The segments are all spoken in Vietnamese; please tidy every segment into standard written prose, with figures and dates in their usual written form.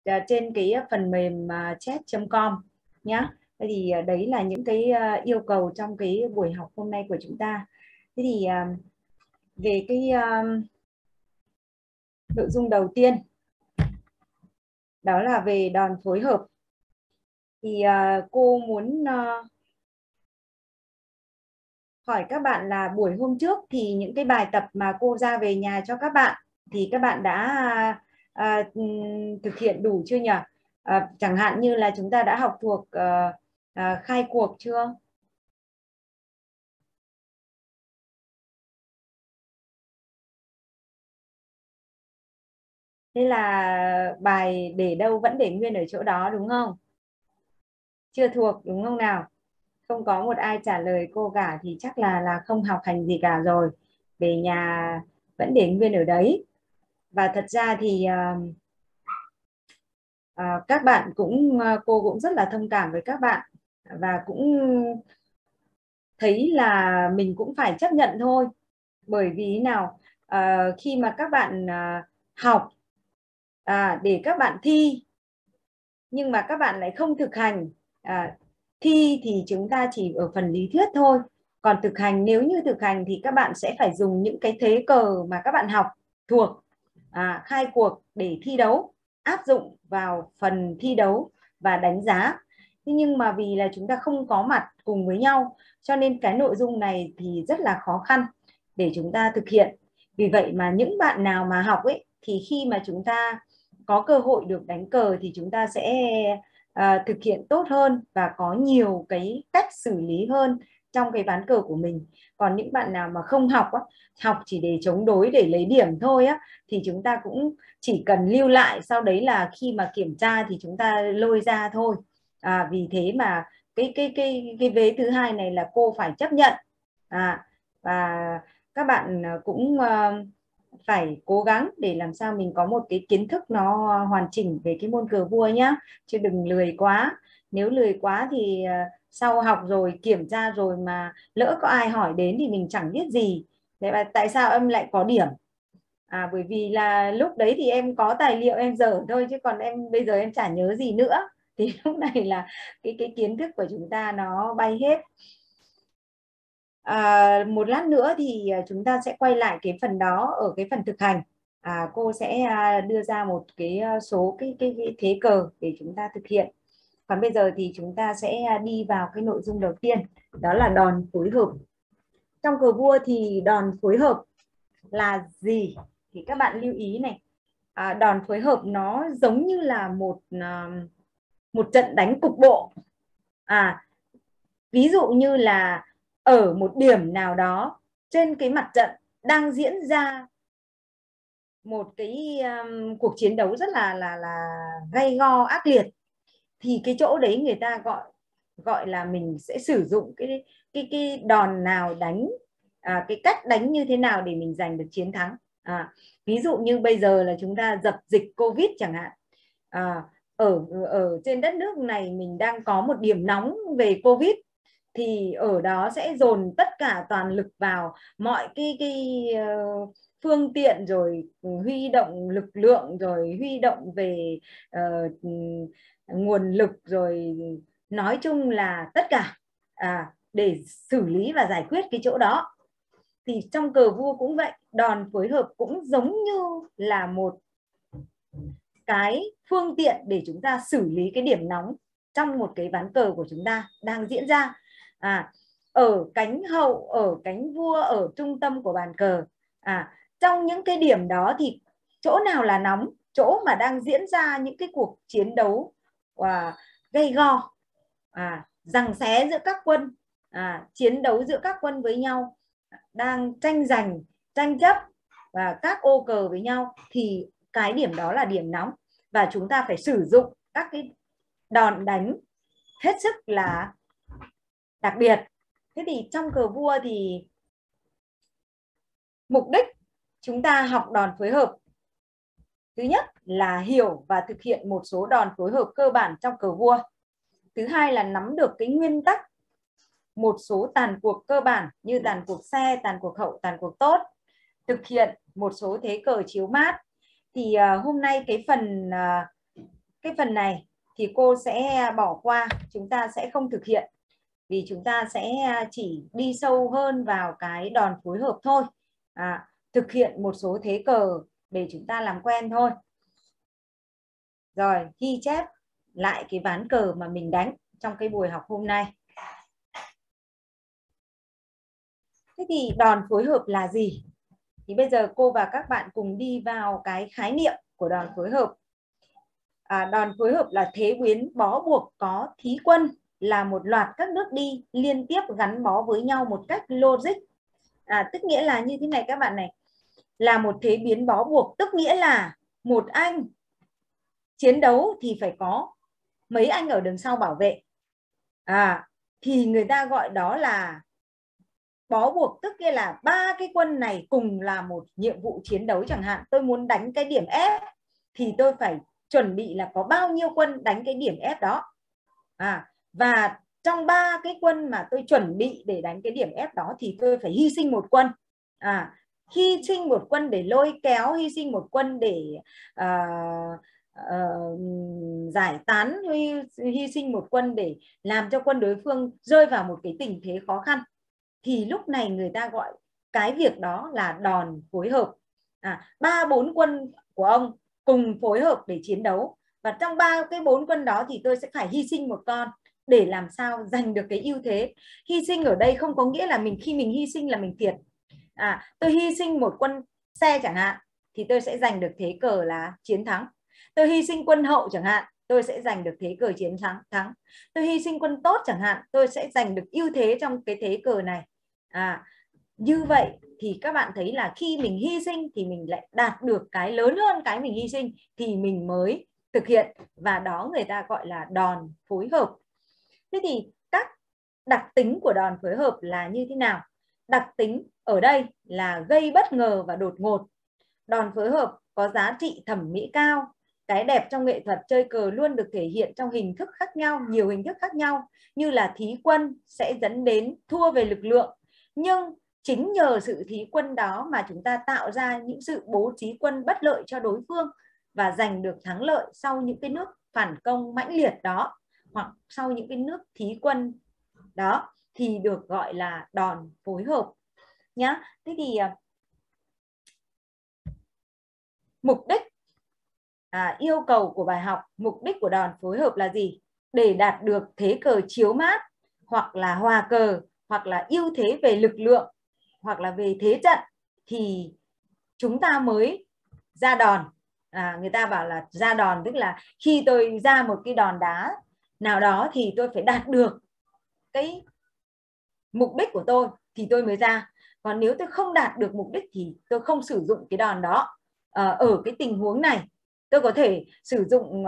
trên cái phần mềm chat.com nhá. Thế thì đấy là những cái yêu cầu trong cái buổi học hôm nay của chúng ta. Thế thì về cái nội dung đầu tiên đó là về đòn phối hợp. Thì cô muốn hỏi các bạn là buổi hôm trước thì những cái bài tập mà cô ra về nhà cho các bạn thì các bạn đã thực hiện đủ chưa nhỉ? Chẳng hạn như là chúng ta đã học thuộc khai cuộc chưa? Thế là bài để đâu vẫn để nguyên ở chỗ đó đúng không? Chưa thuộc đúng không nào? Không có một ai trả lời cô cả thì chắc là không học hành gì cả rồi. Về nhà vẫn để nguyên ở đấy. Và thật ra thì các bạn cũng cô cũng rất là thông cảm với các bạn và cũng thấy là mình cũng phải chấp nhận thôi, bởi vì nào khi mà các bạn học để các bạn thi nhưng mà các bạn lại không thực hành. Thi thì chúng ta chỉ ở phần lý thuyết thôi, còn thực hành, nếu như thực hành thì các bạn sẽ phải dùng những cái thế cờ mà các bạn học thuộc khai cuộc để thi đấu, áp dụng vào phần thi đấu và đánh giá. Thế nhưng mà vì là chúng ta không có mặt cùng với nhau cho nên cái nội dung này thì rất là khó khăn để chúng ta thực hiện. Vì vậy mà những bạn nào mà học ấy thì khi mà chúng ta có cơ hội được đánh cờ thì chúng ta sẽ thực hiện tốt hơn và có nhiều cái cách xử lý hơn trong cái ván cờ của mình. Còn những bạn nào mà không học á, học chỉ để chống đối để lấy điểm thôi á, thì chúng ta cũng chỉ cần lưu lại, sau đấy là khi mà kiểm tra thì chúng ta lôi ra thôi. Vì thế mà cái vế thứ hai này là cô phải chấp nhận. Và các bạn cũng phải cố gắng để làm sao mình có một cái kiến thức nó hoàn chỉnh về cái môn cờ vua nhá, chứ đừng lười quá. Nếu lười quá thì sau học rồi, kiểm tra rồi mà lỡ có ai hỏi đến thì mình chẳng biết gì. Thế mà tại sao em lại có điểm? Bởi vì là lúc đấy thì em có tài liệu em dở thôi, chứ còn em bây giờ em chả nhớ gì nữa. Thì lúc này là cái kiến thức của chúng ta nó bay hết. Một lát nữa thì chúng ta sẽ quay lại cái phần đó ở cái phần thực hành. Cô sẽ đưa ra một cái số cái thế cờ để chúng ta thực hiện. Còn bây giờ thì chúng ta sẽ đi vào cái nội dung đầu tiên, đó là đòn phối hợp. Trong cờ vua thì đòn phối hợp là gì? Thì các bạn lưu ý này. Đòn phối hợp nó giống như là một trận đánh cục bộ. Ví dụ như là ở một điểm nào đó trên cái mặt trận đang diễn ra một cái cuộc chiến đấu rất là gay go ác liệt, thì cái chỗ đấy người ta gọi là mình sẽ sử dụng cái đòn nào đánh, cái cách đánh như thế nào để mình giành được chiến thắng. Ví dụ như bây giờ là chúng ta dập dịch Covid chẳng hạn. Ở trên đất nước này mình đang có một điểm nóng về Covid, thì ở đó sẽ dồn tất cả toàn lực vào mọi cái phương tiện, rồi huy động lực lượng, rồi huy động về nguồn lực, rồi nói chung là tất cả để xử lý và giải quyết cái chỗ đó. Thì trong cờ vua cũng vậy, đòn phối hợp cũng giống như là một cái phương tiện để chúng ta xử lý cái điểm nóng trong một cái ván cờ của chúng ta đang diễn ra. Ở cánh hậu, ở cánh vua, ở trung tâm của bàn cờ. Trong những cái điểm đó thì chỗ nào là nóng, chỗ mà đang diễn ra những cái cuộc chiến đấu gay go, giằng xé giữa các quân, chiến đấu giữa các quân với nhau, đang tranh giành, tranh chấp và các ô cờ với nhau, thì cái điểm đó là điểm nóng và chúng ta phải sử dụng các cái đòn đánh hết sức là đặc biệt. Thế thì trong cờ vua thì mục đích chúng ta học đòn phối hợp, thứ nhất là hiểu và thực hiện một số đòn phối hợp cơ bản trong cờ vua. Thứ hai là nắm được cái nguyên tắc một số tàn cuộc cơ bản như tàn cuộc xe, tàn cuộc hậu, tàn cuộc tốt, thực hiện một số thế cờ chiếu mát. Thì hôm nay cái phần này thì cô sẽ bỏ qua, chúng ta sẽ không thực hiện vì chúng ta sẽ chỉ đi sâu hơn vào cái đòn phối hợp thôi. Thực hiện một số thế cờ để chúng ta làm quen thôi. Rồi, ghi chép lại cái ván cờ mà mình đánh trong cái buổi học hôm nay. Thế thì đòn phối hợp là gì? Thì bây giờ cô và các bạn cùng đi vào cái khái niệm của đòn phối hợp. Đòn phối hợp là thế biến bó buộc có thí quân, là một loạt các nước đi liên tiếp gắn bó với nhau một cách logic. Tức nghĩa là như thế này các bạn này, là một thế biến bó buộc, tức nghĩa là một anh chiến đấu thì phải có mấy anh ở đằng sau bảo vệ. Thì người ta gọi đó là bó buộc, tức nghĩa là ba cái quân này cùng là một nhiệm vụ chiến đấu chẳng hạn. Tôi muốn đánh cái điểm F thì tôi phải chuẩn bị là có bao nhiêu quân đánh cái điểm F đó. Và trong ba cái quân mà tôi chuẩn bị để đánh cái điểm F đó thì tôi phải hy sinh một quân. Hy sinh một quân để lôi kéo, hy sinh một quân để giải tán, hy sinh một quân để làm cho quân đối phương rơi vào một cái tình thế khó khăn. Thì lúc này người ta gọi cái việc đó là đòn phối hợp. 3-4 quân của ông cùng phối hợp để chiến đấu, và trong 4 quân đó thì tôi sẽ phải hy sinh một con để làm sao giành được cái ưu thế. Hy sinh ở đây không có nghĩa là khi mình hy sinh là mình thiệt. Tôi hy sinh một quân xe chẳng hạn thì tôi sẽ giành được thế cờ là chiến thắng. Tôi hy sinh quân hậu chẳng hạn, tôi sẽ giành được thế cờ chiến thắng. Tôi hy sinh quân tốt chẳng hạn, tôi sẽ giành được ưu thế trong cái thế cờ này. Như vậy thì các bạn thấy là khi mình hy sinh thì mình lại đạt được cái lớn hơn cái mình hy sinh thì mình mới thực hiện, và đó người ta gọi là đòn phối hợp. Thế thì các đặc tính của đòn phối hợp là như thế nào? Đặc tính ở đây là gây bất ngờ và đột ngột. Đòn phối hợp có giá trị thẩm mỹ cao. Cái đẹp trong nghệ thuật chơi cờ luôn được thể hiện trong hình thức khác nhau, nhiều hình thức khác nhau, như là thí quân sẽ dẫn đến thua về lực lượng, nhưng chính nhờ sự thí quân đó mà chúng ta tạo ra những sự bố trí quân bất lợi cho đối phương và giành được thắng lợi sau những cái nước phản công mãnh liệt đó, hoặc sau những cái nước thí quân đó, thì được gọi là đòn phối hợp nhá. Thế thì mục đích, yêu cầu của bài học, mục đích của đòn phối hợp là gì? Để đạt được thế cờ chiếu mát, hoặc là hòa cờ, hoặc là ưu thế về lực lượng, hoặc là về thế trận thì chúng ta mới ra đòn. Người ta bảo là ra đòn tức là khi tôi ra một cái đòn đá nào đó thì tôi phải đạt được cái mục đích của tôi thì tôi mới ra. Còn nếu tôi không đạt được mục đích thì tôi không sử dụng cái đòn đó. Ở cái tình huống này tôi có thể sử dụng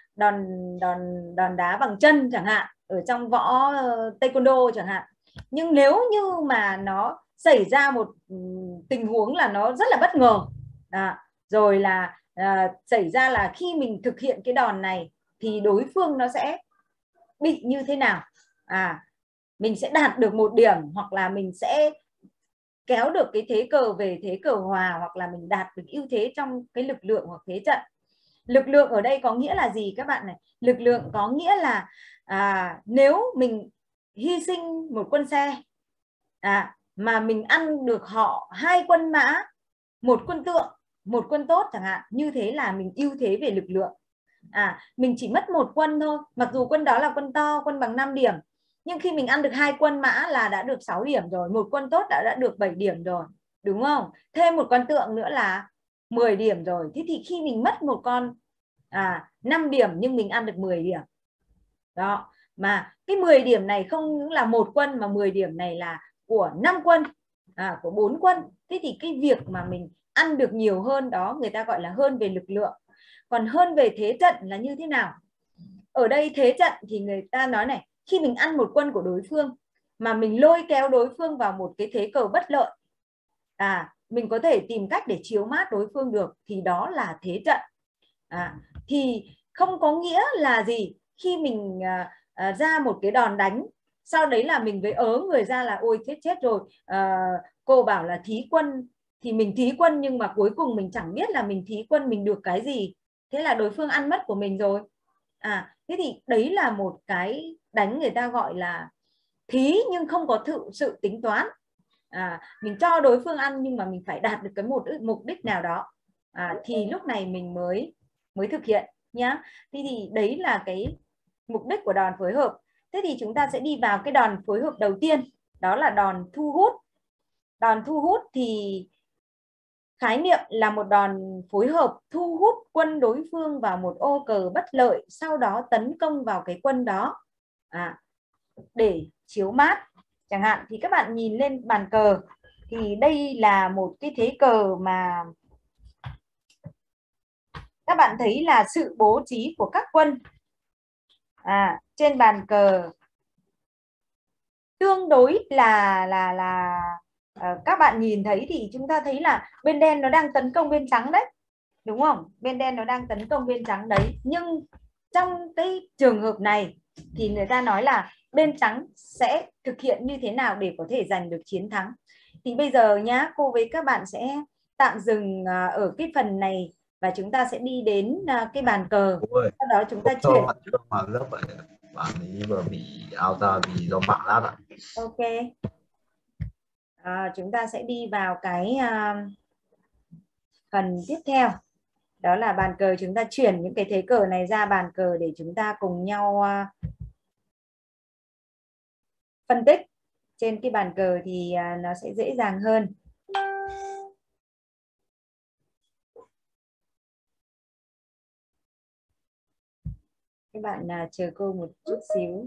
đòn đá bằng chân chẳng hạn, ở trong võ taekwondo chẳng hạn. Nhưng nếu như mà nó xảy ra một tình huống là nó rất là bất ngờ, rồi là xảy ra là khi mình thực hiện cái đòn này thì đối phương nó sẽ bị như thế nào, mình sẽ đạt được 1 điểm, hoặc là mình sẽ kéo được cái thế cờ về thế cờ hòa, hoặc là mình đạt được ưu thế trong cái lực lượng hoặc thế trận. Lực lượng ở đây có nghĩa là gì các bạn này? Lực lượng có nghĩa là nếu mình hy sinh một quân xe mà mình ăn được họ 2 quân mã, 1 quân tượng, 1 quân tốt chẳng hạn, như thế là mình ưu thế về lực lượng. Mình chỉ mất 1 quân thôi, mặc dù quân đó là quân to, quân bằng 5 điểm, nhưng khi mình ăn được 2 quân mã là đã được 6 điểm rồi, 1 quân tốt đã được 7 điểm rồi, đúng không? Thêm 1 con tượng nữa là 10 điểm rồi. Thế thì khi mình mất 1 con 5 điểm nhưng mình ăn được 10 điểm đó, mà cái 10 điểm này không những là 1 quân mà 10 điểm này là của 5 quân, của 4 quân. Thế thì cái việc mà mình ăn được nhiều hơn đó người ta gọi là hơn về lực lượng. Còn hơn về thế trận là như thế nào? Ở đây thế trận thì người ta nói này, khi mình ăn 1 quân của đối phương mà mình lôi kéo đối phương vào một cái thế cờ bất lợi, mình có thể tìm cách để chiếu mát đối phương được, thì đó là thế trận. Thì không có nghĩa là gì khi mình ra một cái đòn đánh, sau đấy là mình với người ra là ôi chết rồi, cô bảo là thí quân thì mình thí quân, nhưng mà cuối cùng mình chẳng biết là mình thí quân mình được cái gì, thế là đối phương ăn mất của mình rồi. Thế thì đấy là một cái đánh người ta gọi là thí nhưng không có sự tính toán. Mình cho đối phương ăn nhưng mà mình phải đạt được cái một mục đích nào đó, thì lúc này mình mới thực hiện nhá. Thì đấy là cái mục đích của đòn phối hợp. Thế thì chúng ta sẽ đi vào cái đòn phối hợp đầu tiên, đó là đòn thu hút. Đòn thu hút thì khái niệm là một đòn phối hợp thu hút quân đối phương vào một ô cờ bất lợi, sau đó tấn công vào cái quân đó để chiếu mát. Chẳng hạn thì các bạn nhìn lên bàn cờ thì đây là một cái thế cờ mà các bạn thấy là sự bố trí của các quân trên bàn cờ tương đối là các bạn nhìn thấy thì chúng ta thấy là bên đen nó đang tấn công bên trắng đấy, đúng không? Bên đen nó đang tấn công bên trắng đấy, nhưng trong cái trường hợp này thì người ta nói là bên trắng sẽ thực hiện như thế nào để có thể giành được chiến thắng. Thì bây giờ nhá, cô với các bạn sẽ tạm dừng ở cái phần này và chúng ta sẽ đi đến cái bàn cờ. Sau đó chúng ta chuyển. Mà lớp bạn ấy vừa bị out ra vì do mạng lát ạ. Ok. Chúng ta sẽ đi vào cái phần tiếp theo, đó là bàn cờ. Chúng ta chuyển những cái thế cờ này ra bàn cờ để chúng ta cùng nhau phân tích trên cái bàn cờ thì nó sẽ dễ dàng hơn. Các bạn chờ cô một chút xíu.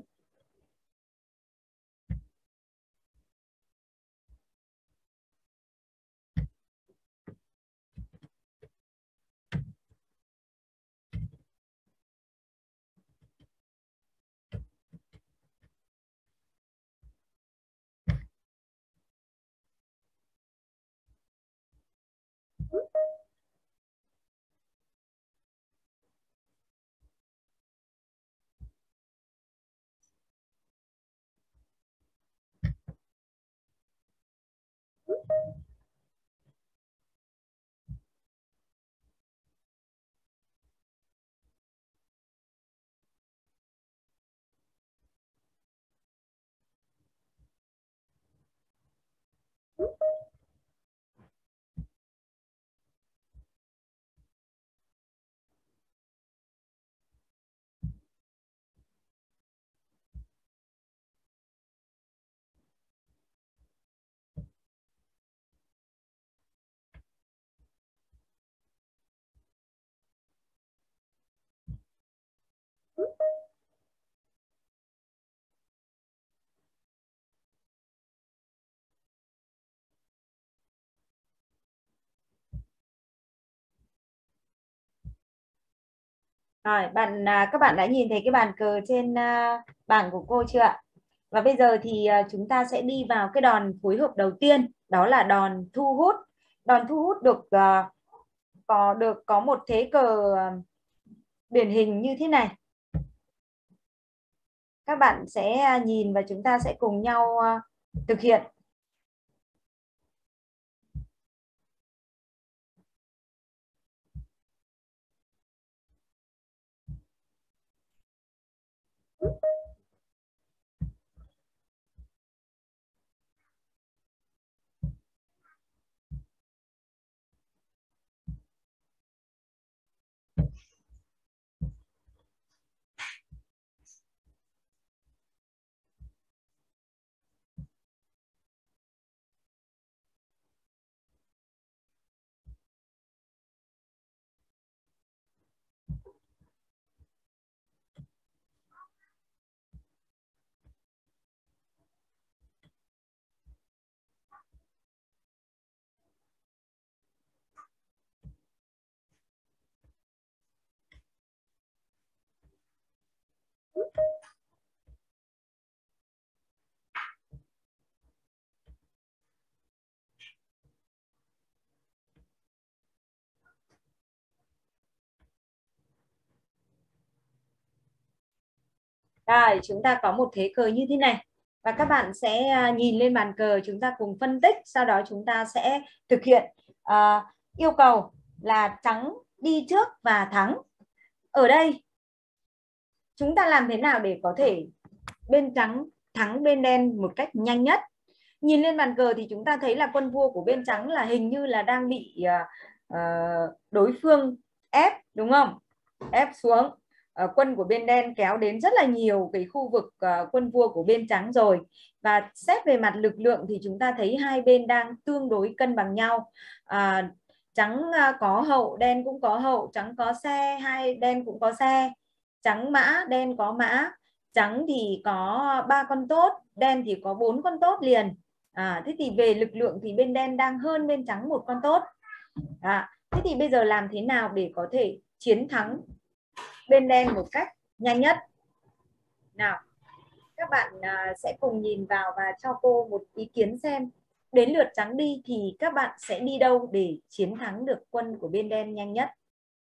Rồi, các bạn đã nhìn thấy cái bàn cờ trên bảng của cô chưa ạ? Và bây giờ thì chúng ta sẽ đi vào cái đòn phối hợp đầu tiên, đó là đòn thu hút. Đòn thu hút có một thế cờ điển hình như thế này. Các bạn sẽ nhìn và chúng ta sẽ cùng nhau thực hiện. Rồi, chúng ta có một thế cờ như thế này. Và các bạn sẽ nhìn lên bàn cờ, chúng ta cùng phân tích, sau đó chúng ta sẽ thực hiện. Yêu cầu là trắng đi trước và thắng. Ở đây chúng ta làm thế nào để có thể bên trắng thắng bên đen một cách nhanh nhất? Nhìn lên bàn cờ thì chúng ta thấy là quân vua của bên trắng là hình như là đang bị đối phương ép, đúng không? Ép xuống. Quân của bên đen kéo đến rất là nhiều cái khu vực quân vua của bên trắng rồi. Và xét về mặt lực lượng thì chúng ta thấy hai bên đang tương đối cân bằng nhau. Trắng có hậu, đen cũng có hậu, trắng có xe, đen cũng có xe, trắng mã, đen có mã, trắng thì có 3 con tốt, đen thì có 4 con tốt liền. Thế thì về lực lượng thì bên đen đang hơn bên trắng một con tốt. Thế thì bây giờ làm thế nào để có thể chiến thắng bên đen một cách nhanh nhất? Nào, các bạn sẽ cùng nhìn vào và cho cô một ý kiến xem đến lượt trắng đi thì các bạn sẽ đi đâu để chiến thắng được quân của bên đen nhanh nhất.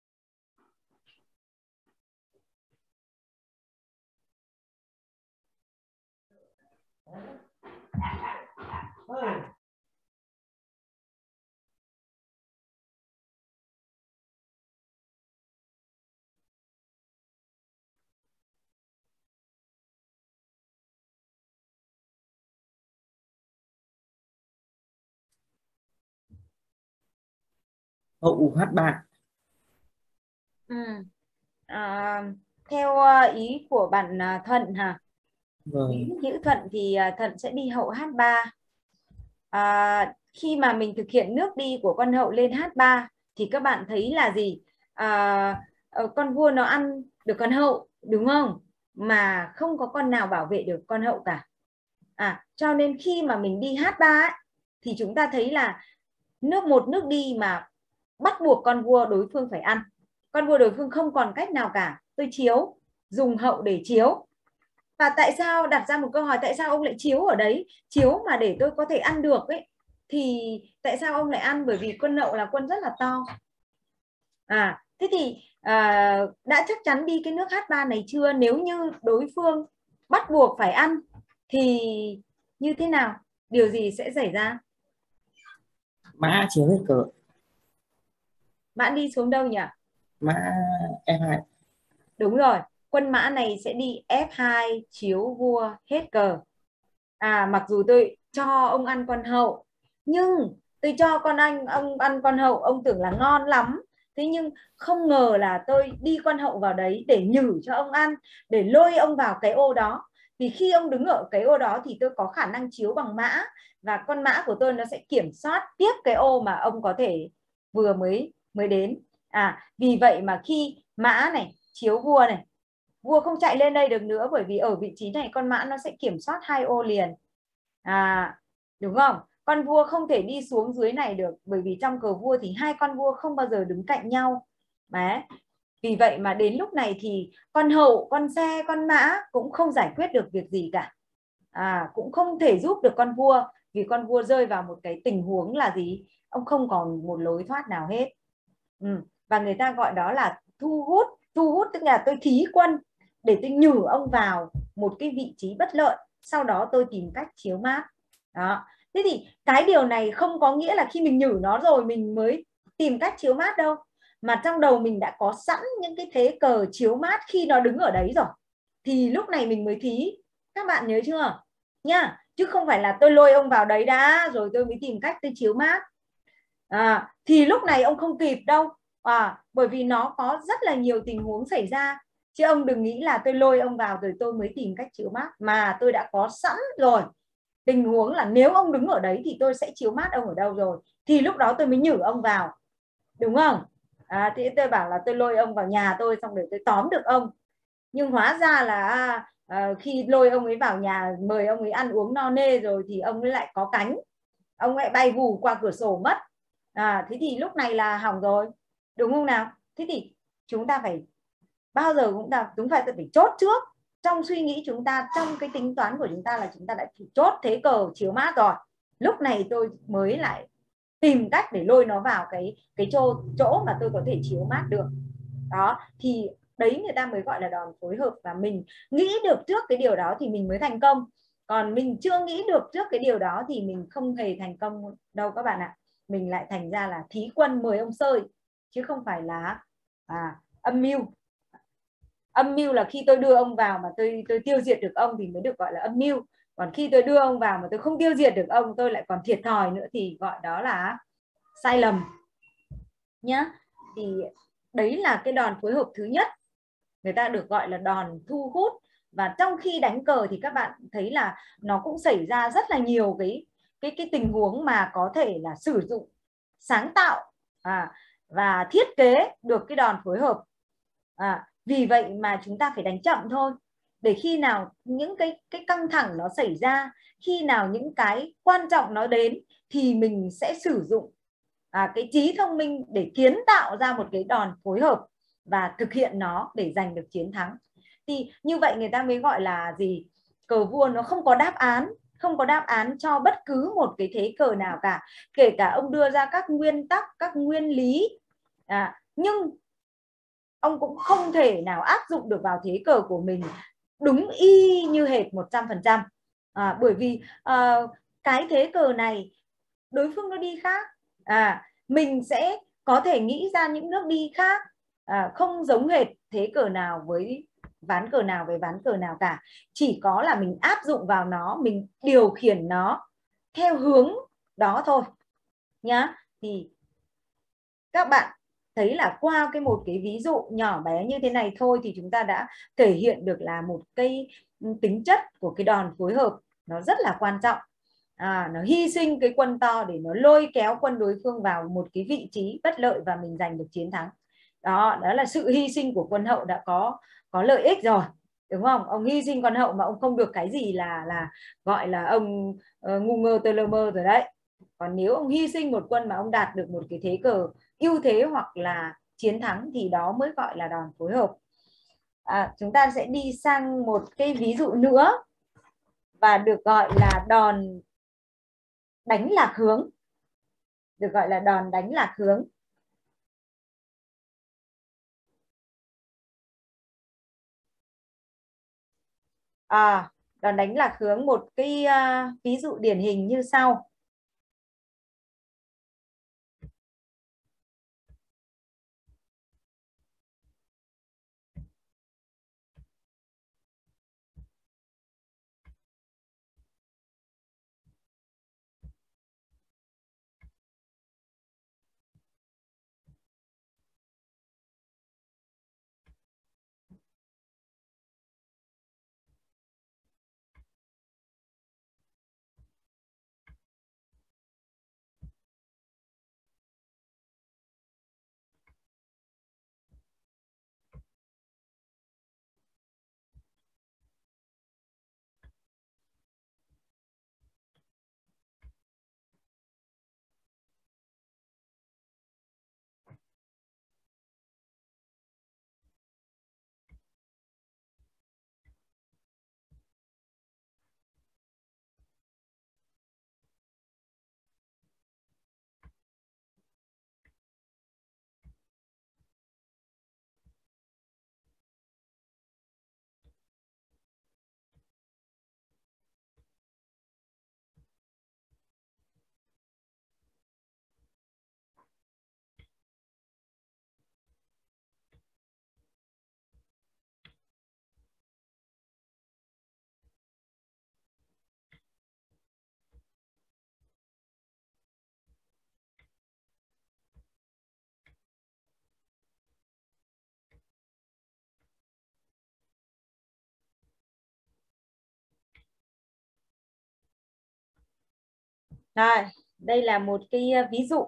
Hậu H3. Theo ý của bạn Thuận hả? Vâng. Ý chữ Thuận thì Thuận sẽ đi hậu H3. Khi mà mình thực hiện nước đi của con hậu lên H3 thì các bạn thấy là gì? Con vua nó ăn được con hậu, đúng không? Mà không có con nào bảo vệ được con hậu cả. Cho nên khi mà mình đi H3 ấy, thì chúng ta thấy là nước đi mà bắt buộc con vua đối phương phải ăn. Con vua đối phương không còn cách nào cả. Tôi chiếu, dùng hậu để chiếu. Và tại sao, đặt ra một câu hỏi, tại sao ông lại chiếu ở đấy? Chiếu mà để tôi có thể ăn được ấy, thì tại sao ông lại ăn? Bởi vì quân hậu là quân rất là to. Thế thì đã chắc chắn đi cái nước H3 này chưa? Nếu như đối phương bắt buộc phải ăn thì như thế nào? Điều gì sẽ xảy ra? Mã chiếu hết cờ. Mã đi xuống đâu nhỉ? Mã F2. Đúng rồi, quân mã này sẽ đi F2 chiếu vua hết cờ. Mặc dù tôi cho ông ăn con hậu, nhưng tôi cho ông ăn con hậu, ông tưởng là ngon lắm. Thế nhưng không ngờ là tôi đi con hậu vào đấy để nhử cho ông ăn, để lôi ông vào cái ô đó. Vì khi ông đứng ở cái ô đó thì tôi có khả năng chiếu bằng mã, và con mã của tôi nó sẽ kiểm soát tiếp cái ô mà ông có thể vừa mới đến. Vì vậy mà khi mã này chiếu vua này, vua không chạy lên đây được nữa, bởi vì ở vị trí này con mã nó sẽ kiểm soát hai ô liền. Đúng không? Con vua không thể đi xuống dưới này được, bởi vì trong cờ vua thì hai con vua không bao giờ đứng cạnh nhau. Đấy. Vì vậy mà đến lúc này thì con hậu, con xe, con mã cũng không giải quyết được việc gì cả. Cũng không thể giúp được con vua, vì con vua rơi vào một cái tình huống là gì? Ông không còn một lối thoát nào hết. Và người ta gọi đó là thu hút. Thu hút tức là tôi thí quân để tôi nhử ông vào một cái vị trí bất lợi, sau đó tôi tìm cách chiếu mát. Đó. Thế thì cái điều này không có nghĩa là khi mình nhử nó rồi mình mới tìm cách chiếu mát đâu, mà trong đầu mình đã có sẵn những cái thế cờ chiếu mát khi nó đứng ở đấy rồi, thì lúc này mình mới thí. Các bạn nhớ chưa nhá? Chứ không phải là tôi lôi ông vào đấy đã rồi tôi mới tìm cách tôi chiếu mát. Thì lúc này ông không kịp đâu. Bởi vì nó có rất là nhiều tình huống xảy ra. Chứ ông đừng nghĩ là tôi lôi ông vào rồi tôi mới tìm cách chiếu mát, mà tôi đã có sẵn rồi tình huống là nếu ông đứng ở đấy thì tôi sẽ chiếu mát ông ở đâu rồi, thì lúc đó tôi mới nhử ông vào, đúng không? Thì tôi bảo là tôi lôi ông vào nhà tôi xong để tôi tóm được ông, nhưng hóa ra là khi lôi ông ấy vào nhà, mời ông ấy ăn uống no nê rồi thì ông ấy lại có cánh, ông lại bay vù qua cửa sổ mất. Thế thì lúc này là hỏng rồi, đúng không nào? Thế thì chúng ta phải bao giờ chúng ta phải chốt trước trong suy nghĩ chúng ta, trong cái tính toán của chúng ta là chúng ta đã chốt thế cờ chiếu mát rồi. Lúc này tôi mới lại tìm cách để lôi nó vào cái chỗ mà tôi có thể chiếu mát được. Đó, thì đấy người ta mới gọi là đòn phối hợp, và mình nghĩ được trước cái điều đó thì mình mới thành công. Còn mình chưa nghĩ được trước cái điều đó thì mình không hề thành công đâu các bạn ạ. Mình lại thành ra là thí quân mời ông sơi, chứ không phải là âm mưu. Âm mưu là khi tôi đưa ông vào mà tôi tiêu diệt được ông thì mới được gọi là âm mưu. Còn khi tôi đưa ông vào mà tôi không tiêu diệt được ông, tôi lại còn thiệt thòi nữa thì gọi đó là sai lầm nhá. Thì đấy là cái đòn phối hợp thứ nhất, người ta được gọi là đòn thu hút. Và trong khi đánh cờ thì các bạn thấy là nó cũng xảy ra rất là nhiều cái tình huống mà có thể là sử dụng sáng tạo và thiết kế được cái đòn phối hợp. Vì vậy mà chúng ta phải đánh chậm thôi, để khi nào những cái căng thẳng nó xảy ra, khi nào những cái quan trọng nó đến thì mình sẽ sử dụng cái trí thông minh để kiến tạo ra một cái đòn phối hợp và thực hiện nó để giành được chiến thắng. Thì như vậy người ta mới gọi là gì? Cờ vua nó không có đáp án, không có đáp án cho bất cứ một cái thế cờ nào cả. Kể cả ông đưa ra các nguyên tắc, các nguyên lý, nhưng ông cũng không thể nào áp dụng được vào thế cờ của mình đúng y như hệt 100%. Bởi vì cái thế cờ này đối phương nó đi khác, mình sẽ có thể nghĩ ra những nước đi khác, không giống hệt thế cờ nào với ván cờ nào với ván cờ nào cả. Chỉ có là mình áp dụng vào nó, mình điều khiển nó theo hướng đó thôi nhá. Thì các bạn thấy là qua một cái ví dụ nhỏ bé như thế này thôi thì chúng ta đã thể hiện được là một cái tính chất của cái đòn phối hợp nó rất là quan trọng. Nó hy sinh cái quân to để nó lôi kéo quân đối phương vào một cái vị trí bất lợi và mình giành được chiến thắng. Đó là sự hy sinh của quân hậu đã có lợi ích rồi, đúng không? Ông hy sinh quân hậu mà ông không được cái gì là gọi là ông ngu ngơ tơ lơ mơ rồi đấy. Còn nếu ông hy sinh một quân mà ông đạt được một cái thế cờ ưu thế hoặc là chiến thắng thì đó mới gọi là đòn phối hợp. Chúng ta sẽ đi sang một cái ví dụ nữa và được gọi là đòn đánh lạc hướng. Được gọi là đòn đánh lạc hướng. Đòn đánh lạc hướng, một cái ví dụ điển hình như sau. Đây là một cái ví dụ.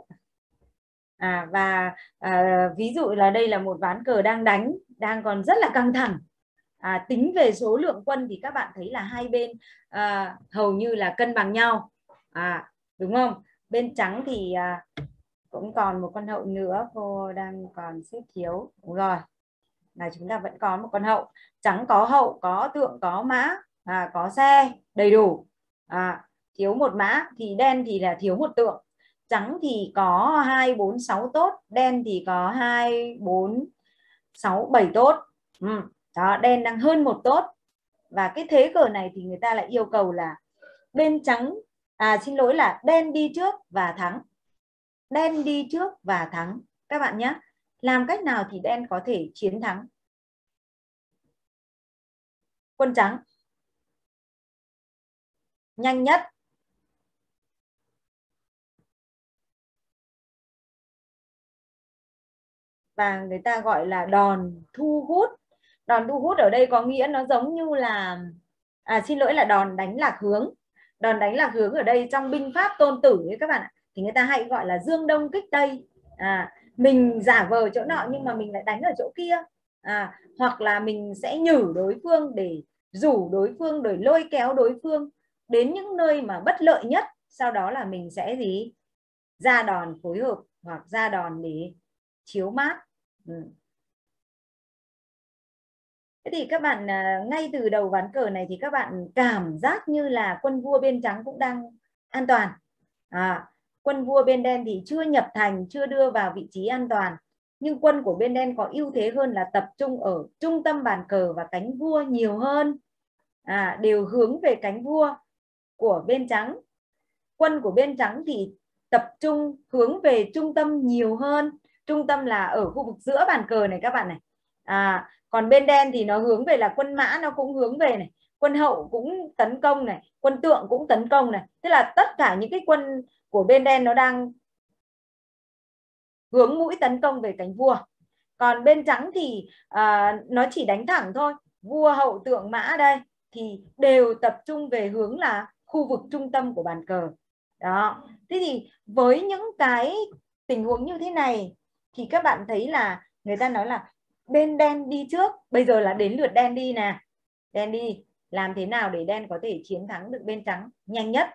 Ví dụ là đây là một ván cờ đang còn rất là căng thẳng. Tính về số lượng quân thì các bạn thấy là hai bên hầu như là cân bằng nhau, đúng không? Bên trắng thì cũng còn một con hậu nữa, cô đang còn xếp thiếu. Đúng rồi, là chúng ta vẫn có một con hậu. Trắng có hậu, có tượng, có mã, có xe đầy đủ. Thiếu một mã, thì đen thì là thiếu một tượng. Trắng thì có 2, 4, 6 tốt, đen thì có 2, 4, 6, 7 tốt. Đó, đen đang hơn một tốt. Và cái thế cờ này thì người ta lại yêu cầu là bên trắng, xin lỗi là đen đi trước và thắng. Đen đi trước và thắng các bạn nhé. Làm cách nào thì đen có thể chiến thắng? quân trắng. Nhanh nhất. Và người ta gọi là đòn thu hút. Đòn thu hút ở đây có nghĩa nó giống như là xin lỗi là đòn đánh lạc hướng. Đòn đánh lạc hướng ở đây trong binh pháp Tôn Tử ấy các bạn ạ, thì người ta hay gọi là dương đông kích tây. Mình giả vờ chỗ nọ nhưng mà mình lại đánh ở chỗ kia. Hoặc là mình sẽ nhử đối phương để rủ đối phương, để lôi kéo đối phương đến những nơi mà bất lợi nhất. Sau đó là mình sẽ gì? Ra đòn phối hợp hoặc ra đòn để chiếu mát. Thế thì các bạn ngay từ đầu ván cờ này thì các bạn cảm giác như là quân vua bên trắng cũng đang an toàn. Quân vua bên đen thì chưa nhập thành, chưa đưa vào vị trí an toàn. Nhưng quân của bên đen có ưu thế hơn là tập trung ở trung tâm bàn cờ và cánh vua nhiều hơn. Đều hướng về cánh vua của bên trắng. Quân của bên trắng thì tập trung hướng về trung tâm nhiều hơn. Trung tâm là ở khu vực giữa bàn cờ này các bạn này. Còn bên đen thì nó hướng về là quân mã nó cũng hướng về này, quân hậu cũng tấn công này, quân tượng cũng tấn công này. Tức là tất cả những cái quân của bên đen nó đang hướng mũi tấn công về cánh vua. Còn bên trắng thì nó chỉ đánh thẳng thôi. Vua hậu tượng mã đây thì đều tập trung về hướng là khu vực trung tâm của bàn cờ. Đó. Thế thì với những cái tình huống như thế này thì các bạn thấy là người ta nói là bên đen đi trước, bây giờ là đến lượt đen đi nè. Đen đi, làm thế nào để đen có thể chiến thắng được bên trắng nhanh nhất.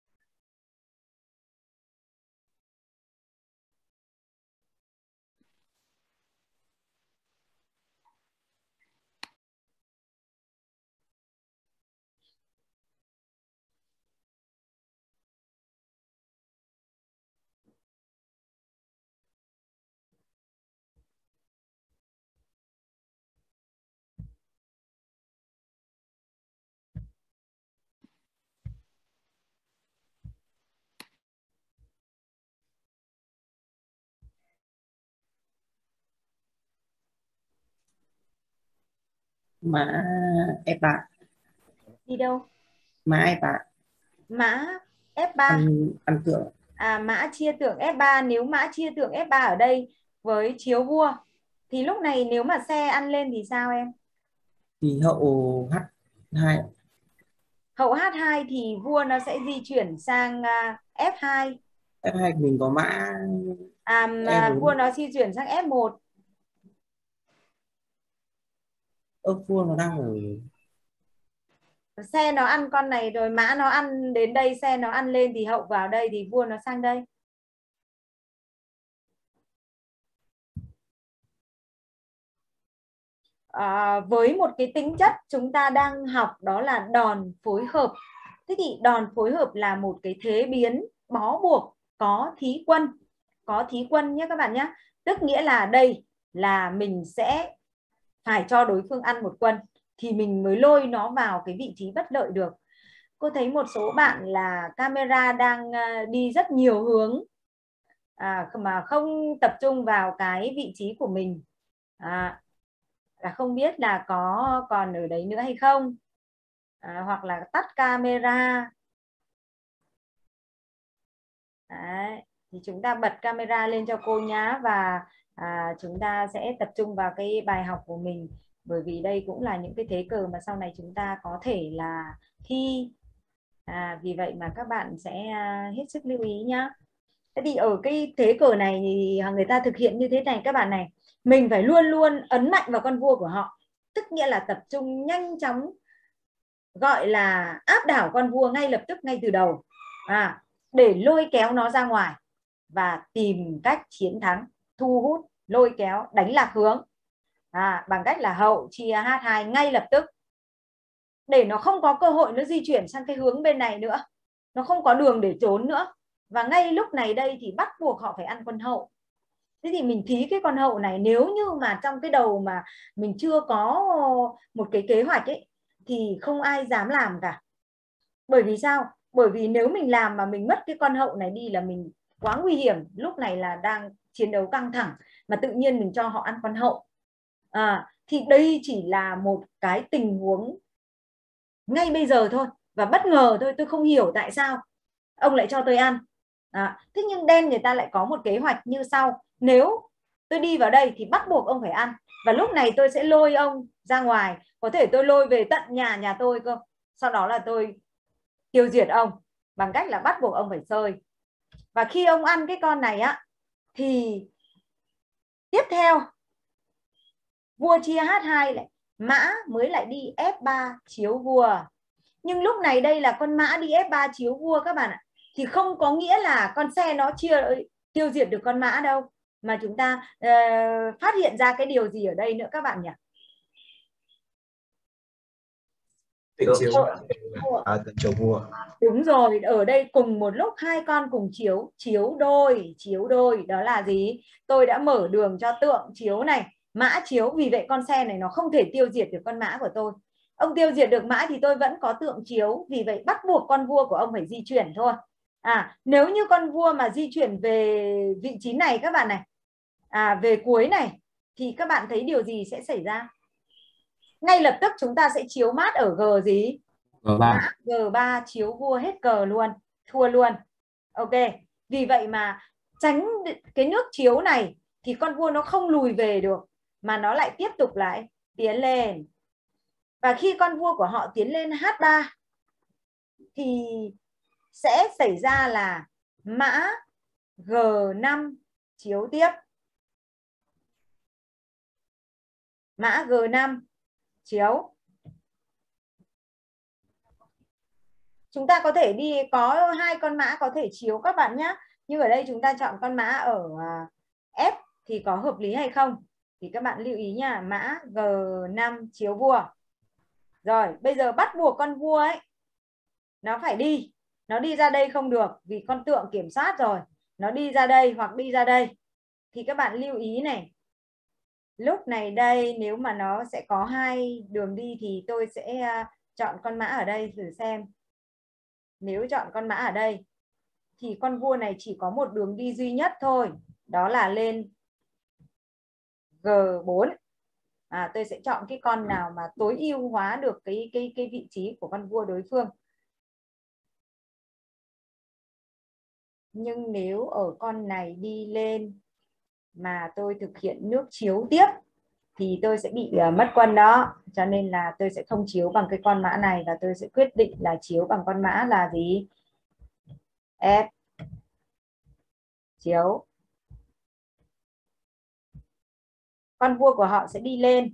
Mã F3. Đi đâu? Mã F3. Mã F3. Ăn tượng. Mã chia tượng F3. Nếu mã chia tượng F3 ở đây với chiếu vua thì lúc này nếu mà xe ăn lên thì sao em? Thì hậu H2. Hậu H2 thì vua nó sẽ di chuyển sang F2. F2 mình có mã E4. Vua nó di chuyển sang F1. Vua nó đang ở. Xe nó ăn con này rồi, mã nó ăn đến đây, xe nó ăn lên thì hậu vào đây thì vua nó sang đây. Với một cái tính chất chúng ta đang học đó là đòn phối hợp. Thế thì đòn phối hợp là một cái thế biến bó buộc có thí quân. Có thí quân nhé các bạn nhé. Tức nghĩa là đây là mình sẽ phải cho đối phương ăn một quân thì mình mới lôi nó vào cái vị trí bất lợi được. Cô thấy một số bạn là camera đang đi rất nhiều hướng mà không tập trung vào cái vị trí của mình. Là không biết là có còn ở đấy nữa hay không, hoặc là tắt camera. Đấy. Thì chúng ta bật camera lên cho cô nhá, và chúng ta sẽ tập trung vào cái bài học của mình, bởi vì đây cũng là những cái thế cờ mà sau này chúng ta có thể là thi. Vì vậy mà các bạn sẽ hết sức lưu ý nhá. Thế thì ở cái thế cờ này thì người ta thực hiện như thế này các bạn này. Mình phải luôn luôn ấn mạnh vào con vua của họ. Tức nghĩa là tập trung nhanh chóng, gọi là áp đảo con vua ngay lập tức, ngay từ đầu. Để lôi kéo nó ra ngoài và tìm cách chiến thắng, thu hút, lôi kéo, đánh lạc hướng. Bằng cách là hậu chia H2 ngay lập tức. Để nó không có cơ hội nó di chuyển sang cái hướng bên này nữa. Nó không có đường để trốn nữa. Và ngay lúc này đây thì bắt buộc họ phải ăn con hậu. Thế thì mình thí cái con hậu này, nếu như mà trong cái đầu mà mình chưa có một cái kế hoạch ấy thì không ai dám làm cả. Bởi vì sao? Bởi vì nếu mình làm mà mình mất cái con hậu này đi là mình quá nguy hiểm. Lúc này là đang chiến đấu căng thẳng mà tự nhiên mình cho họ ăn con hậu. Thì đây chỉ là một cái tình huống ngay bây giờ thôi, và bất ngờ thôi, tôi không hiểu tại sao ông lại cho tôi ăn. Thế nhưng đen người ta lại có một kế hoạch như sau: nếu tôi đi vào đây thì bắt buộc ông phải ăn, và lúc này tôi sẽ lôi ông ra ngoài, có thể tôi lôi về tận nhà tôi cơ, sau đó là tôi tiêu diệt ông bằng cách là bắt buộc ông phải sơi. Và khi ông ăn cái con này á thì tiếp theo vua chia H2 lại, mã mới lại đi F3 chiếu vua. Nhưng lúc này đây là con mã đi F3 chiếu vua các bạn ạ, thì không có nghĩa là con xe nó tiêu diệt được con mã đâu, mà chúng ta phát hiện ra cái điều gì ở đây nữa các bạn nhỉ? Tượng chiếu vua. Đúng rồi, ở đây cùng một lúc hai con cùng chiếu đôi, đó là gì? Tôi đã mở đường cho tượng chiếu này, mã chiếu, vì vậy con xe này nó không thể tiêu diệt được con mã của tôi. Ông tiêu diệt được mã thì tôi vẫn có tượng chiếu, vì vậy bắt buộc con vua của ông phải di chuyển thôi. Nếu như con vua mà di chuyển về vị trí này các bạn này, về cuối này, thì các bạn thấy điều gì sẽ xảy ra? Ngay lập tức chúng ta sẽ chiếu mát ở G gì? G3. G3 chiếu vua hết cờ luôn, thua luôn. Ok, vì vậy mà tránh cái nước chiếu này thì con vua nó không lùi về được, mà nó lại tiếp tục lại tiến lên. Và khi con vua của họ tiến lên H3 thì sẽ xảy ra là mã G5 chiếu tiếp. Mã G5 chiếu. Chúng ta có thể đi, có hai con mã có thể chiếu các bạn nhé. Nhưng ở đây chúng ta chọn con mã ở F thì có hợp lý hay không? Thì các bạn lưu ý nha, mã G5 chiếu vua. Rồi, bây giờ bắt buộc con vua ấy nó phải đi. Nó đi ra đây không được vì con tượng kiểm soát rồi. Nó đi ra đây hoặc đi ra đây. Thì các bạn lưu ý này. Lúc này đây nếu mà nó sẽ có hai đường đi thì tôi sẽ chọn con mã ở đây thử xem. Nếu chọn con mã ở đây thì con vua này chỉ có một đường đi duy nhất thôi, đó là lên G4. Tôi sẽ chọn cái con nào mà tối ưu hóa được cái vị trí của con vua đối phương. Nhưng nếu ở con này đi lên mà tôi thực hiện nước chiếu tiếp thì tôi sẽ bị mất quân đó, cho nên là tôi sẽ không chiếu bằng cái con mã này, và tôi sẽ quyết định là chiếu bằng con mã là gì? F chiếu. Con vua của họ sẽ đi lên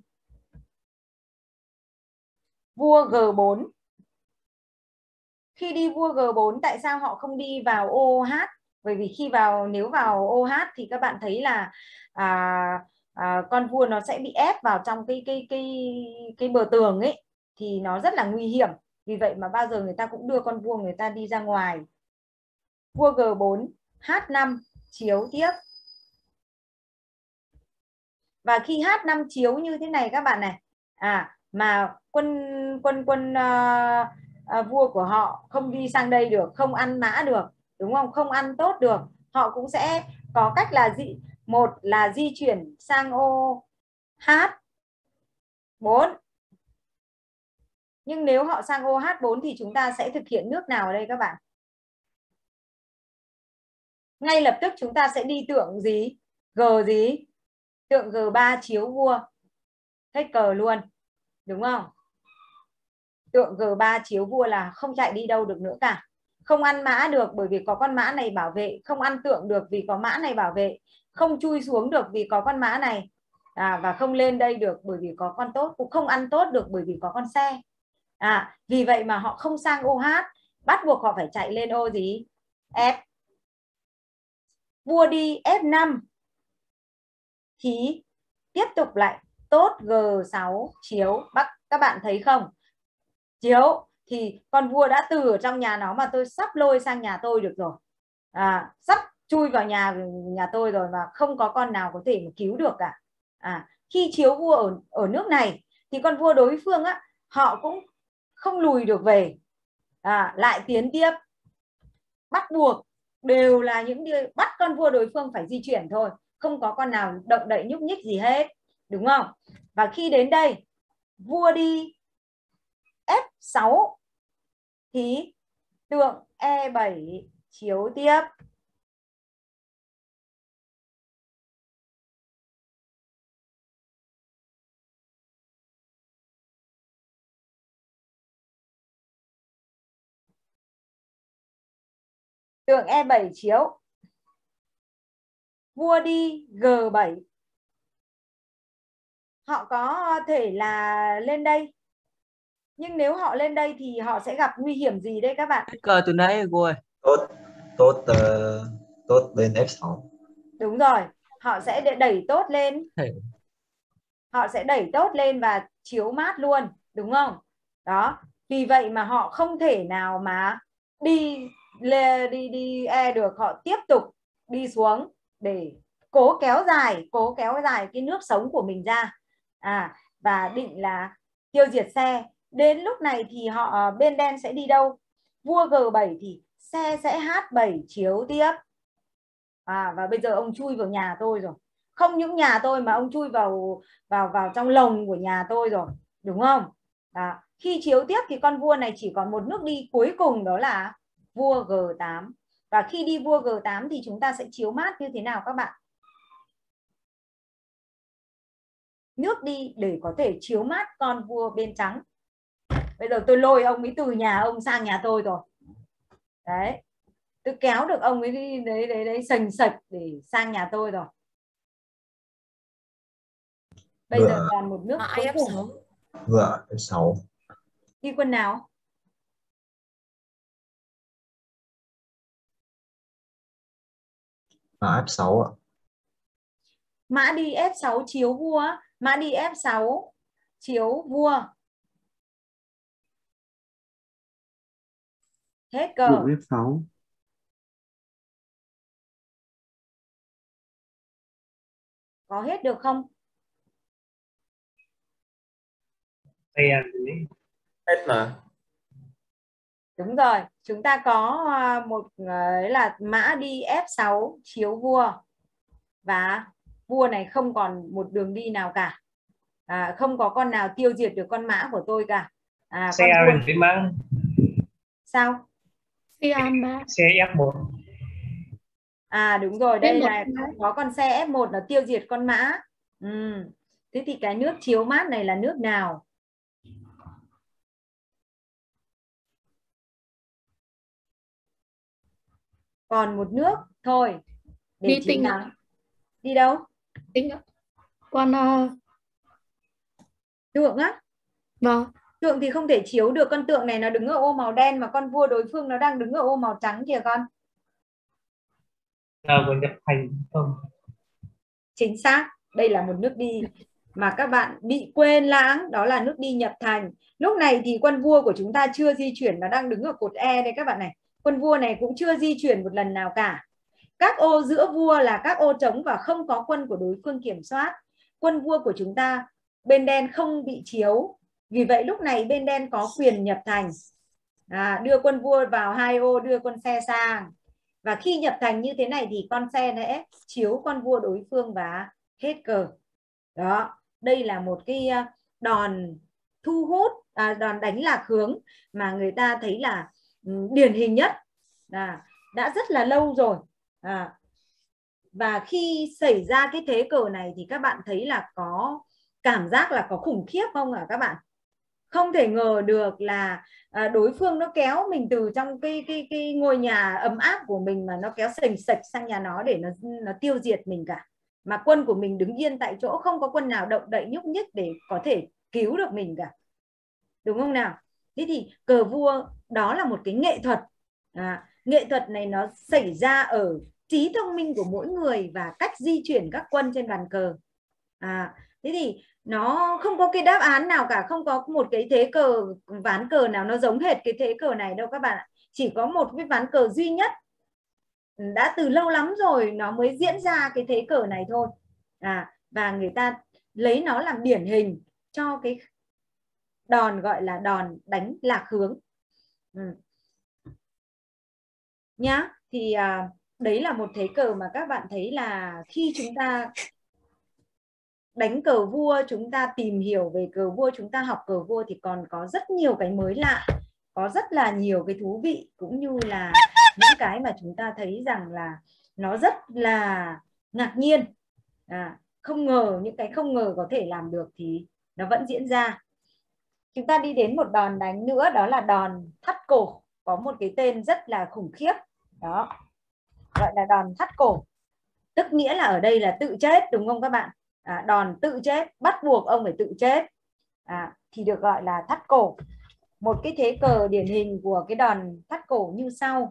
vua G4. Khi đi vua G4 tại sao họ không đi vào OH? Bởi vì nếu vào OH thì các bạn thấy là con vua nó sẽ bị ép vào trong cái bờ tường ấy, thì nó rất là nguy hiểm. Vì vậy mà bao giờ người ta cũng đưa con vua người ta đi ra ngoài. Vua G4 H5 chiếu tiếp. Và khi H5 chiếu như thế này các bạn này, mà vua của họ không đi sang đây được, không ăn mã được, đúng không? Không ăn tốt được, họ cũng sẽ có cách là một là di chuyển sang ô H4. Nhưng nếu họ sang ô H4 thì chúng ta sẽ thực hiện nước nào ở đây các bạn? Ngay lập tức chúng ta sẽ đi tượng gì? G gì? Tượng G3 chiếu vua. Hết cờ luôn. Đúng không? Tượng G3 chiếu vua là không chạy đi đâu được nữa cả. Không ăn mã được bởi vì có con mã này bảo vệ. Không ăn tượng được vì có mã này bảo vệ. Không chui xuống được vì có con mã này. Và không lên đây được bởi vì có con tốt. Cũng không ăn tốt được bởi vì có con xe. Vì vậy mà họ không sang OH. Bắt buộc họ phải chạy lên ô gì? F. Vua đi F5 thì tiếp tục lại tốt G6 chiếu. Các bạn thấy không? Chiếu thì con vua đã từ ở trong nhà nó mà tôi sắp lôi sang nhà tôi được rồi. Sắp chui vào nhà tôi rồi mà không có con nào có thể mà cứu được cả. Khi chiếu vua ở nước này thì con vua đối phương họ cũng không lùi được về. Lại tiến tiếp. Bắt buộc đều là những bắt con vua đối phương phải di chuyển thôi, không có con nào động đậy nhúc nhích gì hết, đúng không? Và khi đến đây vua đi F6 thì tượng E7 chiếu tiếp. Tượng E7 chiếu, vua đi G7. Họ có thể là lên đây, nhưng nếu họ lên đây thì họ sẽ gặp nguy hiểm gì đây các bạn? Hết cờ từ nãy cô ơi. tốt tốt tốt bên F6. Đúng rồi, họ sẽ đẩy tốt lên. Họ sẽ đẩy tốt lên và chiếu mát luôn, đúng không? Đó, vì vậy mà họ không thể nào mà đi E được, họ tiếp tục đi xuống để cố kéo dài cái nước sống của mình ra. Và định là tiêu diệt xe. Đến lúc này thì họ bên đen sẽ đi đâu? Vua G7 thì xe sẽ H7 chiếu tiếp. Và bây giờ ông chui vào nhà tôi rồi. Không những nhà tôi mà ông chui vào trong lồng của nhà tôi rồi, đúng không? Khi chiếu tiếp thì con vua này chỉ còn một nước đi cuối cùng, đó là vua G8. Và khi đi vua G8 thì chúng ta sẽ chiếu mát như thế nào các bạn? Nước đi để có thể chiếu mát con vua bên trắng. Bây giờ tôi lôi ông ấy từ nhà ông sang nhà tôi rồi. Đấy, tôi kéo được ông ấy đi đấy sành sạch để sang nhà tôi rồi. Bây giờ còn một nước cuối cùng. Ngựa F6. Đi quân nào? Mã F6 ạ. Mã đi F6 chiếu vua. Mã đi F6 chiếu vua. Hết cờ. F6. Có hết được không? Hết mà. Đúng rồi, chúng ta có một là mã đi F6 chiếu vua. Và vua này không còn một đường đi nào cả. Không có con nào tiêu diệt được con mã của tôi cả. Xe Con với mã. Sao? Xe F1. Đúng rồi, đây là có con xe F1 nó tiêu diệt con mã. Thế thì cái nước chiếu mát này là nước nào? Còn một nước thôi để đi chiến Tĩnh thắng. Đi đâu? Tĩnh ạ. Con Tượng á? vâng. Tượng thì không thể chiếu được, con tượng này nó đứng ở ô màu đen mà con vua đối phương nó đang đứng ở ô màu trắng kìa con. Vừa nhập thành không? Chính xác, đây là một nước đi mà các bạn bị quên lãng, đó là nước đi nhập thành. Lúc này thì quân vua của chúng ta chưa di chuyển, nó đang đứng ở cột E đây các bạn này. Quân vua này cũng chưa di chuyển một lần nào cả. Các ô giữa vua là các ô trống và không có quân của đối phương kiểm soát. Quân vua của chúng ta bên đen không bị chiếu, vì vậy lúc này bên đen có quyền nhập thành. Đưa quân vua vào hai ô, đưa con xe sang. Và khi nhập thành như thế này thì con xe sẽ chiếu con vua đối phương và hết cờ. Đó, đây là một cái đòn thu hút, đòn đánh lạc hướng mà người ta thấy là điển hình nhất, đã rất là lâu rồi. Và khi xảy ra cái thế cờ này thì các bạn thấy là có cảm giác là có khủng khiếp không ạ các bạn? Không thể ngờ được là đối phương nó kéo mình từ trong cái ngôi nhà ấm áp của mình mà nó kéo sềnh sạch sang nhà nó để nó tiêu diệt mình cả. Mà quân của mình đứng yên tại chỗ, không có quân nào động đậy nhúc nhích để có thể cứu được mình cả. Đúng không nào? Thế thì cờ vua đó là một cái nghệ thuật. Nghệ thuật này nó xảy ra ở trí thông minh của mỗi người và cách di chuyển các quân trên bàn cờ. Thế thì nó không có cái đáp án nào cả, không có một cái thế cờ, ván cờ nào nó giống hệt cái thế cờ này đâu các bạn ạ. Chỉ có một cái ván cờ duy nhất đã từ lâu lắm rồi nó mới diễn ra cái thế cờ này thôi. Và người ta lấy nó làm điển hình cho cái đòn gọi là đòn đánh lạc hướng. Nhá, thì đấy là một thế cờ mà các bạn thấy là khi chúng ta đánh cờ vua, chúng ta tìm hiểu về cờ vua, chúng ta học cờ vua thì còn có rất nhiều cái mới lạ, có rất là nhiều cái thú vị, cũng như là những cái mà chúng ta thấy rằng là nó rất là ngạc nhiên. Không ngờ, những cái không ngờ có thể làm được thì nó vẫn diễn ra. Chúng ta đi đến một đòn đánh nữa, đó là đòn thắt cổ, có một cái tên rất là khủng khiếp đó, gọi là đòn thắt cổ, tức nghĩa là ở đây là tự chết, đúng không các bạn? Đòn tự chết, bắt buộc ông phải tự chết thì được gọi là thắt cổ. Một cái thế cờ điển hình của cái đòn thắt cổ như sau.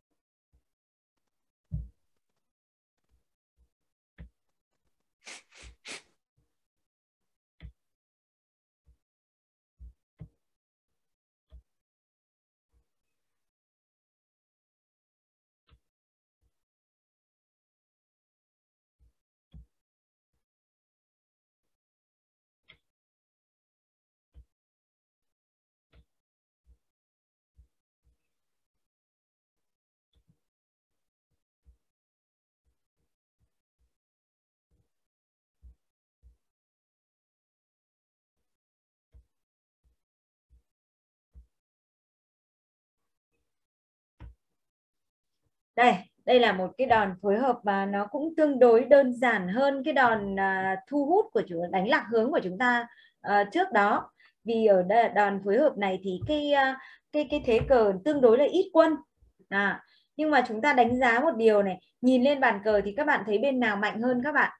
Đây là một cái đòn phối hợp mà nó cũng tương đối đơn giản hơn cái đòn thu hút của chúng, đánh lạc hướng của chúng ta trước đó. Vì ở đây, đòn phối hợp này thì cái thế cờ tương đối là ít quân. Nhưng mà chúng ta đánh giá một điều này, nhìn lên bàn cờ thì các bạn thấy bên nào mạnh hơn các bạn?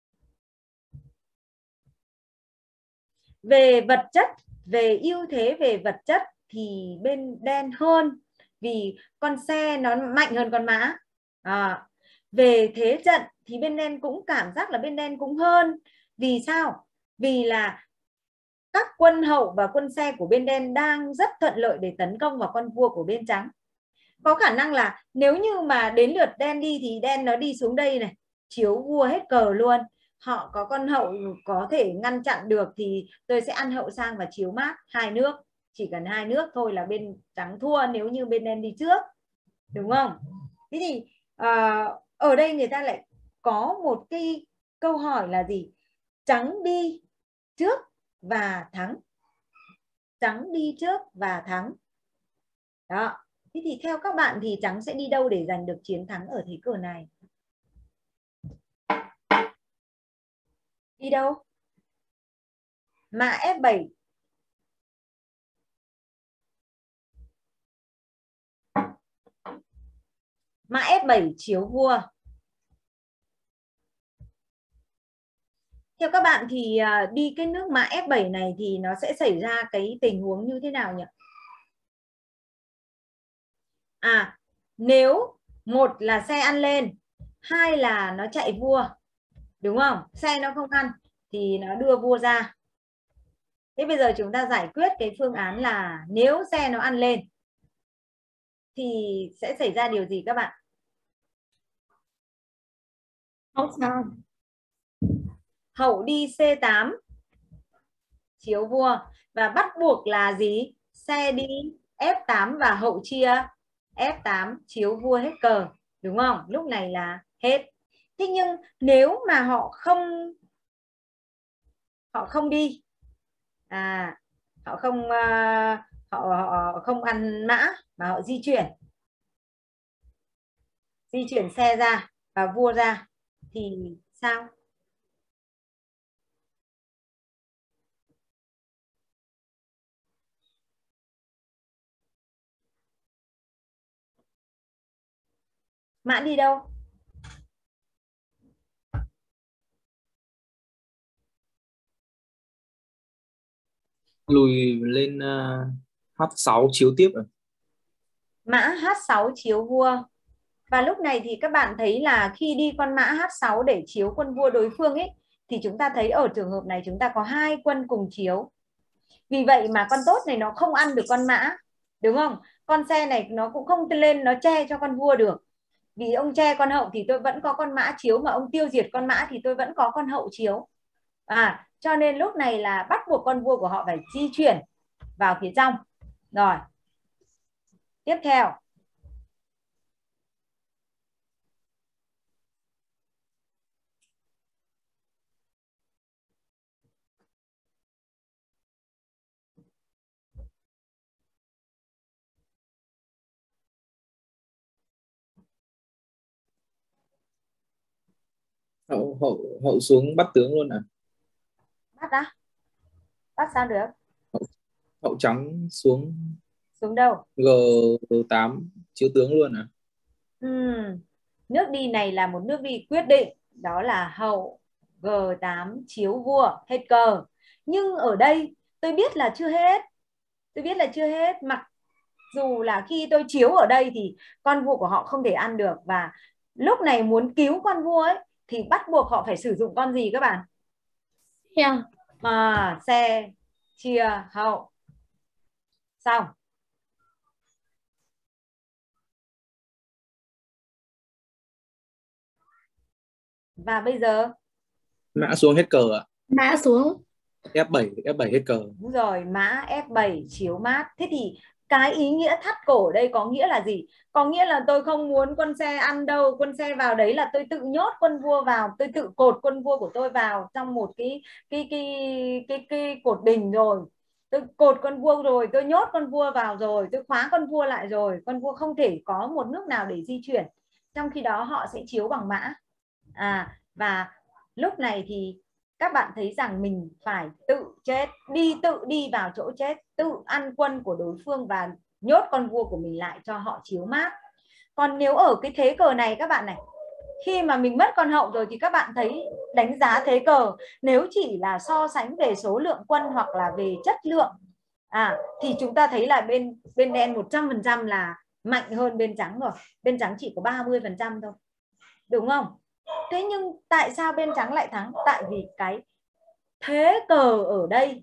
Về vật chất, về ưu thế về vật chất thì bên đen hơn, vì con xe nó mạnh hơn con mã. Về thế trận thì bên đen cũng cảm giác là bên đen cũng hơn. Vì sao? Vì là các quân hậu và quân xe của bên đen đang rất thuận lợi để tấn công vào con vua của bên trắng. Có khả năng là nếu như mà đến lượt đen đi thì đen nó đi xuống đây này, chiếu vua hết cờ luôn. Họ có con hậu có thể ngăn chặn được thì tôi sẽ ăn hậu sang và chiếu mát 2 nước. Chỉ cần 2 nước thôi là bên trắng thua nếu như bên đen đi trước, đúng không? Thế thì ở đây người ta lại có một cái câu hỏi là gì? Trắng đi trước và thắng. Trắng đi trước và thắng. Đó. Thế thì theo các bạn thì trắng sẽ đi đâu để giành được chiến thắng ở thế cờ này? Đi đâu? Mã F7. Mã F7 chiếu vua. Theo các bạn thì đi cái nước mã F7 này thì nó sẽ xảy ra cái tình huống như thế nào nhỉ? Nếu một là xe ăn lên, hai là nó chạy vua, đúng không? Xe nó không ăn thì nó đưa vua ra. Thế bây giờ chúng ta giải quyết cái phương án là nếu xe nó ăn lên thì sẽ xảy ra điều gì các bạn? Không sao. Hậu đi C8 chiếu vua, và bắt buộc là gì? Xe đi F8 và hậu chia F8 chiếu vua hết cờ, đúng không? Lúc này là hết. Thế nhưng nếu mà họ không đi, họ không ăn mã mà họ di chuyển xe ra và vua ra thì sao? Mã đi đâu? Lùi lên H6 chiếu tiếp rồi. Mã H6 chiếu vua. Và lúc này thì các bạn thấy là khi đi con mã H6 để chiếu quân vua đối phương ấy, thì chúng ta thấy ở trường hợp này chúng ta có 2 quân cùng chiếu. Vì vậy mà con tốt này nó không ăn được con mã, đúng không? Con xe này nó cũng không lên nó che cho con vua được. Vì ông che con hậu thì tôi vẫn có con mã chiếu, mà ông tiêu diệt con mã thì tôi vẫn có con hậu chiếu. Cho nên lúc này là bắt buộc con vua của họ phải di chuyển vào phía trong. Rồi. Tiếp theo. hậu xuống bắt tướng luôn à? Bắt á? Bắt sao được? Hậu trắng xuống Đâu? G8 chiếu tướng luôn à? Nước đi này là một nước đi quyết định, đó là hậu G8 chiếu vua, hết cờ. Nhưng ở đây tôi biết là chưa hết, mặc dù là khi tôi chiếu ở đây thì con vua của họ không thể ăn được, và lúc này muốn cứu con vua ấy thì bắt buộc họ phải sử dụng con gì các bạn? Xe chia hậu. Xong. Và bây giờ mã xuống hết cờ ạ. Mã xuống. F7 hết cờ. Đúng rồi, mã F7 chiếu mát. Thế thì cái ý nghĩa thắt cổ ở đây có nghĩa là gì? Có nghĩa là tôi không muốn quân xe ăn đâu, quân xe vào đấy là tôi tự nhốt quân vua vào, tôi tự cột quân vua của tôi vào trong một cái cột đình rồi. Tôi cột con vua rồi, tôi nhốt con vua vào rồi, tôi khóa con vua lại rồi, con vua không thể có một nước nào để di chuyển. Trong khi đó họ sẽ chiếu bằng mã. Và lúc này thì các bạn thấy rằng mình phải tự đi vào chỗ chết, tự ăn quân của đối phương và nhốt con vua của mình lại cho họ chiếu mát. Còn nếu ở cái thế cờ này các bạn này, khi mà mình mất con hậu rồi thì các bạn thấy đánh giá thế cờ, nếu chỉ là so sánh về số lượng quân hoặc là về chất lượng thì chúng ta thấy là bên đen 100% là mạnh hơn bên trắng rồi. Bên trắng chỉ có 30% thôi, đúng không? Thế nhưng tại sao bên trắng lại thắng? Tại vì cái thế cờ ở đây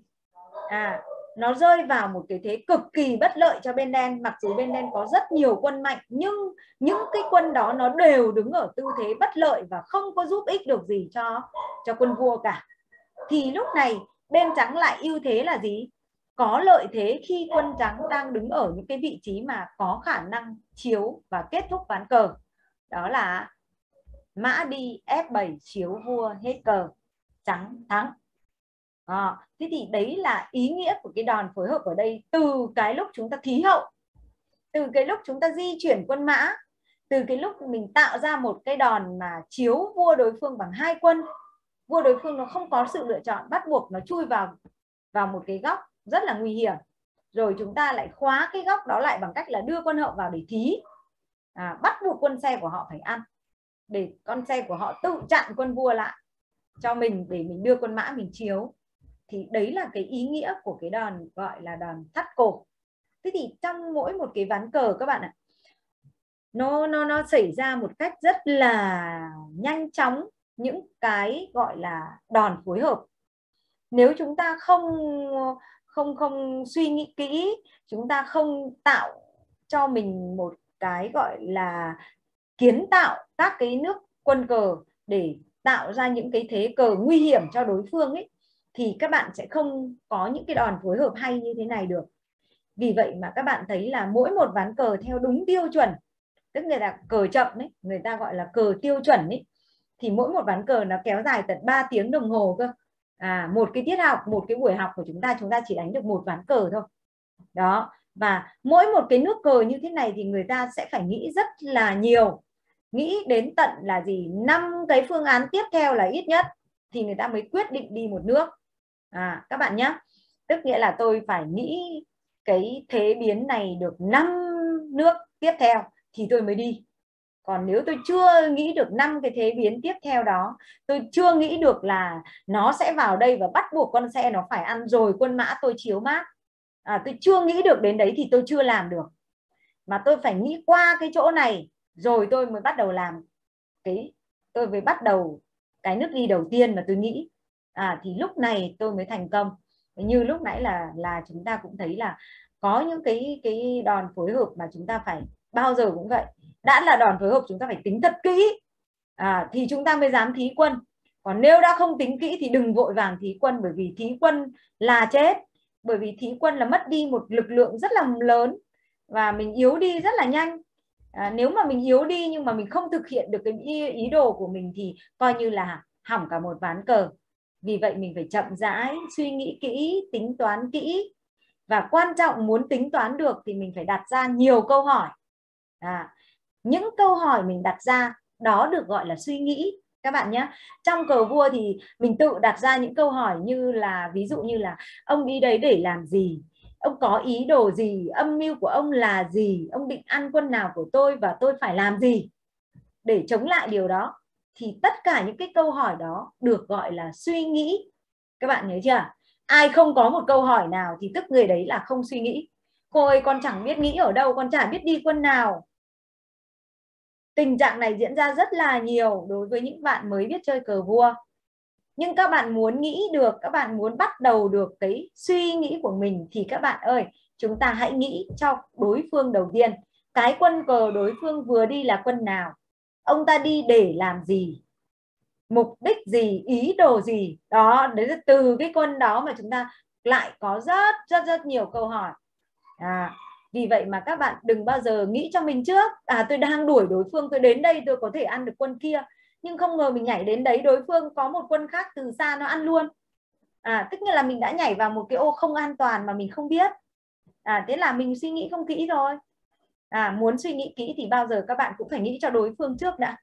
nó rơi vào một cái thế cực kỳ bất lợi cho bên đen. Mặc dù bên đen có rất nhiều quân mạnh, nhưng những cái quân đó nó đều đứng ở tư thế bất lợi và không có giúp ích được gì cho quân vua cả. Thì lúc này bên trắng lại ưu thế là gì? Có lợi thế khi quân trắng đang đứng ở những cái vị trí mà có khả năng chiếu và kết thúc ván cờ. Đó là mã đi F7 chiếu vua hết cờ, trắng thắng. Thế thì đấy là ý nghĩa của cái đòn phối hợp ở đây. Từ cái lúc chúng ta thí hậu, từ cái lúc chúng ta di chuyển quân mã, từ cái lúc mình tạo ra một cái đòn mà chiếu vua đối phương bằng 2 quân, vua đối phương nó không có sự lựa chọn, bắt buộc nó chui vào một cái góc rất là nguy hiểm. Rồi chúng ta lại khóa cái góc đó lại bằng cách là đưa quân hậu vào để thí, bắt buộc quân xe của họ phải ăn, để con xe của họ tự chặn quân vua lại cho mình để mình đưa quân mã mình chiếu. Thì đấy là cái ý nghĩa của cái đòn gọi là đòn thắt cổ. Thế thì trong mỗi một cái ván cờ các bạn ạ, nó xảy ra một cách rất là nhanh chóng những cái gọi là đòn phối hợp. Nếu chúng ta không suy nghĩ kỹ, chúng ta không tạo cho mình một cái gọi là kiến tạo các cái nước quân cờ để tạo ra những cái thế cờ nguy hiểm cho đối phương ấy, thì các bạn sẽ không có những cái đòn phối hợp hay như thế này được. Vì vậy mà các bạn thấy là mỗi một ván cờ theo đúng tiêu chuẩn, tức là cờ chậm ấy, người ta gọi là cờ tiêu chuẩn ấy, thì mỗi một ván cờ nó kéo dài tận 3 tiếng đồng hồ cơ. Một cái tiết học, một cái buổi học của chúng ta chỉ đánh được một ván cờ thôi. Đó, và mỗi một cái nước cờ như thế này thì người ta sẽ phải nghĩ rất là nhiều, nghĩ đến tận là gì 5 cái phương án tiếp theo là ít nhất thì người ta mới quyết định đi một nước. Các bạn nhé, tức nghĩa là tôi phải nghĩ cái thế biến này được 5 nước tiếp theo thì tôi mới đi. Còn nếu tôi chưa nghĩ được 5 cái thế biến tiếp theo đó, tôi chưa nghĩ được là nó sẽ vào đây và bắt buộc con xe nó phải ăn rồi quân mã tôi chiếu mát, tôi chưa nghĩ được đến đấy thì tôi chưa làm được. Mà tôi phải nghĩ qua cái chỗ này rồi tôi mới bắt đầu làm tôi mới bắt đầu cái nước đi đầu tiên mà tôi nghĩ, thì lúc này tôi mới thành công. Như lúc nãy là chúng ta cũng thấy là có những cái đòn phối hợp mà chúng ta phải bao giờ cũng vậy. Đã là đòn phối hợp chúng ta phải tính thật kỹ thì chúng ta mới dám thí quân. Còn nếu đã không tính kỹ thì đừng vội vàng thí quân, bởi vì thí quân là chết. Bởi vì thí quân là mất đi một lực lượng rất là lớn và mình yếu đi rất là nhanh. Nếu mà mình yếu đi nhưng mà mình không thực hiện được cái ý đồ của mình thì coi như là hỏng cả một ván cờ. Vì vậy mình phải chậm rãi, suy nghĩ kỹ, tính toán kỹ. Và quan trọng muốn tính toán được thì mình phải đặt ra nhiều câu hỏi. Những câu hỏi mình đặt ra đó được gọi là suy nghĩ. các bạn nhé. Trong cờ vua thì mình tự đặt ra những câu hỏi như là ví dụ như là ông đi đấy để làm gì, ông có ý đồ gì, âm mưu của ông là gì, ông định ăn quân nào của tôi và tôi phải làm gì để chống lại điều đó. Thì tất cả những cái câu hỏi đó được gọi là suy nghĩ. Các bạn nhớ chưa? Ai không có một câu hỏi nào thì tức người đấy là không suy nghĩ. Cô ơi, con chẳng biết nghĩ ở đâu, con chả biết đi quân nào. Tình trạng này diễn ra rất là nhiều đối với những bạn mới biết chơi cờ vua. Nhưng các bạn muốn nghĩ được, các bạn muốn bắt đầu được cái suy nghĩ của mình thì các bạn ơi, chúng ta hãy nghĩ cho đối phương đầu tiên. Cái quân cờ đối phương vừa đi là quân nào? Ông ta đi để làm gì? Mục đích gì? Ý đồ gì? Đó, đấy là từ cái quân đó mà chúng ta lại có rất nhiều câu hỏi. Vì vậy mà các bạn đừng bao giờ nghĩ cho mình trước. Tôi đang đuổi đối phương, tôi đến đây tôi có thể ăn được quân kia. Nhưng không ngờ mình nhảy đến đấy đối phương có một quân khác từ xa nó ăn luôn. Tức là mình đã nhảy vào một cái ô không an toàn mà mình không biết. Thế là mình suy nghĩ không kỹ rồi. Muốn suy nghĩ kỹ thì bao giờ các bạn cũng phải nghĩ cho đối phương trước đã.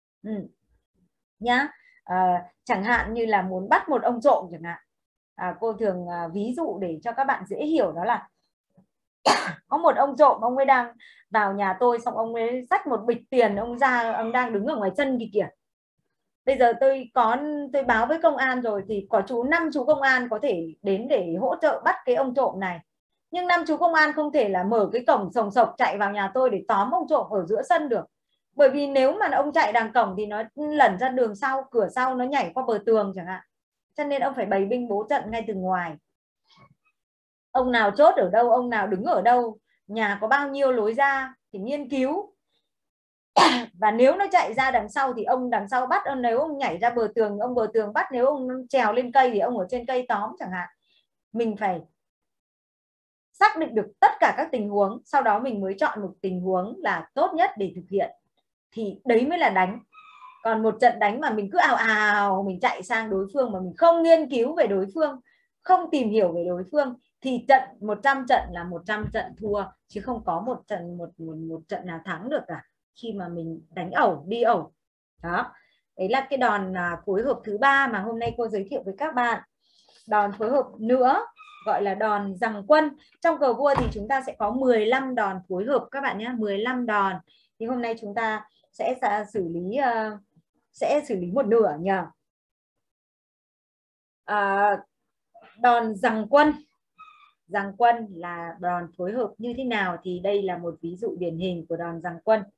Nhá. Chẳng hạn như là muốn bắt một ông trộm chẳng hạn. Cô thường ví dụ để cho các bạn dễ hiểu, đó là có một ông trộm, ông ấy đang vào nhà tôi, xong ông ấy xách một bịch tiền, ông đang đứng ở ngoài chân kìa. Bây giờ tôi báo với công an rồi thì có 5 chú công an có thể đến để hỗ trợ bắt cái ông trộm này. Nhưng 5 chú công an không thể là mở cái cổng sồng sộc chạy vào nhà tôi để tóm ông trộm ở giữa sân được. Bởi vì nếu mà ông chạy đằng cổng thì nó lẩn ra đường sau, cửa sau, nó nhảy qua bờ tường chẳng hạn. Cho nên ông phải bày binh bố trận ngay từ ngoài. Ông nào chốt ở đâu, ông nào đứng ở đâu, nhà có bao nhiêu lối ra thì nghiên cứu. Và nếu nó chạy ra đằng sau thì ông đằng sau bắt, nếu ông nhảy ra bờ tường, ông bờ tường bắt, nếu ông trèo lên cây thì ông ở trên cây tóm chẳng hạn. Mình phải xác định được tất cả các tình huống, sau đó mình mới chọn một tình huống là tốt nhất để thực hiện. Thì đấy mới là đánh. Còn một trận đánh mà mình cứ ào mình chạy sang đối phương mà mình không nghiên cứu về đối phương, không tìm hiểu về đối phương thì 100 trận là 100 trận thua, chứ không có một trận nào thắng được cả khi mà mình đánh ẩu, đi ẩu. Đó. Đấy là cái đòn phối hợp thứ 3 mà hôm nay cô giới thiệu với các bạn. Đòn phối hợp nữa gọi là đòn giằng quân. Trong cờ vua thì chúng ta sẽ có 15 đòn phối hợp các bạn nhé, 15 đòn. Thì hôm nay chúng ta sẽ xử lý một nửa nhỉ. Đòn giằng quân. Giằng quân là đòn phối hợp như thế nào thì đây là một ví dụ điển hình của đòn giằng quân.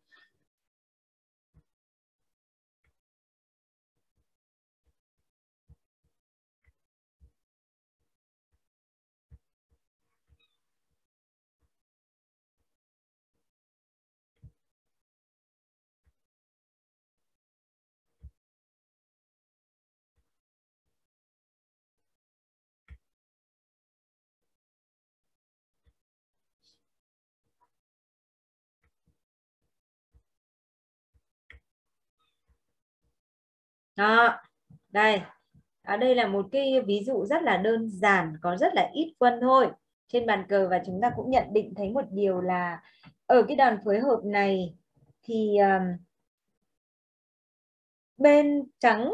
Đó, đây. Đây là một cái ví dụ rất là đơn giản, có rất là ít quân thôi trên bàn cờ, và chúng ta cũng nhận định thấy một điều là ở cái đòn phối hợp này thì bên trắng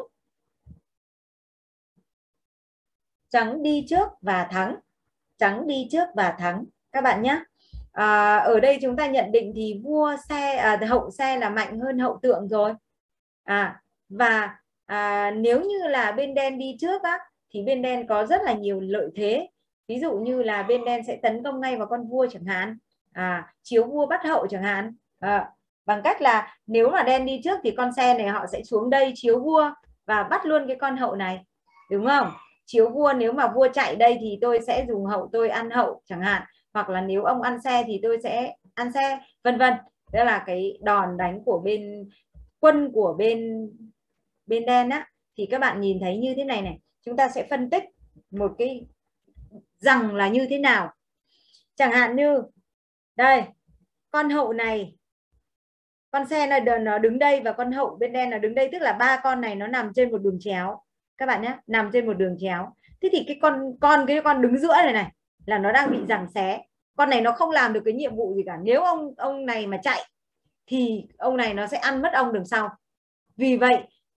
đi trước và thắng. Trắng đi trước và thắng các bạn nhé. Ở đây chúng ta nhận định thì hậu xe là mạnh hơn hậu tượng rồi. Và nếu như là bên đen đi trước thì bên đen có rất là nhiều lợi thế. Ví dụ như là bên đen sẽ tấn công ngay vào con vua chẳng hạn, chiếu vua bắt hậu chẳng hạn, bằng cách là nếu mà đen đi trước thì con xe này họ sẽ xuống đây chiếu vua và bắt luôn cái con hậu này, đúng không? Chiếu vua, nếu mà vua chạy đây thì tôi sẽ dùng hậu, tôi ăn hậu chẳng hạn, hoặc là nếu ông ăn xe thì tôi sẽ ăn xe, vân vân. Đó là cái đòn đánh của quân của bên đen thì các bạn nhìn thấy như thế này này. Chúng ta sẽ phân tích một cái rằng là như thế nào. Chẳng hạn như đây, con hậu này, con xe này nó đứng đây và con hậu bên đen là đứng đây, tức là 3 con này nó nằm trên một đường chéo các bạn nhé, nằm trên một đường chéo. Thế thì cái con đứng giữa này là nó đang bị giằng xé. Con này nó không làm được cái nhiệm vụ gì cả. Nếu ông này mà chạy thì ông này nó sẽ ăn mất ông đường sau. Vì vậy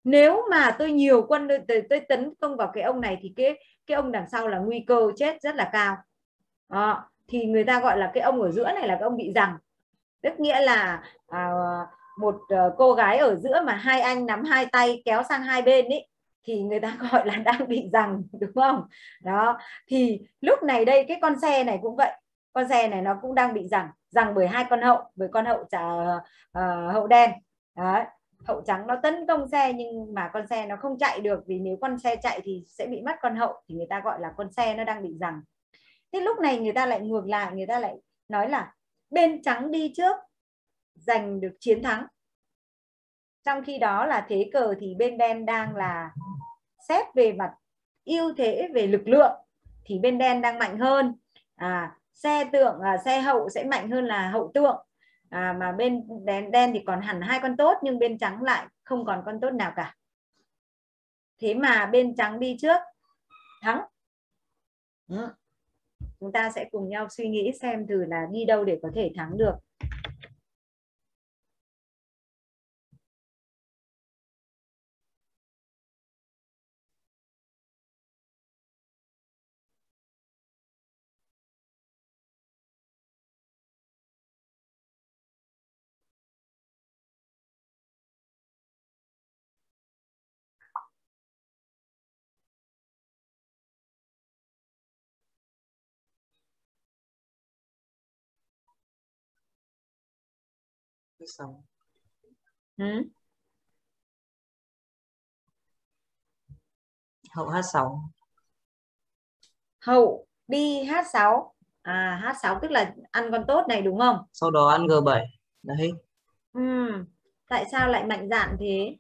Nếu mà tôi nhiều quân tôi tấn công vào cái ông này thì cái ông đằng sau là nguy cơ chết rất là cao. Đó. Thì người ta gọi là cái ông ở giữa này là cái ông bị giằng. Tức nghĩa là một cô gái ở giữa mà hai anh nắm hai tay kéo sang hai bên ấy, thì người ta gọi là đang bị giằng, đúng không? Đó. Thì lúc này đây cái con xe này cũng vậy. Con xe này nó cũng đang bị giằng bởi hai con hậu, bởi con hậu đen. Đấy. Hậu trắng nó tấn công xe nhưng mà con xe nó không chạy được, vì nếu con xe chạy thì sẽ bị mất con hậu, thì người ta gọi là con xe nó đang bị giằng. Thế lúc này người ta lại ngược lại, người ta lại nói là bên trắng đi trước giành được chiến thắng. Trong khi đó là thế cờ thì bên đen đang là xét về mặt ưu thế về lực lượng thì bên đen đang mạnh hơn. Xe hậu sẽ mạnh hơn là hậu tượng. Mà bên đen thì còn hẳn hai con tốt, nhưng bên trắng lại không còn con tốt nào cả. Thế mà bên trắng đi trước thắng. Chúng ta sẽ cùng nhau suy nghĩ xem thử là đi đâu để có thể thắng được. Xong. Hậu H6. Hậu đi H6. H6 tức là ăn con tốt này đúng không? Sau đó ăn G7 là hết. Tại sao lại mạnh dạn thế?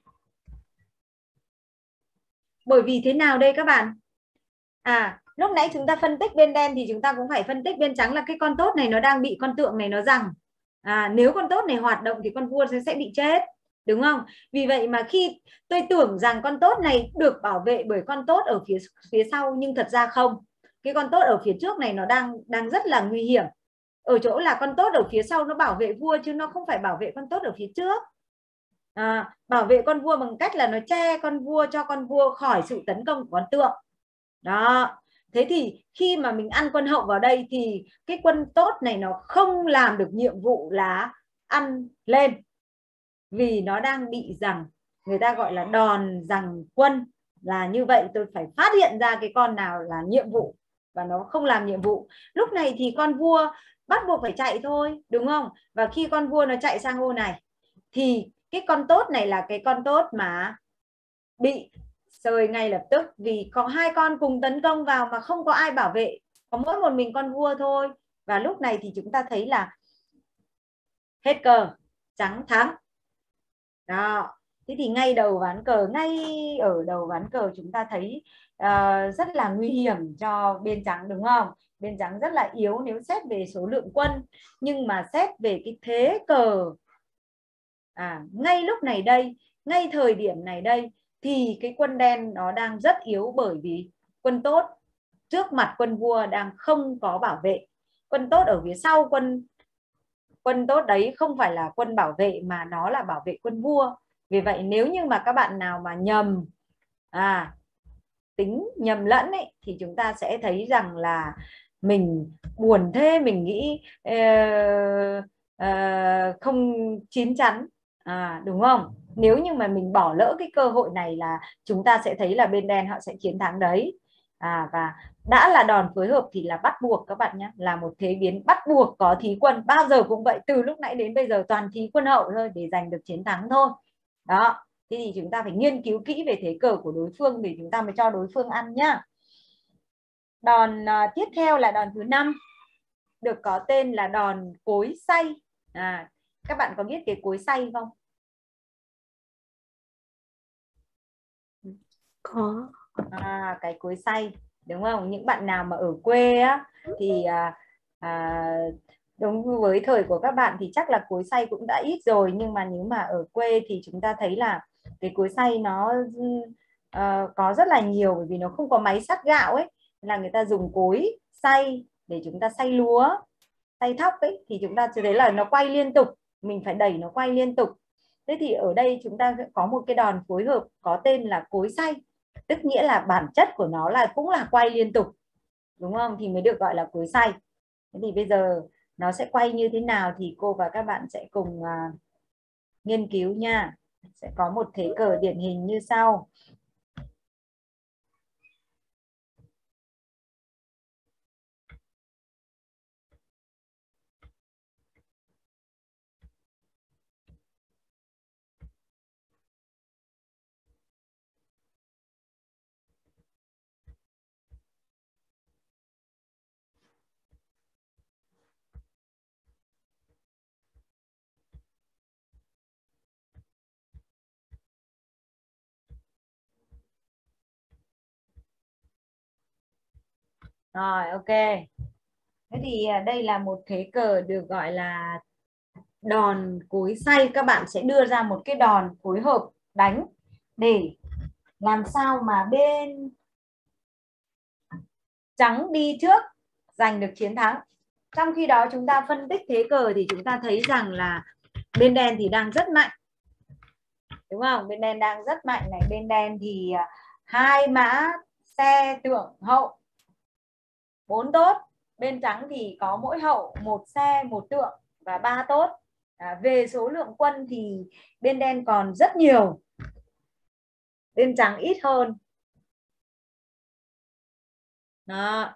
Bởi vì thế nào đây các bạn? Lúc nãy chúng ta phân tích bên đen thì chúng ta cũng phải phân tích bên trắng là cái con tốt này nó đang bị con tượng này nó giằng. Nếu con tốt này hoạt động thì con vua sẽ bị chết, đúng không? Vì vậy mà khi tôi tưởng rằng con tốt này được bảo vệ bởi con tốt ở phía sau, nhưng thật ra không. Cái con tốt ở phía trước này nó đang rất là nguy hiểm. Ở chỗ là con tốt ở phía sau nó bảo vệ vua chứ nó không phải bảo vệ con tốt ở phía trước. Bảo vệ con vua bằng cách là nó che con vua, cho con vua khỏi sự tấn công của con tượng. Đó. Thế thì khi mà mình ăn quân hậu vào đây thì cái quân tốt này nó không làm được nhiệm vụ là ăn lên, vì nó đang bị giằng. Người ta gọi là đòn giằng quân, là như vậy. Tôi phải phát hiện ra cái con nào là nhiệm vụ và nó không làm nhiệm vụ. Lúc này thì con vua bắt buộc phải chạy thôi, đúng không? Và khi con vua nó chạy sang ô này thì cái con tốt này là cái con tốt mà bị sơi ngay lập tức, vì có hai con cùng tấn công vào mà không có ai bảo vệ, có mỗi một mình con vua thôi. Và lúc này thì chúng ta thấy là hết cờ, trắng thắng. Đó. Thế thì ngay đầu ván cờ, ngay ở đầu ván cờ chúng ta thấy rất là nguy hiểm cho bên trắng, đúng không? Bên trắng rất là yếu nếu xét về số lượng quân, nhưng mà xét về cái thế cờ ngay lúc này đây, ngay thời điểm này đây, thì cái quân đen nó đang rất yếu, bởi vì quân tốt trước mặt quân vua đang không có bảo vệ. Quân tốt ở phía sau quân tốt đấy không phải là quân bảo vệ mà nó là bảo vệ quân vua. Vì vậy nếu như mà các bạn nào mà tính nhầm lẫn ấy, thì chúng ta sẽ thấy rằng là mình buồn thế, mình nghĩ không chín chắn, đúng không? Nếu như mà mình bỏ lỡ cái cơ hội này là chúng ta sẽ thấy là bên đen họ sẽ chiến thắng đấy. Và đã là đòn phối hợp thì là bắt buộc các bạn nhé, là một thế biến bắt buộc có thí quân, bao giờ cũng vậy, từ lúc nãy đến bây giờ toàn thí quân hậu thôi để giành được chiến thắng thôi. Đó. Thế thì chúng ta phải nghiên cứu kỹ về thế cờ của đối phương để chúng ta mới cho đối phương ăn nhá. Đòn tiếp theo là đòn thứ 5, được có tên là đòn cối xay. Các bạn có biết cái cối xay không? Có. Cái cối xay, đúng không? Những bạn nào mà ở quê á thì đúng với thời của các bạn thì chắc là cối xay cũng đã ít rồi, nhưng mà nếu mà ở quê thì chúng ta thấy là cái cối xay nó có rất là nhiều, bởi vì nó không có máy sắt gạo ấy, là người ta dùng cối xay để chúng ta xay lúa, xay thóc ấy, thì chúng ta sẽ thấy là nó quay liên tục, mình phải đẩy nó quay liên tục. Thế thì ở đây chúng ta có một cái đòn phối hợp có tên là cối xay, tức nghĩa là bản chất của nó là cũng là quay liên tục, đúng không? Thì mới được gọi là cối xay. Thế thì bây giờ nó sẽ quay như thế nào thì cô và các bạn sẽ cùng nghiên cứu nha. Sẽ có một thế cờ điển hình như sau. Rồi, ok. Thế thì đây là một thế cờ được gọi là đòn cối xay. Các bạn sẽ đưa ra một cái đòn phối hợp đánh để làm sao mà bên trắng đi trước giành được chiến thắng. Trong khi đó chúng ta phân tích thế cờ thì chúng ta thấy rằng là bên đen thì đang rất mạnh, đúng không? Bên đen đang rất mạnh này. Bên đen thì 2 mã xe tượng hậu 4 tốt. Bên trắng thì có mỗi hậu 1 xe 1 tượng và 3 tốt. Về số lượng quân thì bên đen còn rất nhiều, bên trắng ít hơn. Đó.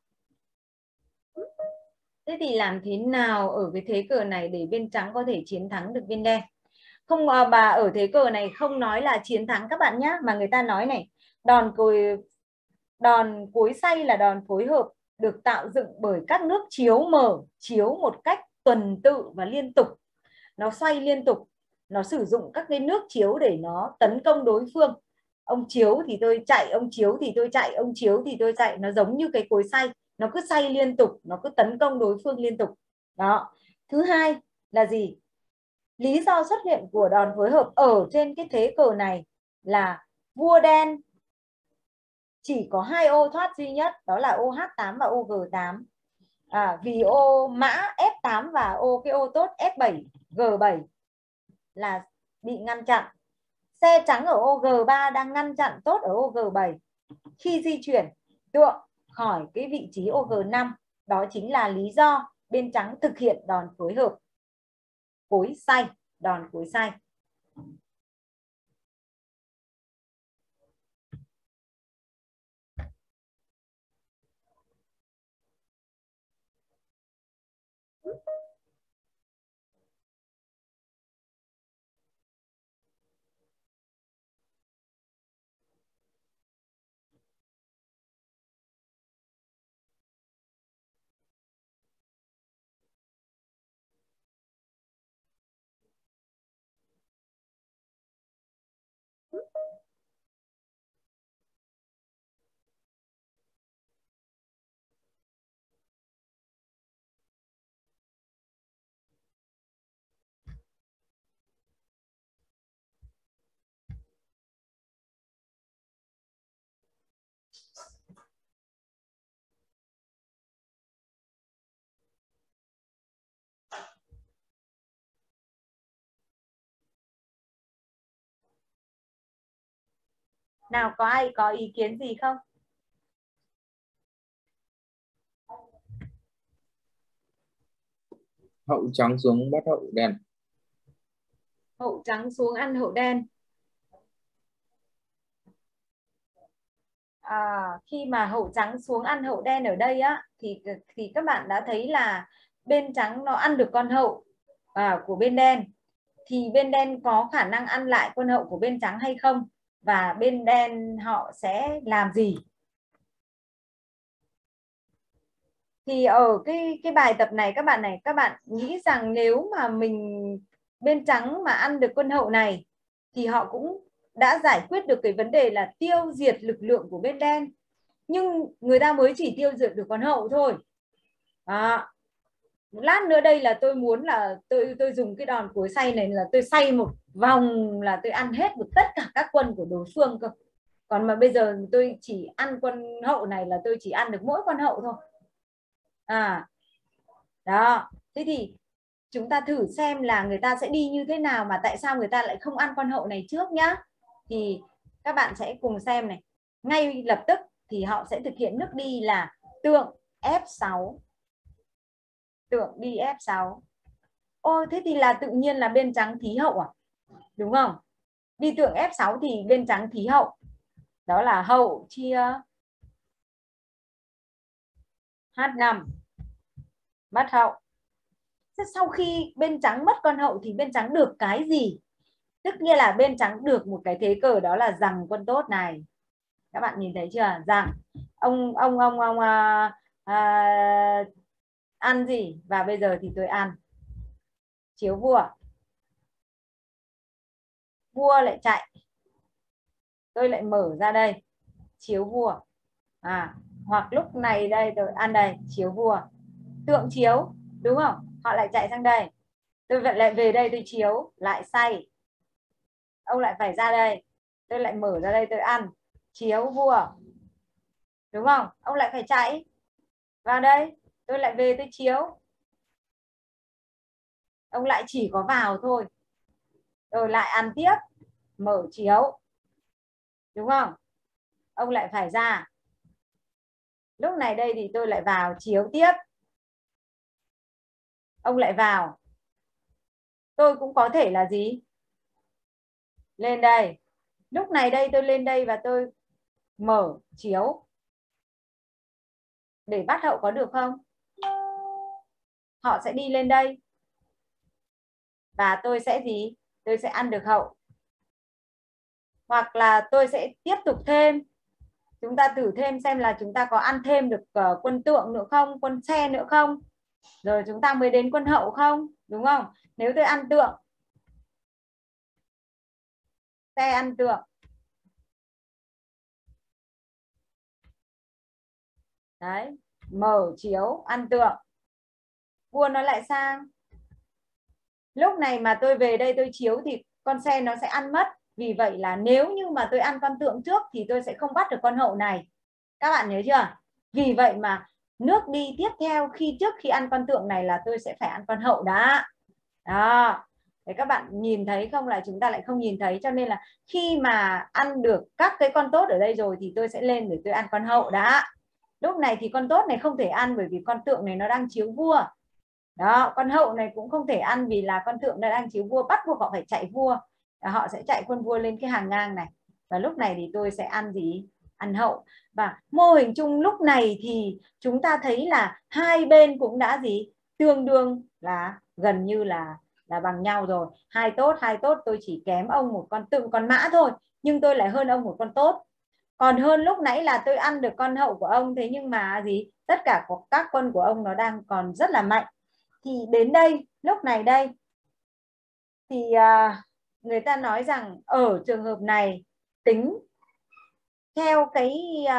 Thế thì làm thế nào ở cái thế cờ này để bên trắng có thể chiến thắng được bên đen? Không, bà ở thế cờ này không nói là chiến thắng các bạn nhé, mà người ta nói này, đòn cối xay là đòn phối hợp được tạo dựng bởi các nước chiếu mở, chiếu một cách tuần tự và liên tục. Nó xoay liên tục, nó sử dụng các cái nước chiếu để nó tấn công đối phương. Ông chiếu thì tôi chạy, ông chiếu thì tôi chạy, ông chiếu thì tôi chạy. Nó giống như cái cối xay, nó cứ xay liên tục, nó cứ tấn công đối phương liên tục. Đó. Thứ hai là gì? Lý do xuất hiện của đòn phối hợp ở trên cái thế cờ này là vua đen chỉ có 2 ô thoát duy nhất, đó là ô H8 và ô G8. Vì ô mã F8 và cái ô tốt F7, G7 là bị ngăn chặn. Xe trắng ở ô G3 đang ngăn chặn tốt ở ô G7. Khi di chuyển tượng khỏi cái vị trí ô G5, đó chính là lý do bên trắng thực hiện đòn phối hợp cối xay, đòn cối xay. Nào, có ai có ý kiến gì không? Hậu trắng xuống bắt hậu đen. Hậu trắng xuống ăn hậu đen. Khi mà hậu trắng xuống ăn hậu đen ở đây á thì các bạn đã thấy là bên trắng nó ăn được con hậu của bên đen, thì bên đen có khả năng ăn lại con hậu của bên trắng hay không, và bên đen họ sẽ làm gì? Thì ở cái bài tập này các bạn nghĩ rằng nếu mà bên trắng mà ăn được con hậu này thì họ cũng đã giải quyết được cái vấn đề là tiêu diệt lực lượng của bên đen, nhưng người ta mới chỉ tiêu diệt được con hậu thôi. Lát nữa đây là tôi muốn là tôi dùng cái đòn cối xay này là tôi xay một vòng là tôi ăn hết được tất cả các quân của đối phương cơ. Còn mà bây giờ tôi chỉ ăn con hậu này là tôi chỉ ăn được mỗi con hậu thôi. Đó. Thế thì chúng ta thử xem là người ta sẽ đi như thế nào mà tại sao người ta lại không ăn con hậu này trước nhá. Thì các bạn sẽ cùng xem này. Ngay lập tức thì họ sẽ thực hiện nước đi là tượng F6. Tượng đi F6. Ô, thế thì là tự nhiên là bên trắng thí hậu à? Đúng không? Đi tượng F6 thì bên trắng thí hậu. Đó là hậu chia H5. Mất hậu. Thế sau khi bên trắng mất con hậu thì bên trắng được cái gì? Tức nghĩa là bên trắng được một cái thế cờ, đó là rằng quân tốt này. Các bạn nhìn thấy chưa? Rằng ông ăn gì? Và bây giờ thì tôi ăn. Chiếu vua. Vua lại chạy. Tôi lại mở ra đây. Chiếu vua. Hoặc lúc này đây tôi ăn đây. Chiếu vua. Tượng chiếu. Đúng không? Họ lại chạy sang đây. Tôi lại về đây tôi chiếu. Lại xoay. Ông lại phải ra đây. Tôi lại mở ra đây tôi ăn. Chiếu vua. Đúng không? Ông lại phải chạy. Vào đây. Tôi lại về tôi chiếu. Ông lại chỉ có vào thôi. Rồi lại ăn tiếp. Mở chiếu. Đúng không? Ông lại phải ra. Lúc này đây thì tôi lại vào chiếu tiếp. Ông lại vào. Tôi cũng có thể là gì? Lên đây. Lúc này đây tôi lên đây và tôi mở chiếu. Để bắt hậu có được không? Họ sẽ đi lên đây. Và tôi sẽ gì? Tôi sẽ ăn được hậu. Hoặc là tôi sẽ tiếp tục thêm. Chúng ta thử thêm xem là chúng ta có ăn thêm được quân tượng nữa không? Quân xe nữa không? Rồi chúng ta mới đến quân hậu không? Đúng không? Nếu tôi ăn tượng. Xe ăn tượng. Đấy. Mở chiếu ăn tượng. Vua nó lại sang. Lúc này mà tôi về đây tôi chiếu thì con xe nó sẽ ăn mất. Vì vậy là nếu như mà tôi ăn con tượng trước thì tôi sẽ không bắt được con hậu này. Các bạn nhớ chưa? Vì vậy mà nước đi tiếp theo trước khi ăn con tượng này là tôi sẽ phải ăn con hậu đã. Đó. Để các bạn nhìn thấy không, là chúng ta lại không nhìn thấy. Cho nên là khi mà ăn được các cái con tốt ở đây rồi thì tôi sẽ lên để tôi ăn con hậu đã. Lúc này thì con tốt này không thể ăn bởi vì con tượng này nó đang chiếu vua. Đó, con hậu này cũng không thể ăn vì là con tượng nó đang chiếu vua, bắt buộc họ phải chạy vua. Họ sẽ chạy quân vua lên cái hàng ngang này. Và lúc này thì tôi sẽ ăn gì? Ăn hậu. Và mô hình chung lúc này thì chúng ta thấy là hai bên cũng đã gì? Tương đương, là gần như là bằng nhau rồi. Hai tốt, tôi chỉ kém ông một con mã thôi, nhưng tôi lại hơn ông một con tốt. Còn hơn lúc nãy là tôi ăn được con hậu của ông, thế nhưng mà gì? Tất cả các quân của ông nó đang còn rất là mạnh. Thì đến đây, lúc này đây thì người ta nói rằng ở trường hợp này tính theo cái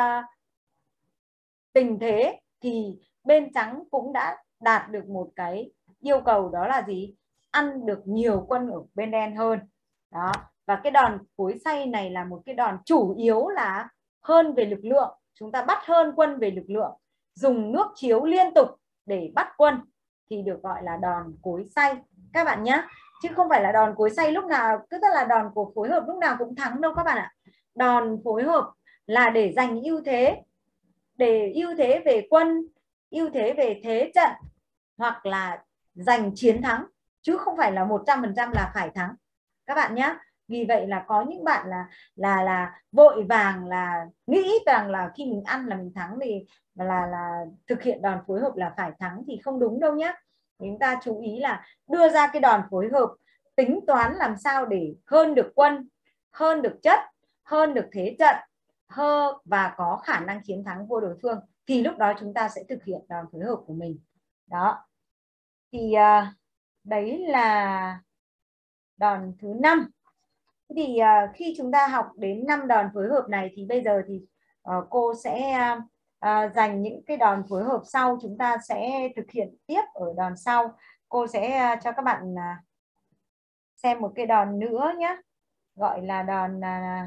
tình thế thì bên trắng cũng đã đạt được một cái yêu cầu, đó là gì? Ăn được nhiều quân ở bên đen hơn. Đó. Và cái đòn cối xay này là một cái đòn chủ yếu là hơn về lực lượng. Chúng ta bắt hơn quân về lực lượng. Dùng nước chiếu liên tục để bắt quân thì được gọi là đòn cối xay các bạn nhé. Chứ không phải là đòn cối xay lúc nào, tức là đòn của phối hợp lúc nào cũng thắng đâu các bạn ạ. Đòn phối hợp là để giành ưu thế, để ưu thế về quân, ưu thế về thế trận, hoặc là giành chiến thắng, chứ không phải là 100% là phải thắng các bạn nhé. Vì vậy là có những bạn là vội vàng là nghĩ rằng là khi mình ăn là mình thắng thì là thực hiện đòn phối hợp là phải thắng, thì không đúng đâu nhé. Chúng ta chú ý là đưa ra cái đòn phối hợp, tính toán làm sao để hơn được quân, hơn được chất, hơn được thế trận, và có khả năng chiến thắng vua đối phương, thì lúc đó chúng ta sẽ thực hiện đòn phối hợp của mình. Đó. Thì đấy là đòn thứ 5. Thì khi chúng ta học đến 5 đòn phối hợp này thì bây giờ thì cô sẽ dành những cái đòn phối hợp sau, chúng ta sẽ thực hiện tiếp ở đòn sau. Cô sẽ cho các bạn xem một cái đòn nữa nhé, gọi là đòn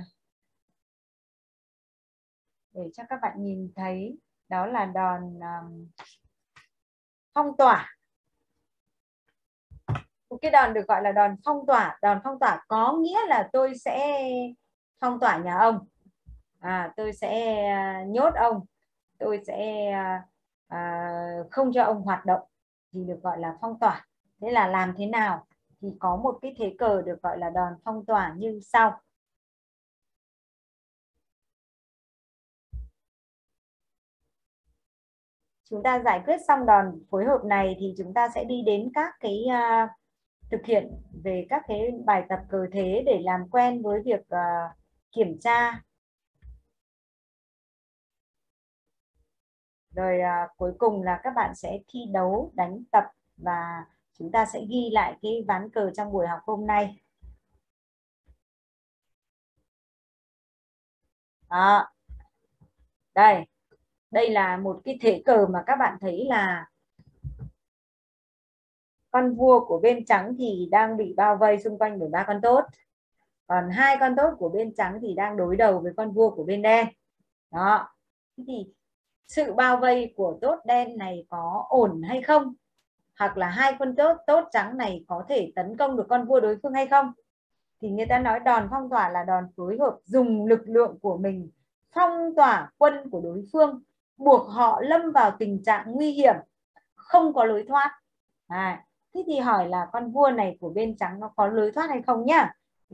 để cho các bạn nhìn thấy, đó là đòn phong tỏa. một cái đòn được gọi là đòn phong tỏa. Đòn phong tỏa có nghĩa là tôi sẽ phong tỏa nhà ông, tôi sẽ nhốt ông, tôi sẽ không cho ông hoạt động, thì được gọi là phong tỏa. Thế là làm thế nào? Thì có một cái thế cờ được gọi là đòn phong tỏa như sau. Chúng ta giải quyết xong đòn phối hợp này thì chúng ta sẽ đi đến các cái thực hiện về các cái bài tập cờ thế để làm quen với việc kiểm tra. Rồi cuối cùng là các bạn sẽ thi đấu đánh tập và chúng ta sẽ ghi lại cái ván cờ trong buổi học hôm nay. Đó. Đây là một cái thế cờ mà các bạn thấy là con vua của bên trắng thì đang bị bao vây xung quanh bởi 3 con tốt. Còn 2 con tốt của bên trắng thì đang đối đầu với con vua của bên đen. Đó. Thế thì sự bao vây của tốt đen này có ổn hay không? Hoặc là 2 con tốt trắng này có thể tấn công được con vua đối phương hay không? Thì người ta nói đòn phong tỏa là đòn phối hợp dùng lực lượng của mình phong tỏa quân của đối phương, buộc họ lâm vào tình trạng nguy hiểm, không có lối thoát. Thế thì hỏi là con vua này của bên trắng nó có lối thoát hay không nhá?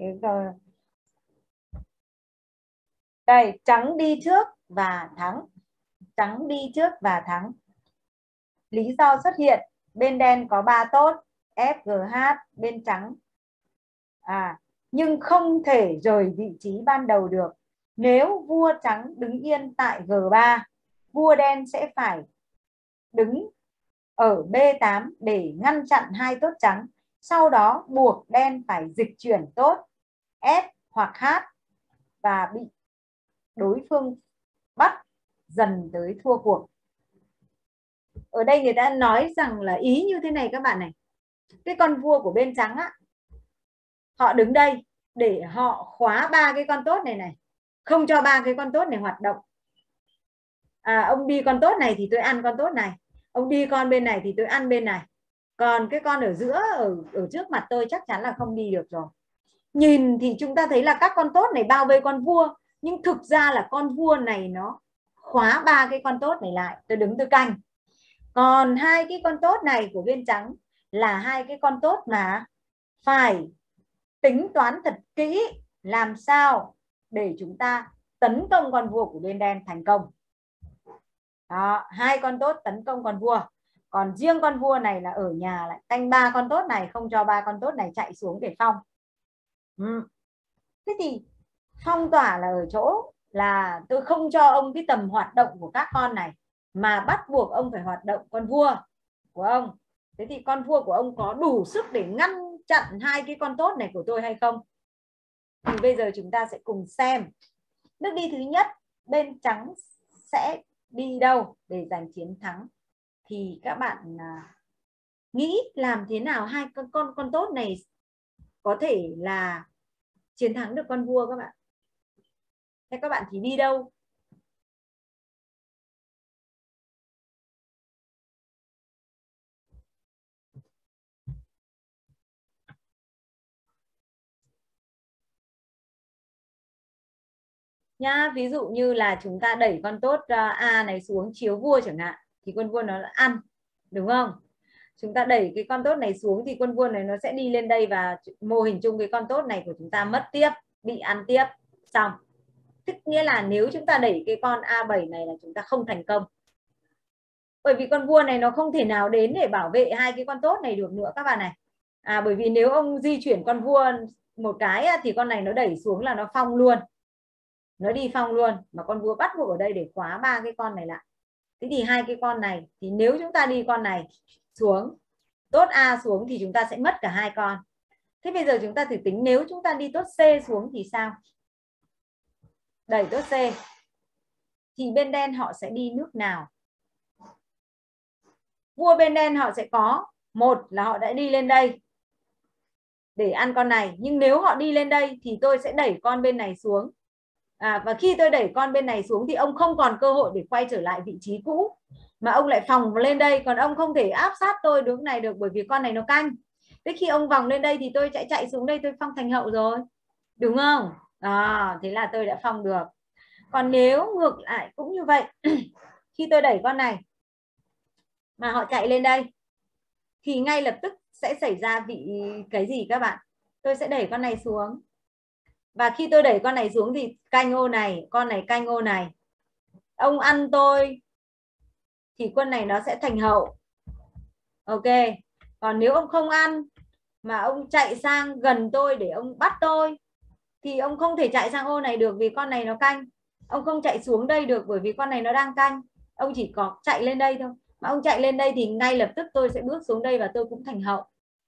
Đây, trắng đi trước và thắng. Trắng đi trước và thắng. Lý do xuất hiện, bên đen có 3 tốt, FGH, bên trắng. Nhưng không thể rời vị trí ban đầu được. Nếu vua trắng đứng yên tại G3, vua đen sẽ phải đứng ở B8 để ngăn chặn 2 tốt trắng. Sau đó buộc đen phải dịch chuyển tốt F hoặc H và bị đối phương bắt dần tới thua cuộc. Ở đây người ta nói rằng là ý như thế này các bạn này. Cái con vua của bên trắng á, họ đứng đây để họ khóa 3 cái con tốt này, không cho 3 cái con tốt này hoạt động. Ông đi con tốt này thì tôi ăn con tốt này, ông đi con bên này thì tôi ăn bên này, còn cái con ở giữa ở trước mặt tôi chắc chắn là không đi được rồi. Nhìn thì chúng ta thấy là các con tốt này bao vây con vua, nhưng thực ra là con vua này nó khóa 3 cái con tốt này lại, tôi đứng tôi canh. Còn 2 cái con tốt này của bên trắng là 2 cái con tốt mà phải tính toán thật kỹ làm sao để chúng ta tấn công con vua của bên đen thành công. Đó, 2 con tốt tấn công con vua. Còn riêng con vua này là ở nhà lại canh 3 con tốt này, không cho 3 con tốt này chạy xuống để phong. Thế thì phong tỏa là ở chỗ là tôi không cho ông cái tầm hoạt động của các con này, mà bắt buộc ông phải hoạt động con vua của ông. Thế thì con vua của ông có đủ sức để ngăn chặn 2 cái con tốt này của tôi hay không? Thì bây giờ chúng ta sẽ cùng xem. Bước đi thứ nhất, bên trắng sẽ đi đâu để giành chiến thắng? Thì các bạn nghĩ làm thế nào 2 con tốt này có thể là chiến thắng được con vua các bạn? Thế các bạn thì đi đâu? Nhá, ví dụ như là chúng ta đẩy con tốt A này xuống chiếu vua chẳng hạn, thì con vua nó ăn, đúng không? Chúng ta đẩy cái con tốt này xuống thì con vua này nó sẽ đi lên đây và mô hình chung cái con tốt này của chúng ta mất tiếp, bị ăn tiếp, xong. Tức nghĩa là nếu chúng ta đẩy cái con A7 này là chúng ta không thành công. Bởi vì con vua này nó không thể nào đến để bảo vệ 2 cái con tốt này được nữa các bạn này. Bởi vì nếu ông di chuyển con vua một cái thì con này nó đẩy xuống là nó phong luôn. Nó đi phong luôn, mà con vua bắt buộc ở đây để khóa 3 cái con này lại. Thế thì 2 cái con này thì nếu chúng ta đi con này xuống, tốt A xuống thì chúng ta sẽ mất cả 2 con. Thế bây giờ chúng ta thử tính nếu chúng ta đi tốt C xuống thì sao? Đẩy tốt C thì bên đen họ sẽ đi nước nào? Vua bên đen họ sẽ có, một là họ đã đi lên đây để ăn con này, nhưng nếu họ đi lên đây thì tôi sẽ đẩy con bên này xuống. Và khi tôi đẩy con bên này xuống thì ông không còn cơ hội để quay trở lại vị trí cũ, mà ông lại phòng lên đây, còn ông không thể áp sát tôi đứng này được bởi vì con này nó canh. Thế khi ông vòng lên đây thì tôi chạy xuống đây tôi phong thành hậu rồi, đúng không? Thế là tôi đã phong được. Còn nếu ngược lại cũng như vậy, khi tôi đẩy con này mà họ chạy lên đây thì ngay lập tức sẽ xảy ra vị cái gì các bạn? Tôi sẽ đẩy con này xuống. Và khi tôi đẩy con này xuống thì canh ô này, con này canh ô này. Ông ăn tôi thì quân này nó sẽ thành hậu. Ok. Còn nếu ông không ăn mà ông chạy sang gần tôi để ông bắt tôi thì ông không thể chạy sang ô này được vì con này nó canh. Ông không chạy xuống đây được bởi vì con này nó đang canh. Ông chỉ có chạy lên đây thôi. Mà ông chạy lên đây thì ngay lập tức tôi sẽ bước xuống đây và tôi cũng thành hậu.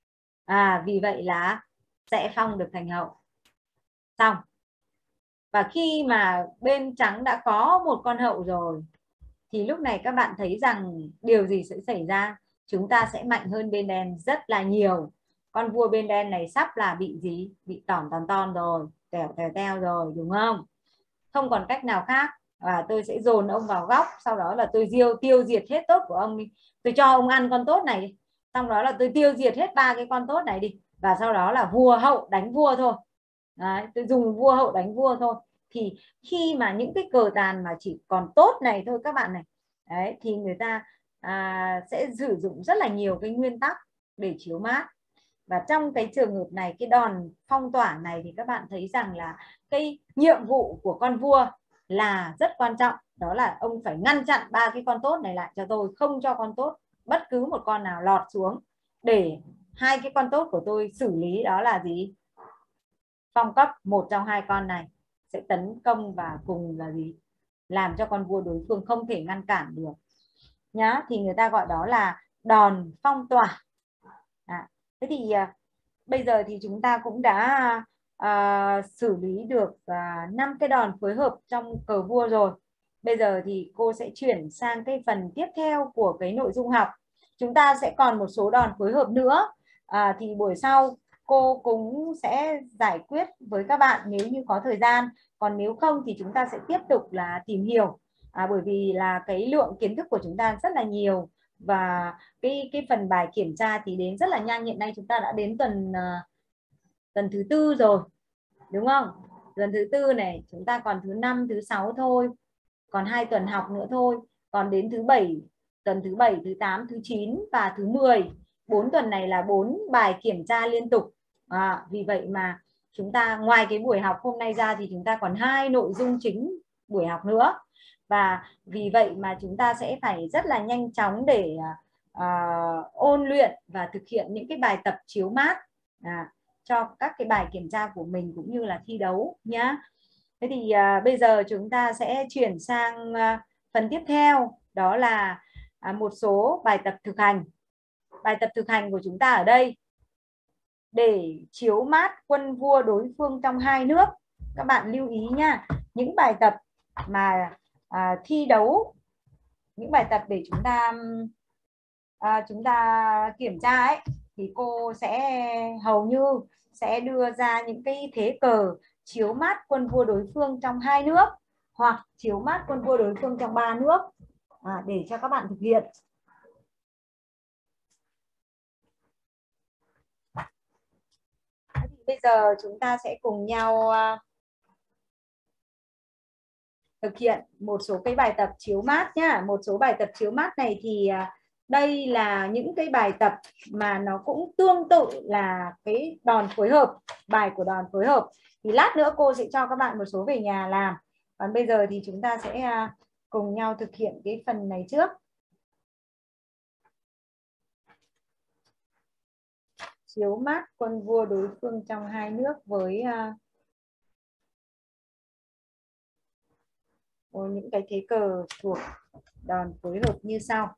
Vì vậy là sẽ phong được thành hậu. Xong. Và khi mà bên trắng đã có một con hậu rồi thì lúc này các bạn thấy rằng điều gì sẽ xảy ra? Chúng ta sẽ mạnh hơn bên đen rất là nhiều. Con vua bên đen này sắp là bị gì? Bị tỏn ton rồi, tèo rồi, đúng không? Không còn cách nào khác. Và tôi sẽ dồn ông vào góc, sau đó là tôi tiêu diệt hết tốt của ông đi. Tôi cho ông ăn con tốt này đi. Xong đó là tôi tiêu diệt hết 3 cái con tốt này đi. Và sau đó là vua hậu đánh vua thôi. Đấy, tôi dùng vua hậu đánh vua thôi. Thì khi mà những cái cờ tàn mà chỉ còn tốt này thôi các bạn này, đấy, thì người ta sẽ sử dụng rất là nhiều cái nguyên tắc để chiếu mát. Và trong cái trường hợp này, cái đòn phong tỏa này thì các bạn thấy rằng là cái nhiệm vụ của con vua là rất quan trọng. Đó là ông phải ngăn chặn 3 cái con tốt này lại cho tôi, không cho con tốt bất cứ một con nào lọt xuống, để 2 cái con tốt của tôi xử lý. Đó là gì? Phong cấp một trong 2 con này sẽ tấn công và cùng là gì? Làm cho con vua đối phương không thể ngăn cản được nhá. Thì người ta gọi đó là đòn phong tỏa. Thế thì bây giờ thì chúng ta cũng đã xử lý được 5 cái đòn phối hợp trong cờ vua rồi. Bây giờ thì cô sẽ chuyển sang cái phần tiếp theo của cái nội dung học. Chúng ta sẽ còn một số đòn phối hợp nữa. Thì buổi sau cô cũng sẽ giải quyết với các bạn nếu như có thời gian. Còn nếu không thì chúng ta sẽ tiếp tục là tìm hiểu. Bởi vì là cái lượng kiến thức của chúng ta rất là nhiều. Và cái phần bài kiểm tra thì đến rất là nhanh. Hiện nay chúng ta đã đến tuần thứ 4 rồi, đúng không? Tuần thứ 4 này, chúng ta còn thứ 5, thứ 6 thôi, còn 2 tuần học nữa thôi. Còn đến thứ 7, tuần thứ 7, thứ 8, thứ 9 và thứ 10, 4 tuần này là 4 bài kiểm tra liên tục. Vì vậy mà chúng ta ngoài cái buổi học hôm nay ra thì chúng ta còn 2 nội dung chính buổi học nữa. Và vì vậy mà chúng ta sẽ phải rất là nhanh chóng để ôn luyện và thực hiện những cái bài tập chiếu mát cho các cái bài kiểm tra của mình cũng như là thi đấu nhá. Thế thì bây giờ chúng ta sẽ chuyển sang phần tiếp theo, đó là một số bài tập thực hành. Bài tập thực hành của chúng ta ở đây để chiếu mát quân vua đối phương trong 2 nước. Các bạn lưu ý nha, những bài tập mà thi đấu, những bài tập để chúng ta kiểm tra ấy, thì cô sẽ hầu như sẽ đưa ra những cái thế cờ chiếu mát quân vua đối phương trong 2 nước hoặc chiếu mát quân vua đối phương trong 3 nước để cho các bạn thực hiện. Bây giờ chúng ta sẽ cùng nhau thực hiện một số cái bài tập chiếu mát nhá. Một số bài tập chiếu mát này thì đây là những cái bài tập mà nó cũng tương tự là cái đòn phối hợp, bài của đòn phối hợp. Thì lát nữa cô sẽ cho các bạn một số về nhà làm. Còn bây giờ thì chúng ta sẽ cùng nhau thực hiện cái phần này trước. Chiếu mát quân vua đối phương trong 2 nước với những cái thế cờ thuộc đòn phối hợp như sau.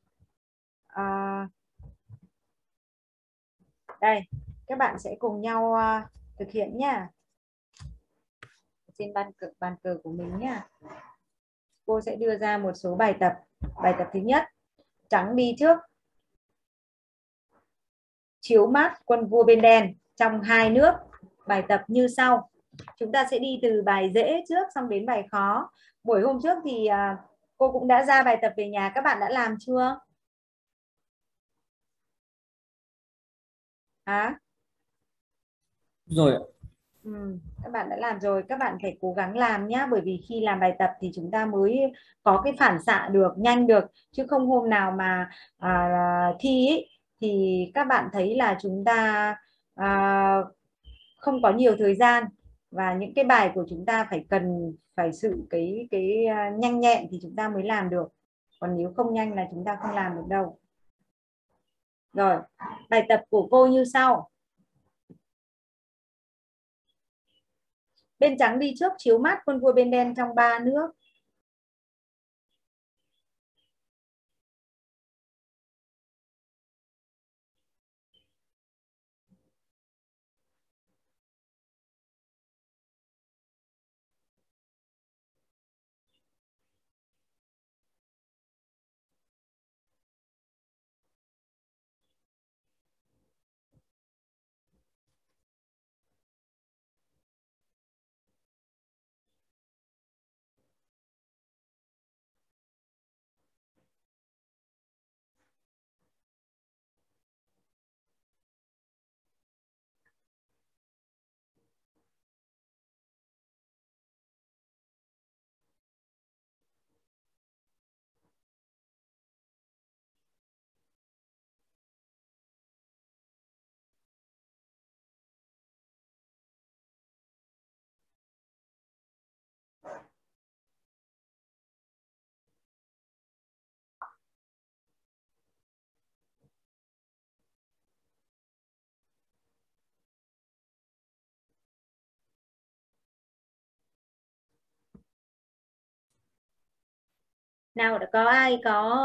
Đây, các bạn sẽ cùng nhau thực hiện nhá. Trên bàn cờ của mình nhá. Cô sẽ đưa ra một số bài tập. Bài tập thứ nhất, trắng đi trước. Chiếu mát quân vua bên đen trong 2 nước. Bài tập như sau. Chúng ta sẽ đi từ bài dễ trước xong đến bài khó. Buổi hôm trước thì cô cũng đã ra bài tập về nhà. Các bạn đã làm chưa? Rồi ạ. Các bạn đã làm rồi, các bạn phải cố gắng làm nhá, bởi vì khi làm bài tập thì chúng ta mới có cái phản xạ được, nhanh được, chứ không hôm nào mà thi ấy, thì các bạn thấy là chúng ta không có nhiều thời gian, và những cái bài của chúng ta phải sự nhanh nhẹn thì chúng ta mới làm được, còn nếu không nhanh là chúng ta không làm được đâu. Rồi, bài tập của cô như sau. Bên trắng đi trước chiếu mát con vua bên đen trong 3 nước. Nào, có ai có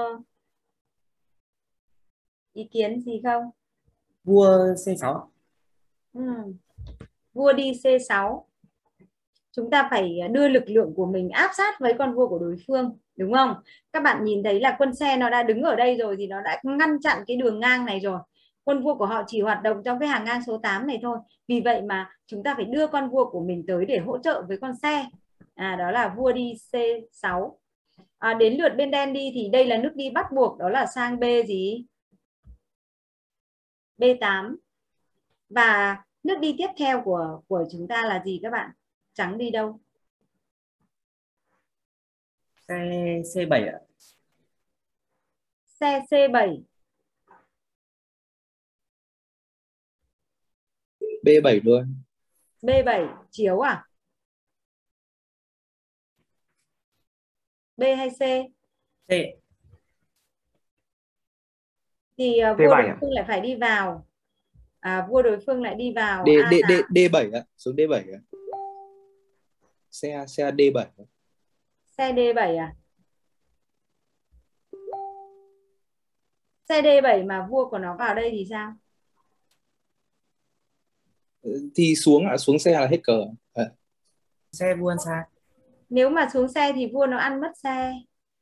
ý kiến gì không? Vua C6. Vua đi C6. Chúng ta phải đưa lực lượng của mình áp sát với con vua của đối phương, đúng không? Các bạn nhìn thấy là quân xe nó đã đứng ở đây rồi, thì nó đã ngăn chặn cái đường ngang này rồi. Quân vua của họ chỉ hoạt động trong cái hàng ngang số 8 này thôi. Vì vậy mà chúng ta phải đưa con vua của mình tới để hỗ trợ với con xe. Đó là vua đi C6. Đến lượt bên đen đi, thì đây là nước đi bắt buộc, đó là sang B gì? B8. Và nước đi tiếp theo của chúng ta là gì các bạn? Trắng đi đâu? Xe C7 ạ. Xe C7. B7 luôn. B7 chiếu à? B hay C? C. Thì vua đối phương lại phải đi vào. Vua đối phương lại đi vào D7 ạ, xuống D7 ạ. Xe D7. Xe D7 à? Xe D7 mà vua của nó vào đây thì sao? Thì xuống xe là hết cờ. Xe vua ăn xa. Nếu mà xuống xe thì vua nó ăn mất xe.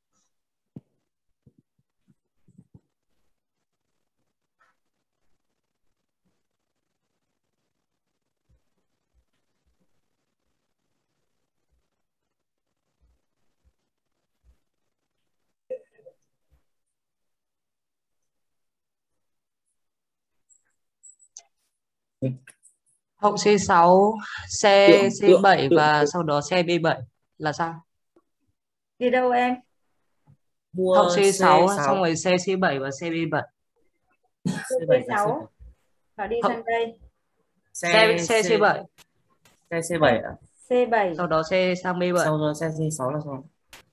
Hậu C6, xe C7 và sau đó xe B7 là sao? Đi đâu em? Hậu C6 xong rồi xe C7 và xe B7. C6 họ đi sang đây. Xe C7. Xe C7 ạ. C7. Sau đó xe sang B7. Sau đó xe C6 là xong.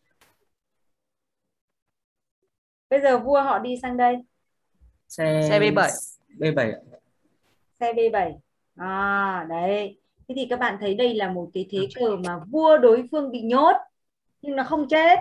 Bây giờ vua họ đi sang đây. Xe B7. B7 ạ. Xe B7. Đấy. Thế thì các bạn thấy đây là một cái thế cờ mà vua đối phương bị nhốt, nhưng nó không chết.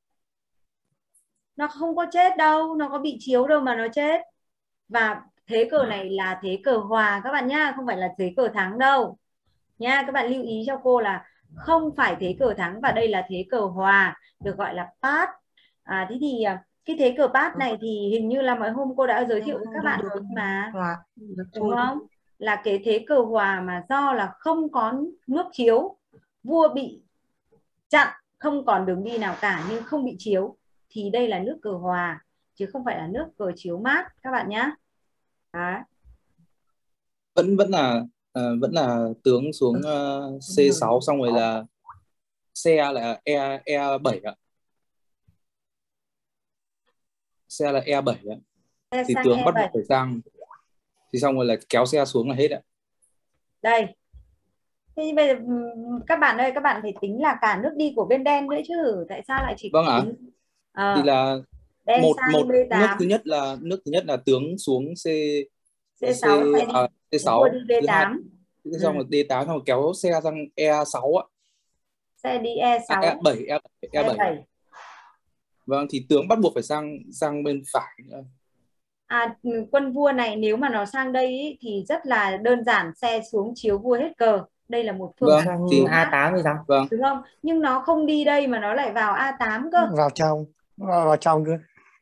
Nó không có chết đâu, nó có bị chiếu đâu mà nó chết. Và thế cờ này là thế cờ hòa các bạn nhá, không phải là thế cờ thắng đâu nha. Các bạn lưu ý cho cô là không phải thế cờ thắng, và đây là thế cờ hòa, được gọi là pass. Thế thì cái thế cờ pass này thì hình như là mọi hôm cô đã giới thiệu với các bạn rồi mà, đúng không? Là cái thế cờ hòa mà do là không có nước chiếu, vua bị chặn, không còn đường đi nào cả nhưng không bị chiếu, thì đây là nước cờ hòa chứ không phải là nước cờ chiếu mát các bạn nhé. vẫn là tướng xuống C6 xong rồi là xe là E7 ạ. Xe là E7 ạ. Thì tướng bắt buộc phải sang, thì xong rồi là kéo xe xuống là hết ạ. Đây. Thế bây giờ các bạn ơi, các bạn phải tính là cả nước đi của bên đen nữa chứ, tại sao lại chỉ Vâng ạ. Thì là đen một sang B8. nước thứ nhất là tướng xuống C6 C6 đi thứ hai, B8. xong rồi D8 xong rồi kéo xe sang E6 ạ. Xe đi E6. E7. Vâng, thì tướng bắt buộc phải sang bên phải nữa. Quân vua này nếu mà nó sang đây ý, thì rất là đơn giản, xe xuống chiếu vua hết cờ. Đây là một phương án thì A8 thì sao? Vâng. Đúng không? Nhưng nó không đi đây mà nó lại vào A8 cơ. Vào trong cơ.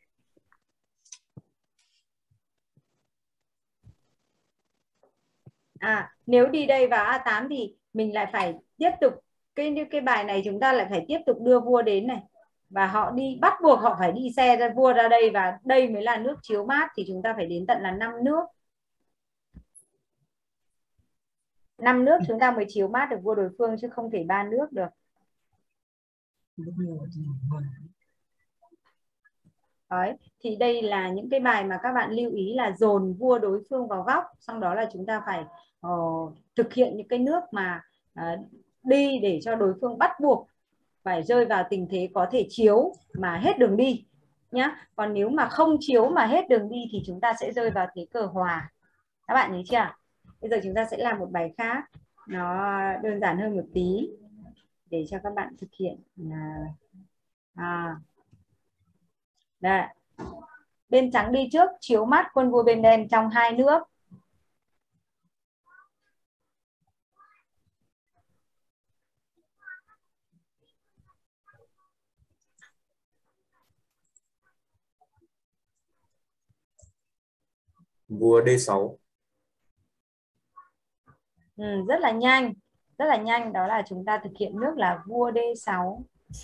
Nếu đi đây vào A8 thì mình lại phải tiếp tục cái bài này, chúng ta lại phải tiếp tục đưa vua đến này, và họ đi, bắt buộc họ phải đi xe ra vua ra đây, và đây mới là nước chiếu mát, thì chúng ta phải đến tận là 5 nước. 5 nước chúng ta mới chiếu mát được vua đối phương, chứ không thể 3 nước được. Đấy, thì đây là những cái bài mà các bạn lưu ý là dồn vua đối phương vào góc, xong đó là chúng ta phải thực hiện những cái nước mà đi để cho đối phương bắt buộc phải rơi vào tình thế có thể chiếu mà hết đường đi nhá. Còn nếu mà không chiếu mà hết đường đi thì chúng ta sẽ rơi vào thế cờ hòa. Các bạn nhớ chưa? Bây giờ chúng ta sẽ làm một bài khác, nó đơn giản hơn một tí để cho các bạn thực hiện. Đây. Bên trắng đi trước, chiếu mát quân vua bên đen trong 2 nước. Vua D6. Rất là nhanh. Rất là nhanh, đó là chúng ta thực hiện nước là vua D6.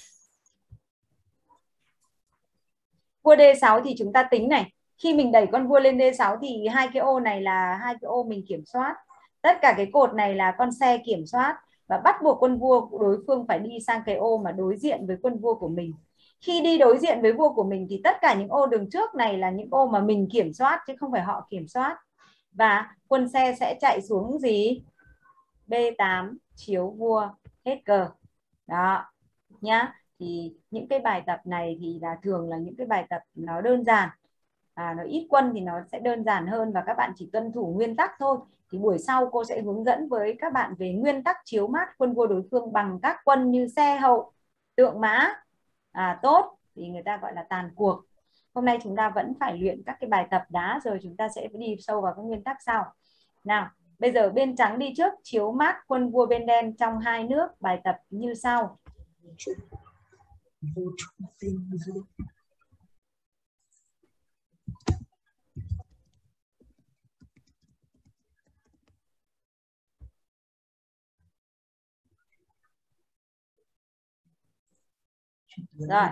Vua D6 thì chúng ta tính này, khi mình đẩy con vua lên D6 thì hai cái ô này là hai cái ô mình kiểm soát. Tất cả cái cột này là con xe kiểm soát, và bắt buộc quân vua đối phương phải đi sang cái ô mà đối diện với quân vua của mình. Khi đi đối diện với vua của mình thì tất cả những ô đường trước này là những ô mà mình kiểm soát chứ không phải họ kiểm soát. Và quân xe sẽ chạy xuống gì? B8 chiếu vua hết cờ. Đó nhá. Thì những cái bài tập này thì là thường là những cái bài tập nó đơn giản, nó ít quân thì nó sẽ đơn giản hơn, và các bạn chỉ tuân thủ nguyên tắc thôi. Thì buổi sau cô sẽ hướng dẫn với các bạn về nguyên tắc chiếu mát quân vua đối phương bằng các quân như xe hậu, tượng mã tốt thì người ta gọi là tàn cuộc. Hôm nay chúng ta vẫn phải luyện các cái bài tập đá, rồi chúng ta sẽ đi sâu vào các nguyên tắc sau. Nào, bây giờ bên trắng đi trước, chiếu mát quân vua bên đen trong 2 nước. Bài tập như sau. Rồi.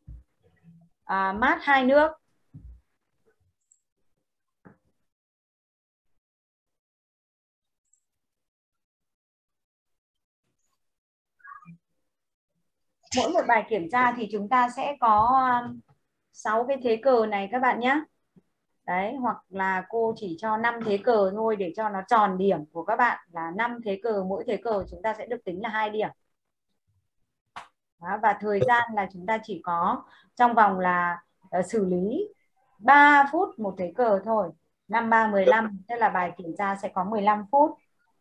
Mát 2 nước. Mỗi một bài kiểm tra thì chúng ta sẽ có 6 cái thế cờ này các bạn nhé. Đấy, hoặc là cô chỉ cho 5 thế cờ thôi để cho nó tròn điểm của các bạn là 5 thế cờ, mỗi thế cờ chúng ta sẽ được tính là 2 điểm. Đó, và thời gian là chúng ta chỉ có trong vòng là xử lý 3 phút một thế cờ thôi. 5 3 15, tức là bài kiểm tra sẽ có 15 phút.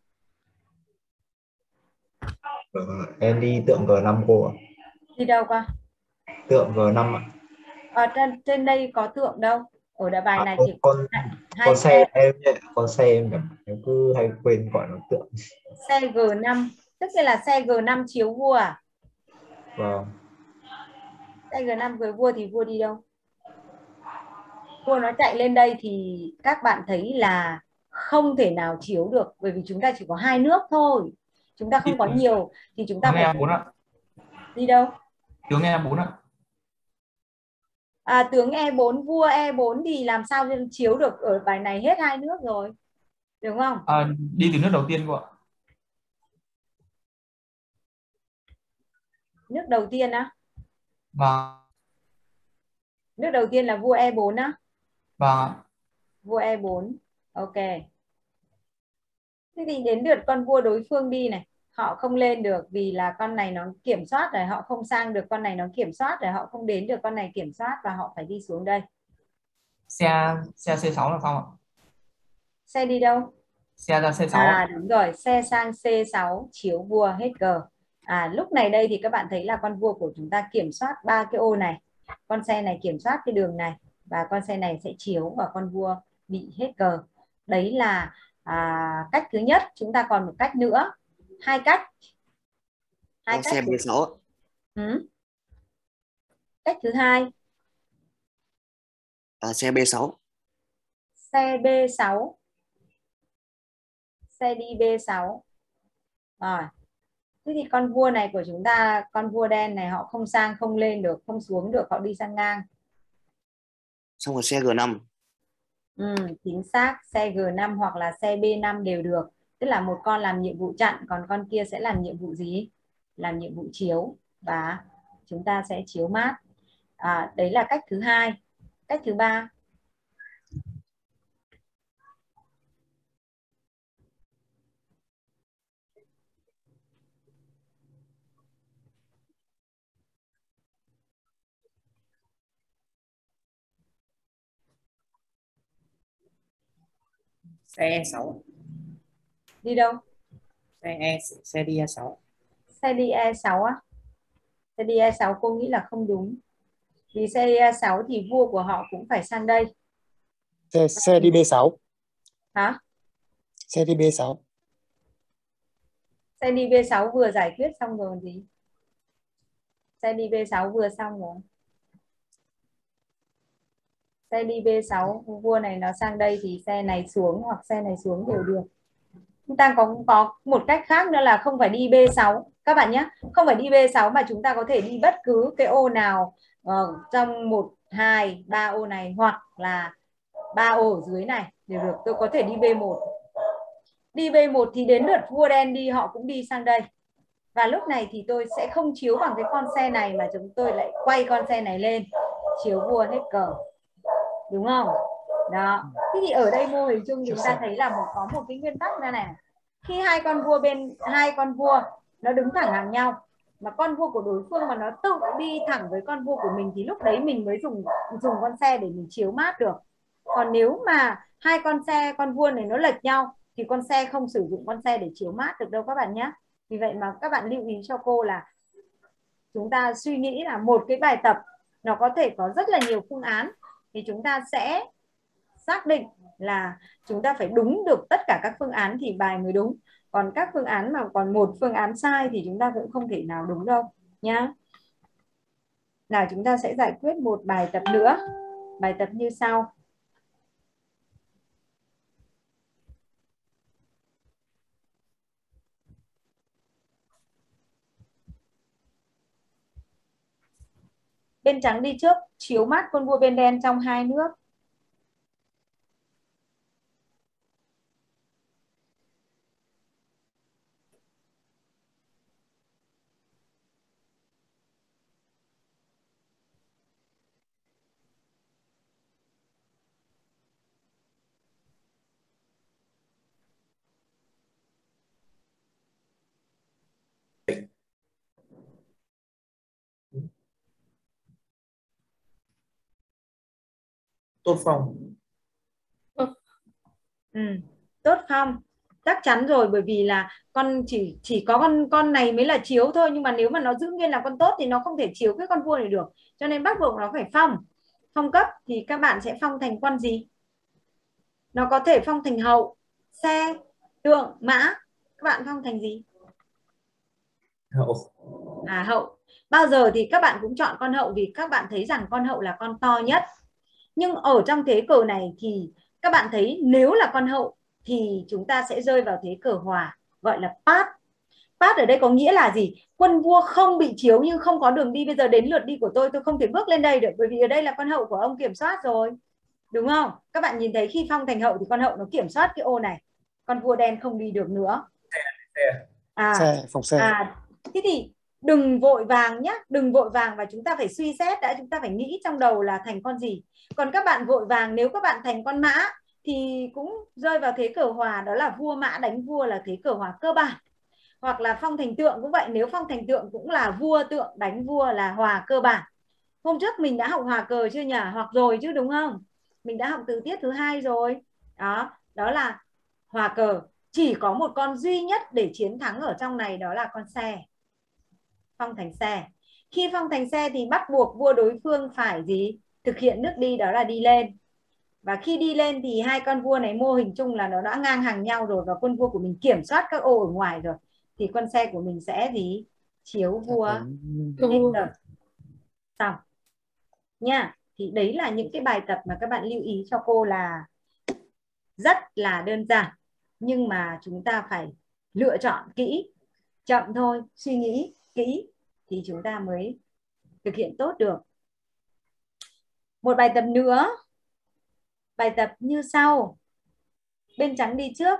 Em đi tượng G5 cô ạ. Đi đâu qua? Tượng G5 ạ. Ở trên đây có tượng đâu. Ở đại bài này chỉ con xe em con xe em cứ hay quên gọi nó tượng. Xe G5, tức là xe G5 chiếu vua à? Vâng. Xe G5 với vua thì vua đi đâu? Vua nó chạy lên đây thì các bạn thấy là không thể nào chiếu được, bởi vì chúng ta chỉ có 2 nước thôi. Chúng ta không có nhiều thì chúng ta phải đi đâu? Tướng E4 ạ. Tướng E4, vua E4 thì làm sao chiếu được, ở bài này hết 2 nước rồi. đúng không? Đi từ nước đầu tiên cô ạ. Nước đầu tiên á? Vâng. Nước đầu tiên là vua E4 á? Vâng. Vua E4. Ok. Thế thì đến lượt con vua đối phương đi này. Họ không lên được vì là con này nó kiểm soát rồi, họ không sang được con này nó kiểm soát rồi, họ không đến được con này kiểm soát và họ phải đi xuống đây. Xe C6 là xong ạ. Xe đi đâu? Xe ra C6. À đúng rồi, xe sang C6 chiếu vua hết cờ. Lúc này đây thì các bạn thấy là con vua của chúng ta kiểm soát ba cái ô này. Con xe này kiểm soát cái đường này và con xe này sẽ chiếu và con vua bị hết cờ. Đấy là cách thứ nhất. Chúng ta còn một cách nữa. Hai cách. Xe B6. Cách thứ hai. Xe B6. Xe B6. Xe đi B6. Rồi. Thế thì con vua này của chúng ta, con vua đen này họ không sang không lên được, không xuống được, họ đi sang ngang. Xong rồi xe G5. Chính xác, xe G5 hoặc là xe B5 đều được. Tức là một con làm nhiệm vụ chặn, còn con kia sẽ làm nhiệm vụ gì? Làm nhiệm vụ chiếu và chúng ta sẽ chiếu mát. Đấy là cách thứ hai. Cách thứ ba. Xe E6. Đi đâu? Xe đi E6. Xe đi E6 á? Xe đi E6 cô nghĩ là không đúng. Vì xe đi E6 thì vua của họ cũng phải sang đây. Xe đi B6. Hả? Xe đi B6. Xe đi B6 vừa giải quyết xong rồi gì? Xe đi B6 vừa xong rồi. Xe đi B6, vua này nó sang đây thì xe này xuống hoặc xe này xuống đều được. Chúng ta có một cách khác nữa là không phải đi B6 các bạn nhé. Không phải đi B6 mà chúng ta có thể đi bất cứ cái ô nào trong 1, 2, 3 ô này hoặc là 3 ô ở dưới này đều được. Tôi có thể đi B1. Đi B1 thì đến lượt vua đen đi, họ cũng đi sang đây. Và lúc này thì tôi sẽ không chiếu bằng cái con xe này mà chúng tôi lại quay con xe này lên, chiếu vua hết cờ. Đúng không? Đó. Thế thì ở đây mô hình chung chúng ta thấy là có một cái nguyên tắc này. Khi hai con vua nó đứng thẳng hàng nhau mà con vua của đối phương mà nó tự đi thẳng với con vua của mình thì lúc đấy mình mới dùng con xe để mình chiếu mát được. Còn nếu mà hai con vua này nó lệch nhau thì con xe không sử dụng con xe để chiếu mát được đâu các bạn nhé. Vì vậy mà các bạn lưu ý cho cô là chúng ta suy nghĩ là một cái bài tập nó có thể có rất là nhiều phương án thì chúng ta sẽ xác định là chúng ta phải đúng được tất cả các phương án thì bài mới đúng. Còn các phương án mà còn một phương án sai thì chúng ta cũng không thể nào đúng đâu nhá. Nào chúng ta sẽ giải quyết một bài tập nữa. Bài tập như sau. Bên trắng đi trước, chiếu mát con vua bên đen trong hai nước. Tốt phong. Tốt phong. Chắc chắn rồi, bởi vì là con chỉ có con này mới là chiếu thôi, nhưng mà nếu mà nó giữ nguyên là con tốt thì nó không thể chiếu cái con vua này được. Cho nên bắt buộc nó phải phong. Phong cấp thì các bạn sẽ phong thành con gì? Nó có thể phong thành hậu, xe, tượng, mã. Các bạn phong thành gì? Hậu. Hậu. Bao giờ thì các bạn cũng chọn con hậu vì các bạn thấy rằng con hậu là con to nhất. Nhưng ở trong thế cờ này thì các bạn thấy nếu là con hậu thì chúng ta sẽ rơi vào thế cờ hòa, gọi là pass. Pass ở đây có nghĩa là gì? Quân vua không bị chiếu nhưng không có đường đi. Bây giờ đến lượt đi của tôi không thể bước lên đây được bởi vì ở đây là con hậu của ông kiểm soát rồi. Đúng không? Các bạn nhìn thấy khi phong thành hậu thì con hậu nó kiểm soát cái ô này. con vua đen không đi được nữa. Phòng xe. Thế thì đừng vội vàng nhé, đừng vội vàng, và chúng ta phải suy xét đã, chúng ta phải nghĩ trong đầu là thành con gì. Còn các bạn vội vàng, nếu các bạn thành con mã thì cũng rơi vào thế cờ hòa, đó là vua mã đánh vua là thế cờ hòa cơ bản. Hoặc là phong thành tượng cũng vậy, nếu phong thành tượng cũng là vua tượng đánh vua là hòa cơ bản. Hôm trước mình đã học hòa cờ chưa nhỉ? Hoặc rồi chứ đúng không? Mình đã học từ tiết thứ 2 rồi. Đó là hòa cờ. Chỉ có một con duy nhất để chiến thắng ở trong này, đó là con xe. Phong thành xe. Khi phong thành xe thì bắt buộc vua đối phương phải gì? Thực hiện nước đi, đó là đi lên. Và khi đi lên thì hai con vua này mô hình chung là nó đã ngang hàng nhau rồi, và quân vua của mình kiểm soát các ô ở ngoài rồi, thì con xe của mình sẽ gì? Chiếu vua hết rồi. Xong nha. Thì đấy là những cái bài tập mà các bạn lưu ý cho cô, là rất là đơn giản, nhưng mà chúng ta phải lựa chọn kỹ, chậm thôi, suy nghĩ kỹ thì chúng ta mới thực hiện tốt được. Một bài tập nữa, bài tập như sau. Bên trắng đi trước.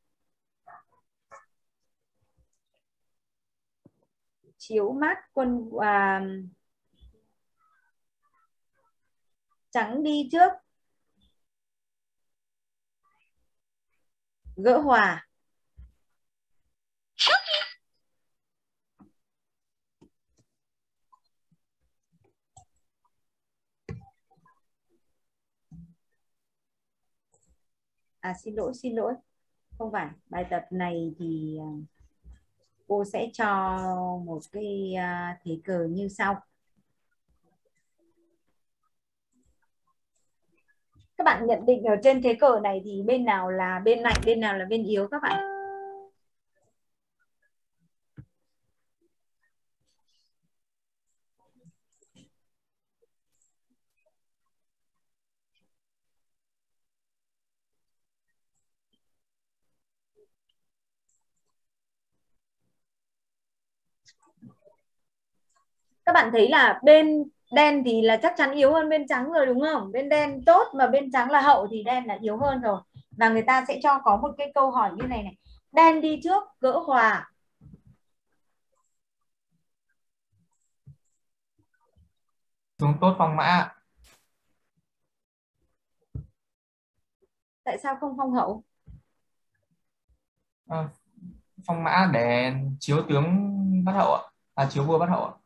Chiếu mát quân trắng đi trước. Gỡ hòa. Xin lỗi. Không phải. Bài tập này thì cô sẽ cho một cái thế cờ như sau. Các bạn nhận định ở trên thế cờ này thì bên nào là bên mạnh, bên nào là bên yếu các bạn? Các bạn thấy là bên đen thì là chắc chắn yếu hơn bên trắng rồi đúng không? Bên đen tốt mà bên trắng là hậu thì đen là yếu hơn rồi. Và người ta sẽ cho có một cái câu hỏi như này này. Đen đi trước, gỡ hòa. Tướng tốt phong mã. Tại sao không phong hậu? Phong mã để chiếu tướng bắt hậu ạ. Chiếu vua bắt hậu ạ.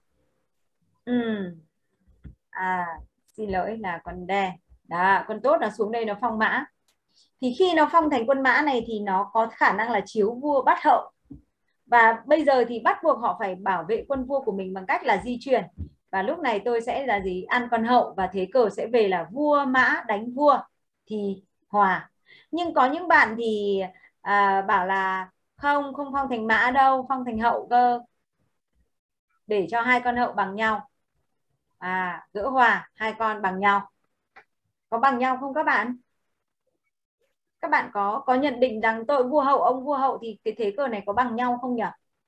Xin lỗi, là con đen. Đó, con tốt là xuống đây nó phong mã. Thì khi nó phong thành quân mã này thì nó có khả năng là chiếu vua bắt hậu. Và bây giờ thì bắt buộc họ phải bảo vệ quân vua của mình bằng cách là di chuyển. Và lúc này tôi sẽ là gì? Ăn con hậu, và thế cờ sẽ về là vua mã đánh vua thì hòa. Nhưng có những bạn thì bảo là không phong thành mã đâu, phong thành hậu cơ, để cho hai con hậu bằng nhau. Gỡ hòa, hai con bằng nhau. Có bằng nhau không các bạn? Các bạn có nhận định rằng tôi vua hậu, ông vua hậu thì cái thế cờ này có bằng nhau không nhỉ?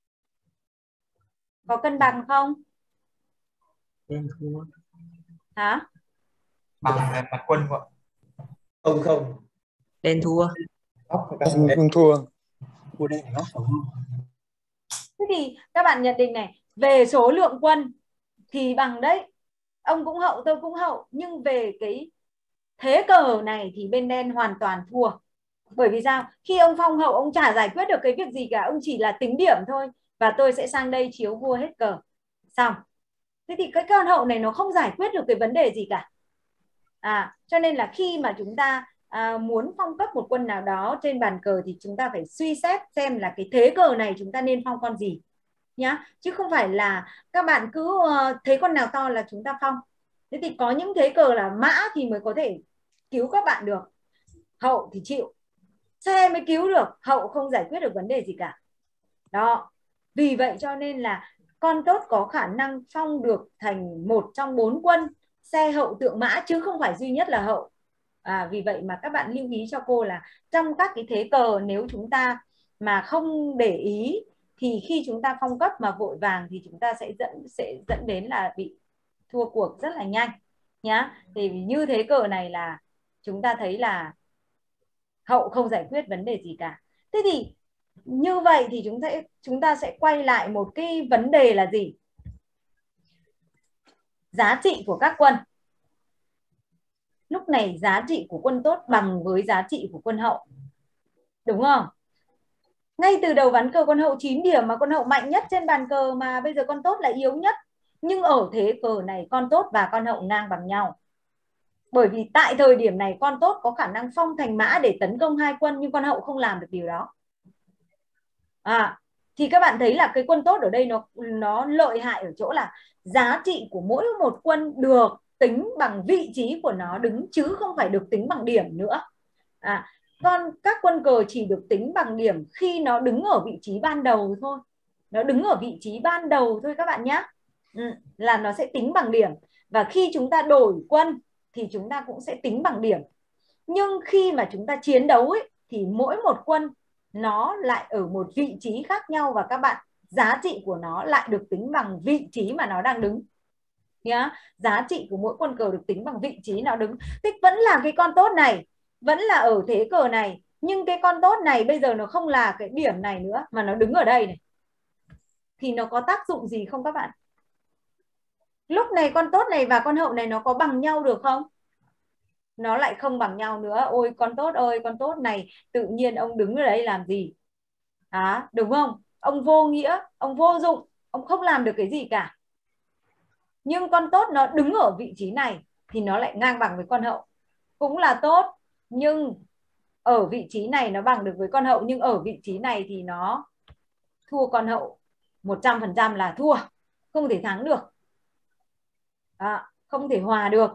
Có cân bằng không? Đen thua. Hả? Bằng về mặt quân ạ. Không. Đen thua. Đen thua. Vua đen nó không. Thế thì các bạn nhận định này, về số lượng quân thì bằng đấy. Ông cũng hậu, tôi cũng hậu, nhưng về cái thế cờ này thì bên đen hoàn toàn thua. Bởi vì sao? Khi ông phong hậu, ông chả giải quyết được cái việc gì cả, ông chỉ là tính điểm thôi. Và tôi sẽ sang đây chiếu vua hết cờ. Xong. Thế thì cái con hậu này nó không giải quyết được cái vấn đề gì cả. Cho nên là khi mà chúng ta muốn phong cấp một quân nào đó trên bàn cờ thì chúng ta phải suy xét xem là cái thế cờ này chúng ta nên phong con gì nhá, chứ không phải là các bạn cứ thấy con nào to là chúng ta phong. Thế thì có những thế cờ là mã thì mới có thể cứu các bạn được, hậu thì chịu, xe mới cứu được, hậu không giải quyết được vấn đề gì cả. Đó, vì vậy cho nên là con tốt có khả năng phong được thành một trong 4 quân, xe hậu tượng mã, chứ không phải duy nhất là hậu. Vì vậy mà các bạn lưu ý cho cô là trong các cái thế cờ, nếu chúng ta mà không để ý thì khi chúng ta phong cấp mà vội vàng thì chúng ta sẽ dẫn đến là bị thua cuộc rất là nhanh nhá. Thì như thế cờ này là chúng ta thấy là hậu không giải quyết vấn đề gì cả. Thế thì như vậy thì chúng ta sẽ quay lại một cái vấn đề là gì? Giá trị của các quân. Lúc này giá trị của quân tốt bằng với giá trị của quân hậu. Đúng không? Ngay từ đầu ván cờ con hậu 9 điểm mà con hậu mạnh nhất trên bàn cờ, mà bây giờ con tốt là yếu nhất. Nhưng ở thế cờ này con tốt và con hậu ngang bằng nhau. Bởi vì tại thời điểm này con tốt có khả năng phong thành mã để tấn công hai quân, nhưng con hậu không làm được điều đó. Thì các bạn thấy là cái quân tốt ở đây nó lợi hại ở chỗ là giá trị của mỗi một quân được tính bằng vị trí của nó đứng, chứ không phải được tính bằng điểm nữa. Còn các quân cờ chỉ được tính bằng điểm khi nó đứng ở vị trí ban đầu thôi. Nó đứng ở vị trí ban đầu thôi các bạn nhé. Là nó sẽ tính bằng điểm. Và khi chúng ta đổi quân thì chúng ta cũng sẽ tính bằng điểm. Nhưng khi mà chúng ta chiến đấu ấy, thì mỗi một quân nó lại ở một vị trí khác nhau, và các bạn, giá trị của nó lại được tính bằng vị trí mà nó đang đứng nhá. Giá trị của mỗi quân cờ được tính bằng vị trí nó đứng. Thế vẫn là cái con tốt này, vẫn là ở thế cờ này, nhưng cái con tốt này bây giờ nó không là cái điểm này nữa, mà nó đứng ở đây này. Thì nó có tác dụng gì không các bạn? Lúc này con tốt này và con hậu này nó có bằng nhau được không? Nó lại không bằng nhau nữa. Ôi con tốt ơi, con tốt này tự nhiên ông đứng ở đây làm gì? Đúng không? Ông vô nghĩa, ông vô dụng, ông không làm được cái gì cả. Nhưng con tốt nó đứng ở vị trí này thì nó lại ngang bằng với con hậu. Cũng là tốt, nhưng ở vị trí này nó bằng được với con hậu, nhưng ở vị trí này thì nó thua con hậu 100% là thua, không thể thắng được, không thể hòa được.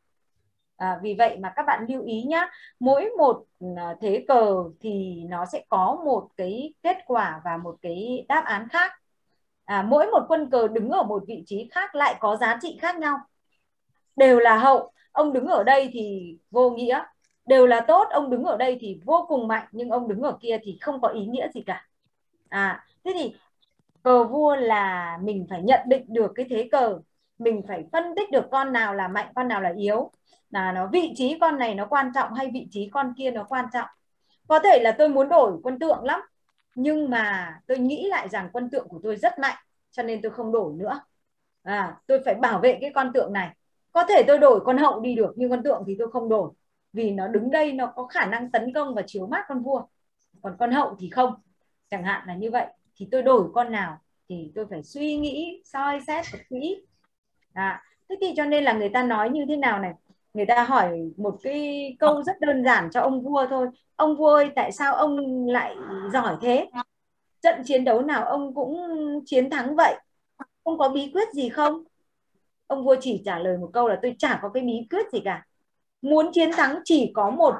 Vì vậy mà các bạn lưu ý nhé, mỗi một thế cờ thì nó sẽ có một cái kết quả và một cái đáp án khác. Mỗi một quân cờ đứng ở một vị trí khác lại có giá trị khác nhau. Đều là hậu, ông đứng ở đây thì vô nghĩa. Đều là tốt, ông đứng ở đây thì vô cùng mạnh, nhưng ông đứng ở kia thì không có ý nghĩa gì cả. Thế thì cờ vua là mình phải nhận định được cái thế cờ, mình phải phân tích được con nào là mạnh, con nào là yếu, là nó vị trí con này nó quan trọng hay vị trí con kia nó quan trọng. Có thể là tôi muốn đổi quân tượng lắm, nhưng mà tôi nghĩ lại rằng quân tượng của tôi rất mạnh, cho nên tôi không đổi nữa. Tôi phải bảo vệ cái con tượng này. Có thể tôi đổi con hậu đi được, nhưng con tượng thì tôi không đổi, vì nó đứng đây nó có khả năng tấn công và chiếu mát con vua, còn con hậu thì không, chẳng hạn là như vậy. Thì tôi đổi con nào thì tôi phải suy nghĩ, soi xét thật kỹ. Thế thì cho nên là người ta nói như thế nào này, người ta hỏi một cái câu rất đơn giản cho ông vua thôi: ông vua ơi, tại sao ông lại giỏi thế? Trận chiến đấu nào ông cũng chiến thắng vậy, ông có bí quyết gì không? Ông vua chỉ trả lời một câu là tôi chả có cái bí quyết gì cả. Muốn chiến thắng chỉ có một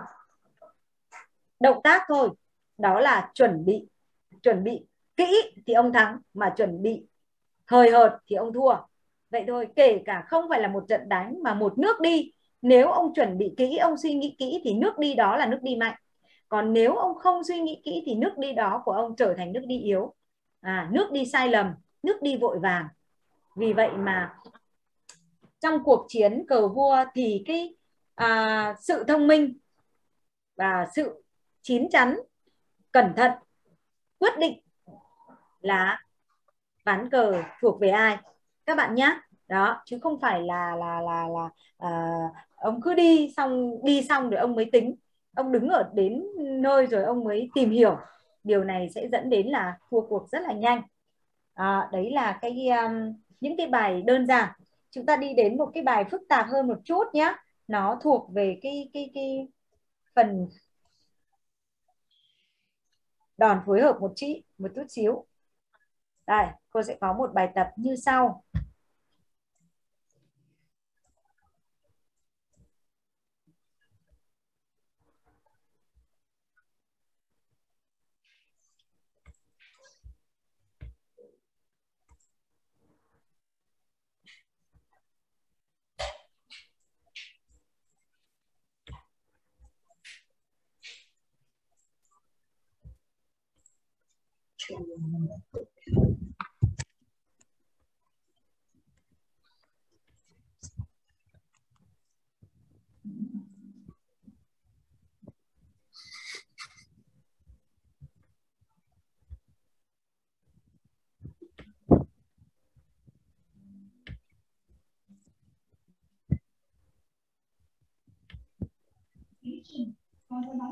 động tác thôi, đó là chuẩn bị. Chuẩn bị kỹ thì ông thắng, mà chuẩn bị hời hợt thì ông thua. Vậy thôi, kể cả không phải là một trận đánh mà một nước đi, nếu ông chuẩn bị kỹ, ông suy nghĩ kỹ thì nước đi đó là nước đi mạnh. Còn nếu ông không suy nghĩ kỹ thì nước đi đó của ông trở thành nước đi yếu, nước đi sai lầm, nước đi vội vàng. Vì vậy mà trong cuộc chiến cờ vua thì cái sự thông minh và sự chín chắn, cẩn thận quyết định là ván cờ thuộc về ai các bạn nhé. Đó, chứ không phải là ông cứ đi xong rồi ông mới tính, ông đứng ở đến nơi rồi ông mới tìm hiểu. Điều này sẽ dẫn đến là thua cuộc rất là nhanh. Đấy là những cái bài đơn giản. Chúng ta đi đến một cái bài phức tạp hơn một chút nhé. Nó thuộc về cái phần đòn phối hợp một chút xíu. Đây, cô sẽ có một bài tập như sau.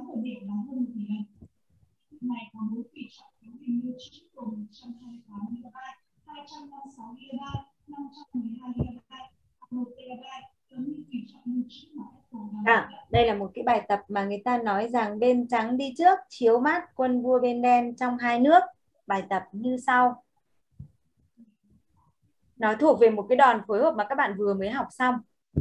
Đây là một cái bài tập mà người ta nói rằng bên trắng đi trước chiếu mát quân vua bên đen trong hai nước. Bài tập như sau. Nó thuộc về một cái đòn phối hợp mà các bạn vừa mới học xong.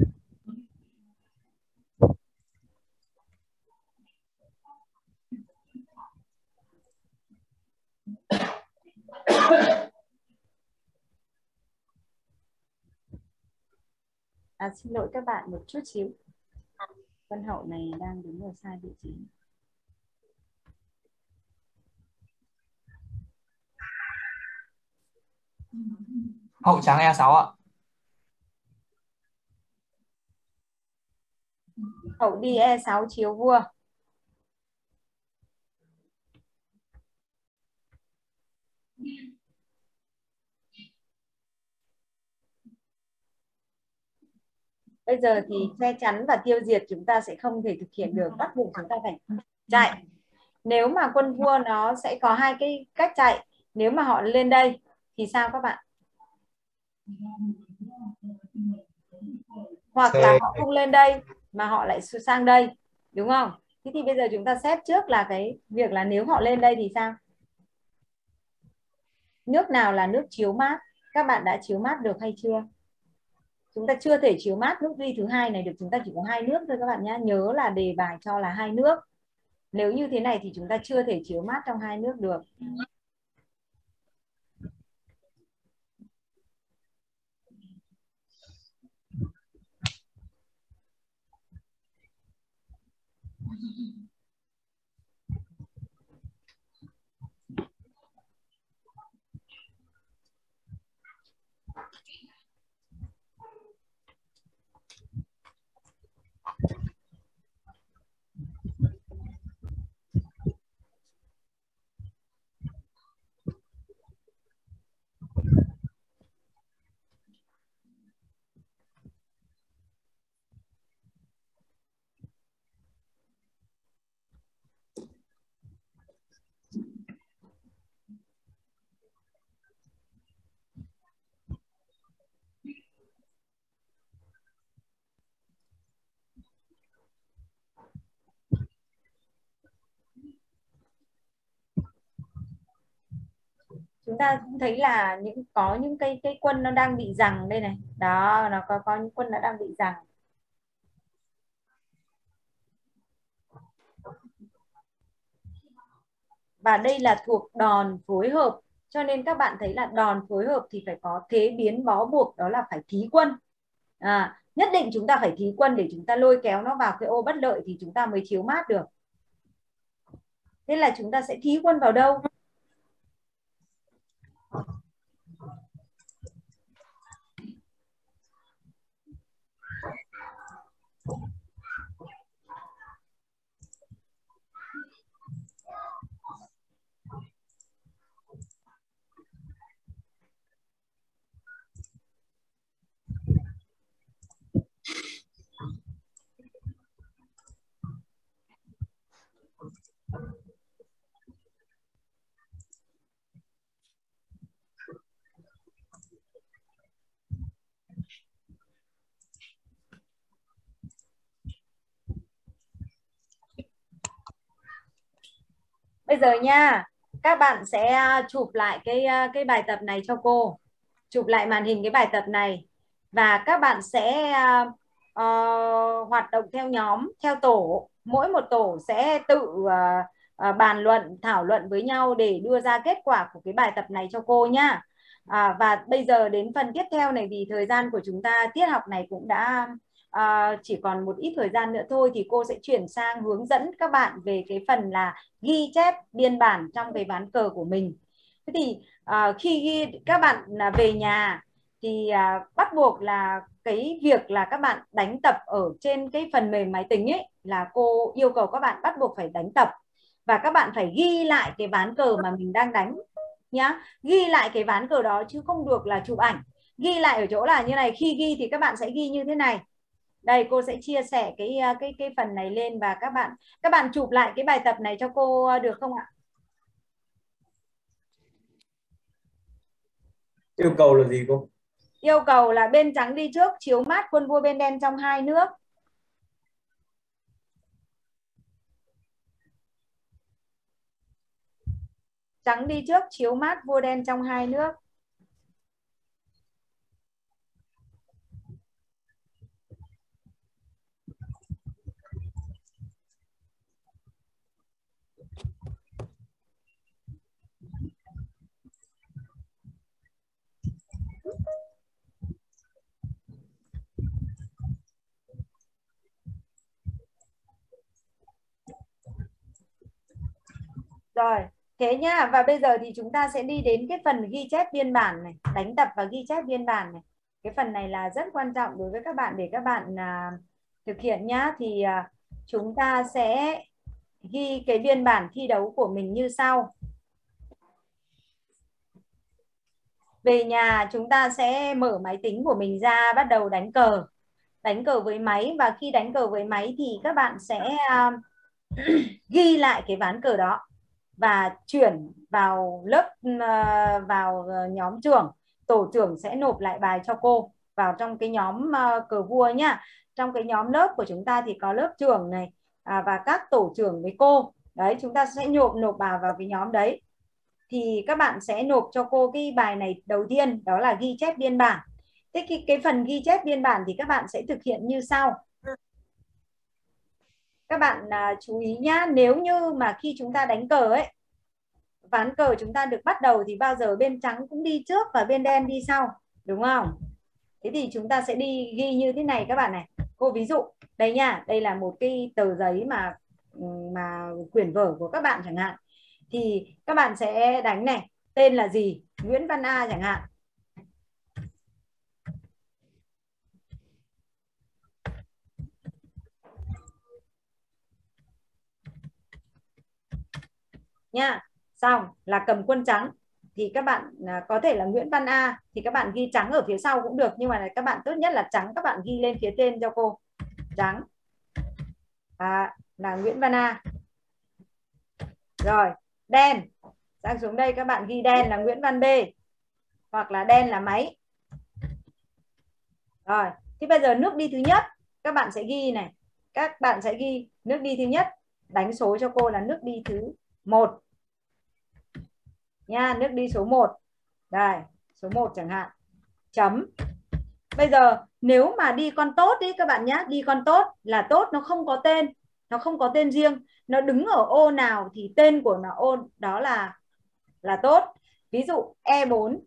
Xin lỗi các bạn một chút xíu. Vân Hậu này đang đứng ở sai vị trí. Hậu trắng E6 ạ. Hậu đi E6 chiếu vua. Bây giờ thì che chắn và tiêu diệt chúng ta sẽ không thể thực hiện được, bắt buộc chúng ta phải chạy. Nếu mà quân vua nó sẽ có hai cái cách chạy. Nếu mà họ lên đây thì sao các bạn? Hoặc là họ không lên đây mà họ lại sang đây, đúng không? Thế thì bây giờ chúng ta xét trước là cái việc là nếu họ lên đây thì sao? Nước nào là nước chiếu mát? Các bạn đã chiếu mát được hay chưa? Chúng ta chưa thể chiếu mát nước duy thứ hai này được, chúng ta chỉ có hai nước thôi các bạn nhé. Nhớ là đề bài cho là hai nước. Nếu như thế này thì chúng ta chưa thể chiếu mát trong hai nước được. Chúng ta thấy là có những cây quân nó đang bị giằng đây này. Đó, nó có những quân nó đang bị giằng. Và đây là thuộc đòn phối hợp. Cho nên các bạn thấy là đòn phối hợp thì phải có thế biến bó buộc, đó là phải thí quân. Nhất định chúng ta phải thí quân để chúng ta lôi kéo nó vào cái ô bất lợi thì chúng ta mới chiếu mát được. Thế là chúng ta sẽ thí quân vào đâu? Bây giờ nha, các bạn sẽ chụp lại cái bài tập này cho cô. Chụp lại màn hình cái bài tập này. Và các bạn sẽ hoạt động theo nhóm, theo tổ. Mỗi một tổ sẽ tự bàn luận, thảo luận với nhau để đưa ra kết quả của cái bài tập này cho cô nhá. Và bây giờ đến phần tiếp theo này, vì thời gian của chúng ta tiết học này cũng đã chỉ còn một ít thời gian nữa thôi, thì cô sẽ chuyển sang hướng dẫn các bạn về cái phần là ghi chép biên bản trong cái ván cờ của mình. Thế thì khi ghi các bạn về nhà thì bắt buộc là cái việc là các bạn đánh tập ở trên cái phần mềm máy tính ấy, là cô yêu cầu các bạn bắt buộc phải đánh tập, và các bạn phải ghi lại cái ván cờ mà mình đang đánh nhá. Ghi lại cái ván cờ đó chứ không được là chụp ảnh. Ghi lại ở chỗ là như này, khi ghi thì các bạn sẽ ghi như thế này. Đây cô sẽ chia sẻ cái phần này lên và các bạn chụp lại cái bài tập này cho cô được không ạ? Yêu cầu là gì cô? Yêu cầu là bên trắng đi trước chiếu mát quân vua bên đen trong 2 nước. Trắng đi trước chiếu mát vua đen trong 2 nước. Rồi, thế nhá. Và bây giờ thì chúng ta sẽ đi đến cái phần ghi chép biên bản này, đánh tập và ghi chép biên bản này. Cái phần này là rất quan trọng đối với các bạn để các bạn thực hiện nhá. Thì chúng ta sẽ ghi cái biên bản thi đấu của mình như sau. Về nhà chúng ta sẽ mở máy tính của mình ra, bắt đầu đánh cờ. Đánh cờ với máy, và khi đánh cờ với máy thì các bạn sẽ ghi lại cái ván cờ đó và chuyển vào lớp, vào nhóm trưởng. Tổ trưởng sẽ nộp lại bài cho cô vào trong cái nhóm cờ vua nhá. Trong cái nhóm lớp của chúng ta thì có lớp trưởng này và các tổ trưởng với cô. Đấy, chúng ta sẽ nộp bài vào cái nhóm đấy. Thì các bạn sẽ nộp cho cô cái bài này đầu tiên, đó là ghi chép biên bản. Thế cái phần ghi chép biên bản thì các bạn sẽ thực hiện như sau. Các bạn chú ý nhá, nếu như mà khi chúng ta đánh cờ ấy, ván cờ chúng ta được bắt đầu thì bao giờ bên trắng cũng đi trước và bên đen đi sau, đúng không? Thế thì chúng ta sẽ đi ghi như thế này các bạn này. Cô ví dụ đây nha, đây là một cái tờ giấy mà quyển vở của các bạn chẳng hạn. Thì các bạn sẽ đánh này, tên là gì? Nguyễn Văn A chẳng hạn. Nha. Xong là cầm quân trắng thì các bạn có thể là Nguyễn Văn A thì các bạn ghi trắng ở phía sau cũng được, nhưng mà các bạn tốt nhất là trắng, các bạn ghi lên phía trên cho cô. Trắng là Nguyễn Văn A. Rồi, đen sang xuống đây các bạn ghi đen là Nguyễn Văn B hoặc là đen là máy. Rồi, thì bây giờ nước đi thứ nhất các bạn sẽ ghi này, các bạn sẽ ghi nước đi thứ nhất, đánh số cho cô là nước đi thứ 1 nha, nước đi số 1. Đây, số 1 chẳng hạn. Chấm. Bây giờ nếu mà đi con tốt đi các bạn nhé, đi con tốt là tốt nó không có tên, nó không có tên riêng, nó đứng ở ô nào thì tên của nó ô đó là tốt. Ví dụ E4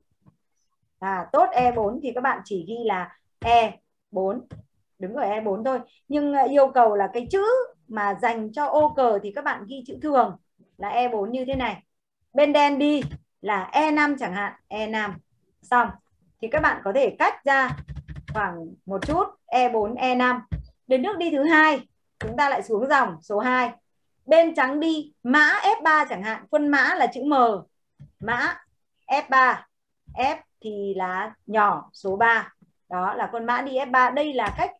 tốt E4 thì các bạn chỉ ghi là E4, đứng ở E4 thôi. Nhưng yêu cầu là cái chữ mà dành cho ô cờ thì các bạn ghi chữ thường là E4 như thế này. Bên đen đi là E5 chẳng hạn, E5. Xong thì các bạn có thể cách ra khoảng một chút, E4, E5. Đến nước đi thứ hai, chúng ta lại xuống dòng số 2. Bên trắng đi mã F3 chẳng hạn, quân mã là chữ M, mã F3, F thì là nhỏ số 3. Đó là quân mã đi F3. Đây là cách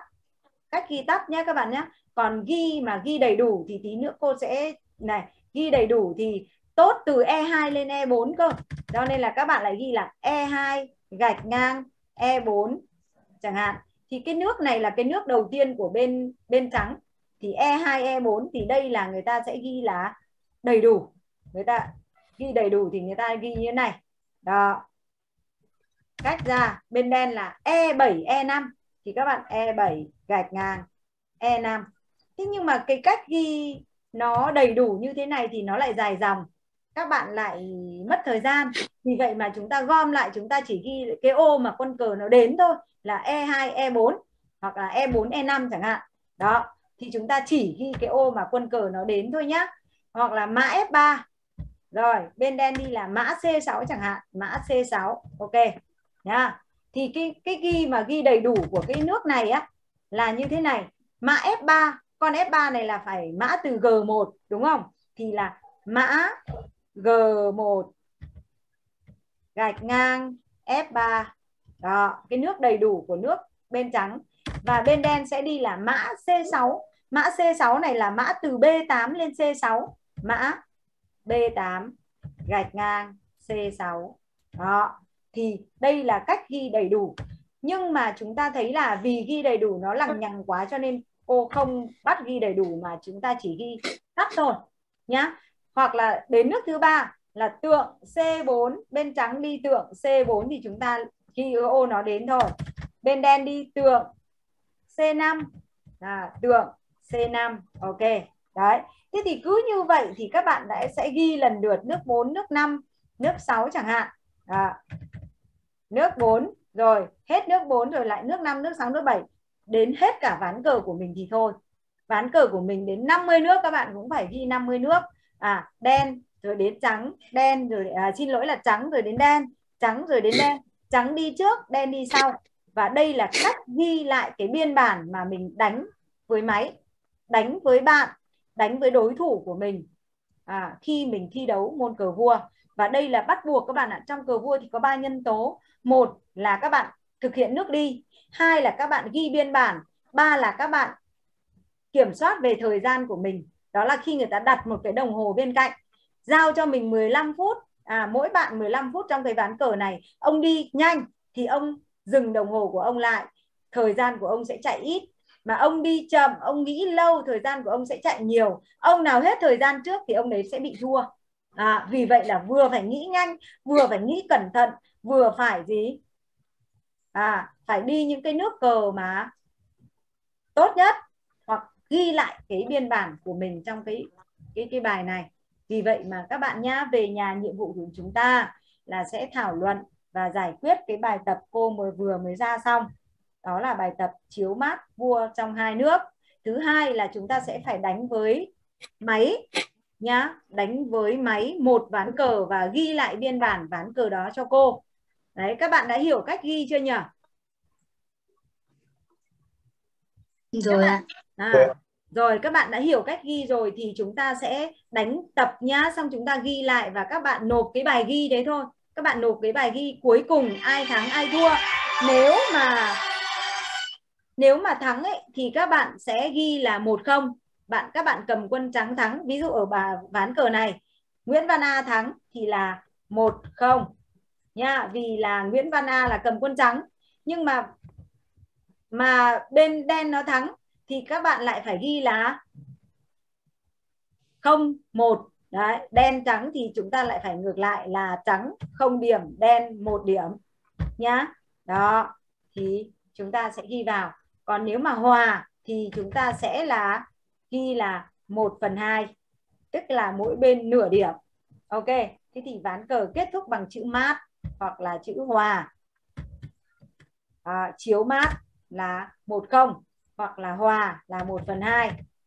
ghi tắt nhé các bạn nhé. Còn ghi đầy đủ thì tí nữa cô sẽ này, ghi đầy đủ thì tốt từ E2 lên E4 cơ. Cho nên là các bạn lại ghi là E2 gạch ngang E4 chẳng hạn. Thì cái nước này là cái nước đầu tiên của bên trắng. Thì E2 E4 thì đây là người ta sẽ ghi là đầy đủ. Người ta ghi đầy đủ thì người ta ghi như thế này. Đó. Cách ra bên đen là E7 E5 thì các bạn E7 gạch ngang E5. Thế nhưng mà cái cách ghi nó đầy đủ như thế này thì nó lại dài dòng, các bạn lại mất thời gian. Vì vậy mà chúng ta gom lại, chúng ta chỉ ghi cái ô mà quân cờ nó đến thôi là E2 E4 hoặc là E4 E5 chẳng hạn. Đó, thì chúng ta chỉ ghi cái ô mà quân cờ nó đến thôi nhá. Hoặc là mã F3. Rồi, bên đen đi là mã C6 chẳng hạn, mã C6. Ok nhá. Thì cái ghi đầy đủ của cái nước này á là như thế này. Mã F3, con F3 này là phải mã từ G1 đúng không? Thì là mã G1 gạch ngang F3. Đó, cái nước đầy đủ của nước bên trắng. và bên đen sẽ đi là mã C6. Mã C6 này là mã từ B8 lên C6. Mã B8 gạch ngang C6. Đó. Thì đây là cách ghi đầy đủ. Nhưng mà chúng ta thấy là vì ghi đầy đủ nó lằng nhằng quá cho nên cô không bắt ghi đầy đủ mà chúng ta chỉ ghi tắt thôi nhá. Hoặc là đến nước thứ ba là tượng C4, bên trắng đi tượng C4 thì chúng ta ghi ô nó đến thôi. Bên đen đi tượng C5, tượng C5. Ok. Đấy. Thế thì cứ như vậy thì các bạn sẽ ghi lần lượt nước 4, nước 5, nước 6 chẳng hạn. Nước 4 rồi, hết nước 4 rồi lại nước 5, nước 6, nước 7. Đến hết cả ván cờ của mình thì thôi. Ván cờ của mình đến 50 nước các bạn cũng phải ghi 50 nước. Đen rồi đến trắng, đen rồi xin lỗi là trắng rồi đến đen, trắng rồi đến đen, trắng đi trước, đen đi sau. Và đây là cách ghi lại cái biên bản mà mình đánh với máy, đánh với bạn, đánh với đối thủ của mình khi mình thi đấu môn cờ vua. Và đây là bắt buộc các bạn ạ. Trong cờ vua thì có 3 nhân tố. Một là các bạn thực hiện nước đi, hai là các bạn ghi biên bản, ba là các bạn kiểm soát về thời gian của mình. Đó là khi người ta đặt một cái đồng hồ bên cạnh, giao cho mình 15 phút, mỗi bạn 15 phút trong cái ván cờ này. Ông đi nhanh thì ông dừng đồng hồ của ông lại, thời gian của ông sẽ chạy ít. Mà ông đi chậm, ông nghĩ lâu, thời gian của ông sẽ chạy nhiều. Ông nào hết thời gian trước thì ông đấy sẽ bị thua. Vì vậy là vừa phải nghĩ nhanh, vừa phải nghĩ cẩn thận, vừa phải gì? Phải đi những cái nước cờ mà tốt nhất, hoặc ghi lại cái biên bản của mình trong cái bài này. Vì vậy mà các bạn nhá, về nhà nhiệm vụ của chúng ta là sẽ thảo luận và giải quyết cái bài tập cô vừa mới ra xong. Đó là bài tập chiếu mát vua trong hai nước. Thứ hai là chúng ta sẽ phải đánh với máy nhá, đánh với máy một ván cờ và ghi lại biên bản ván cờ đó cho cô. Đấy, các bạn đã hiểu cách ghi chưa nhỉ? Rồi ạ. Rồi các bạn đã hiểu cách ghi rồi thì chúng ta sẽ đánh tập nhá, xong chúng ta ghi lại và các bạn nộp cái bài ghi đấy thôi. Các bạn nộp cái bài ghi cuối cùng ai thắng ai thua. Nếu mà thắng ấy thì các bạn sẽ ghi là 1-0. Các bạn cầm quân trắng thắng. Ví dụ ở ván cờ này Nguyễn Văn A thắng thì là 1-0 nha, vì là Nguyễn Văn A là cầm quân trắng. Nhưng mà bên đen nó thắng thì các bạn lại phải ghi là 0-1. Đấy, đen trắng thì chúng ta lại phải ngược lại là trắng 0 điểm, đen 1 điểm nhá. Đó, thì chúng ta sẽ ghi vào. Còn nếu mà hòa thì chúng ta sẽ là ghi là 1/2, tức là mỗi bên nửa điểm. Ok, thế thì ván cờ kết thúc bằng chữ mát hoặc là chữ hòa. Chiếu mát là 1-0 hoặc là hòa là 1/2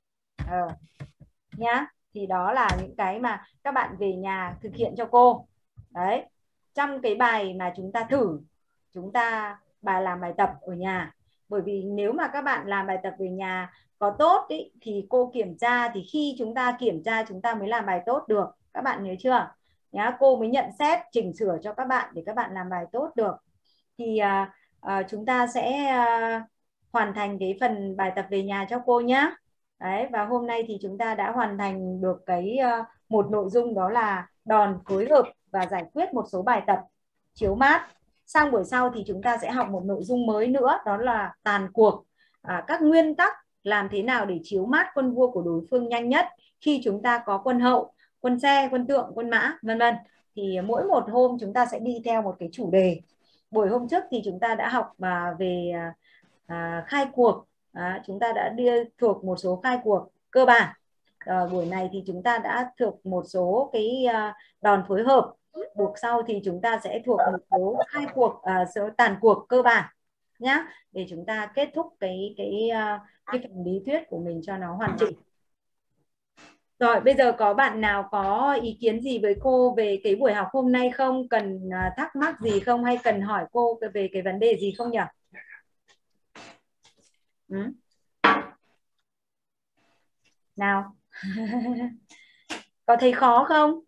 nhá. Thì đó là những cái mà các bạn về nhà thực hiện cho cô. Đấy, trong cái bài mà chúng ta thử, chúng ta làm bài tập ở nhà. Bởi vì nếu mà các bạn làm bài tập về nhà có tốt ý, thì cô kiểm tra, thì khi chúng ta kiểm tra chúng ta mới làm bài tốt được. Các bạn nhớ chưa? Nhá, cô mới nhận xét, chỉnh sửa cho các bạn để các bạn làm bài tốt được. Thì chúng ta sẽ hoàn thành cái phần bài tập về nhà cho cô nhé. Đấy, và hôm nay thì chúng ta đã hoàn thành được một nội dung, đó là đòn phối hợp và giải quyết một số bài tập chiếu mát. Sang buổi sau thì chúng ta sẽ học một nội dung mới nữa, đó là tàn cuộc. Các nguyên tắc làm thế nào để chiếu mát quân vua của đối phương nhanh nhất khi chúng ta có quân hậu, quân xe, quân tượng, quân mã, vân vân. Thì mỗi một hôm chúng ta sẽ đi theo một cái chủ đề. Buổi hôm trước thì chúng ta đã học về khai cuộc. Chúng ta đã thuộc một số khai cuộc cơ bản. Buổi này thì chúng ta đã thuộc một số cái đòn phối hợp. Buổi sau thì chúng ta sẽ thuộc một số khai cuộc, số tàn cuộc cơ bản nhá, để chúng ta kết thúc cái phần lý thuyết của mình cho nó hoàn chỉnh. Rồi, bây giờ có bạn nào có ý kiến gì với cô về cái buổi học hôm nay không? Cần thắc mắc gì không? Hay cần hỏi cô về cái vấn đề gì không nhỉ? Nào. Có thấy khó không?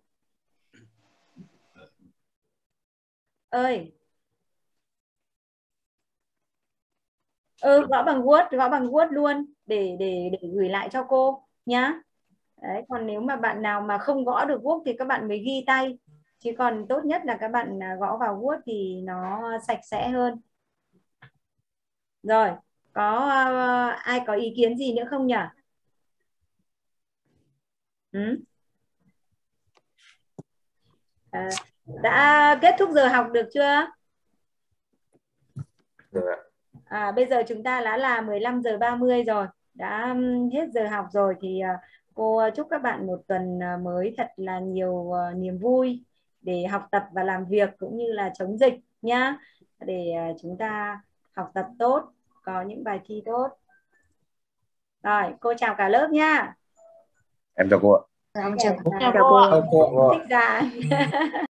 Ơi. Gõ bằng Word luôn để gửi lại cho cô nhá. Đấy, còn nếu mà bạn nào mà không gõ được Word thì các bạn mới ghi tay, chứ còn tốt nhất là các bạn gõ vào Word thì nó sạch sẽ hơn. Rồi, có ai có ý kiến gì nữa không nhỉ? Đã kết thúc giờ học được chưa? Được ạ. Bây giờ chúng ta đã là 15 giờ 30 rồi, đã hết giờ học rồi, thì cô chúc các bạn một tuần mới thật là nhiều niềm vui để học tập và làm việc cũng như là chống dịch nhá, để chúng ta học tập tốt, có những bài thi tốt. Rồi, cô chào cả lớp nha. Em chào cô ạ. Chào cô. Chào cô. Thích ra.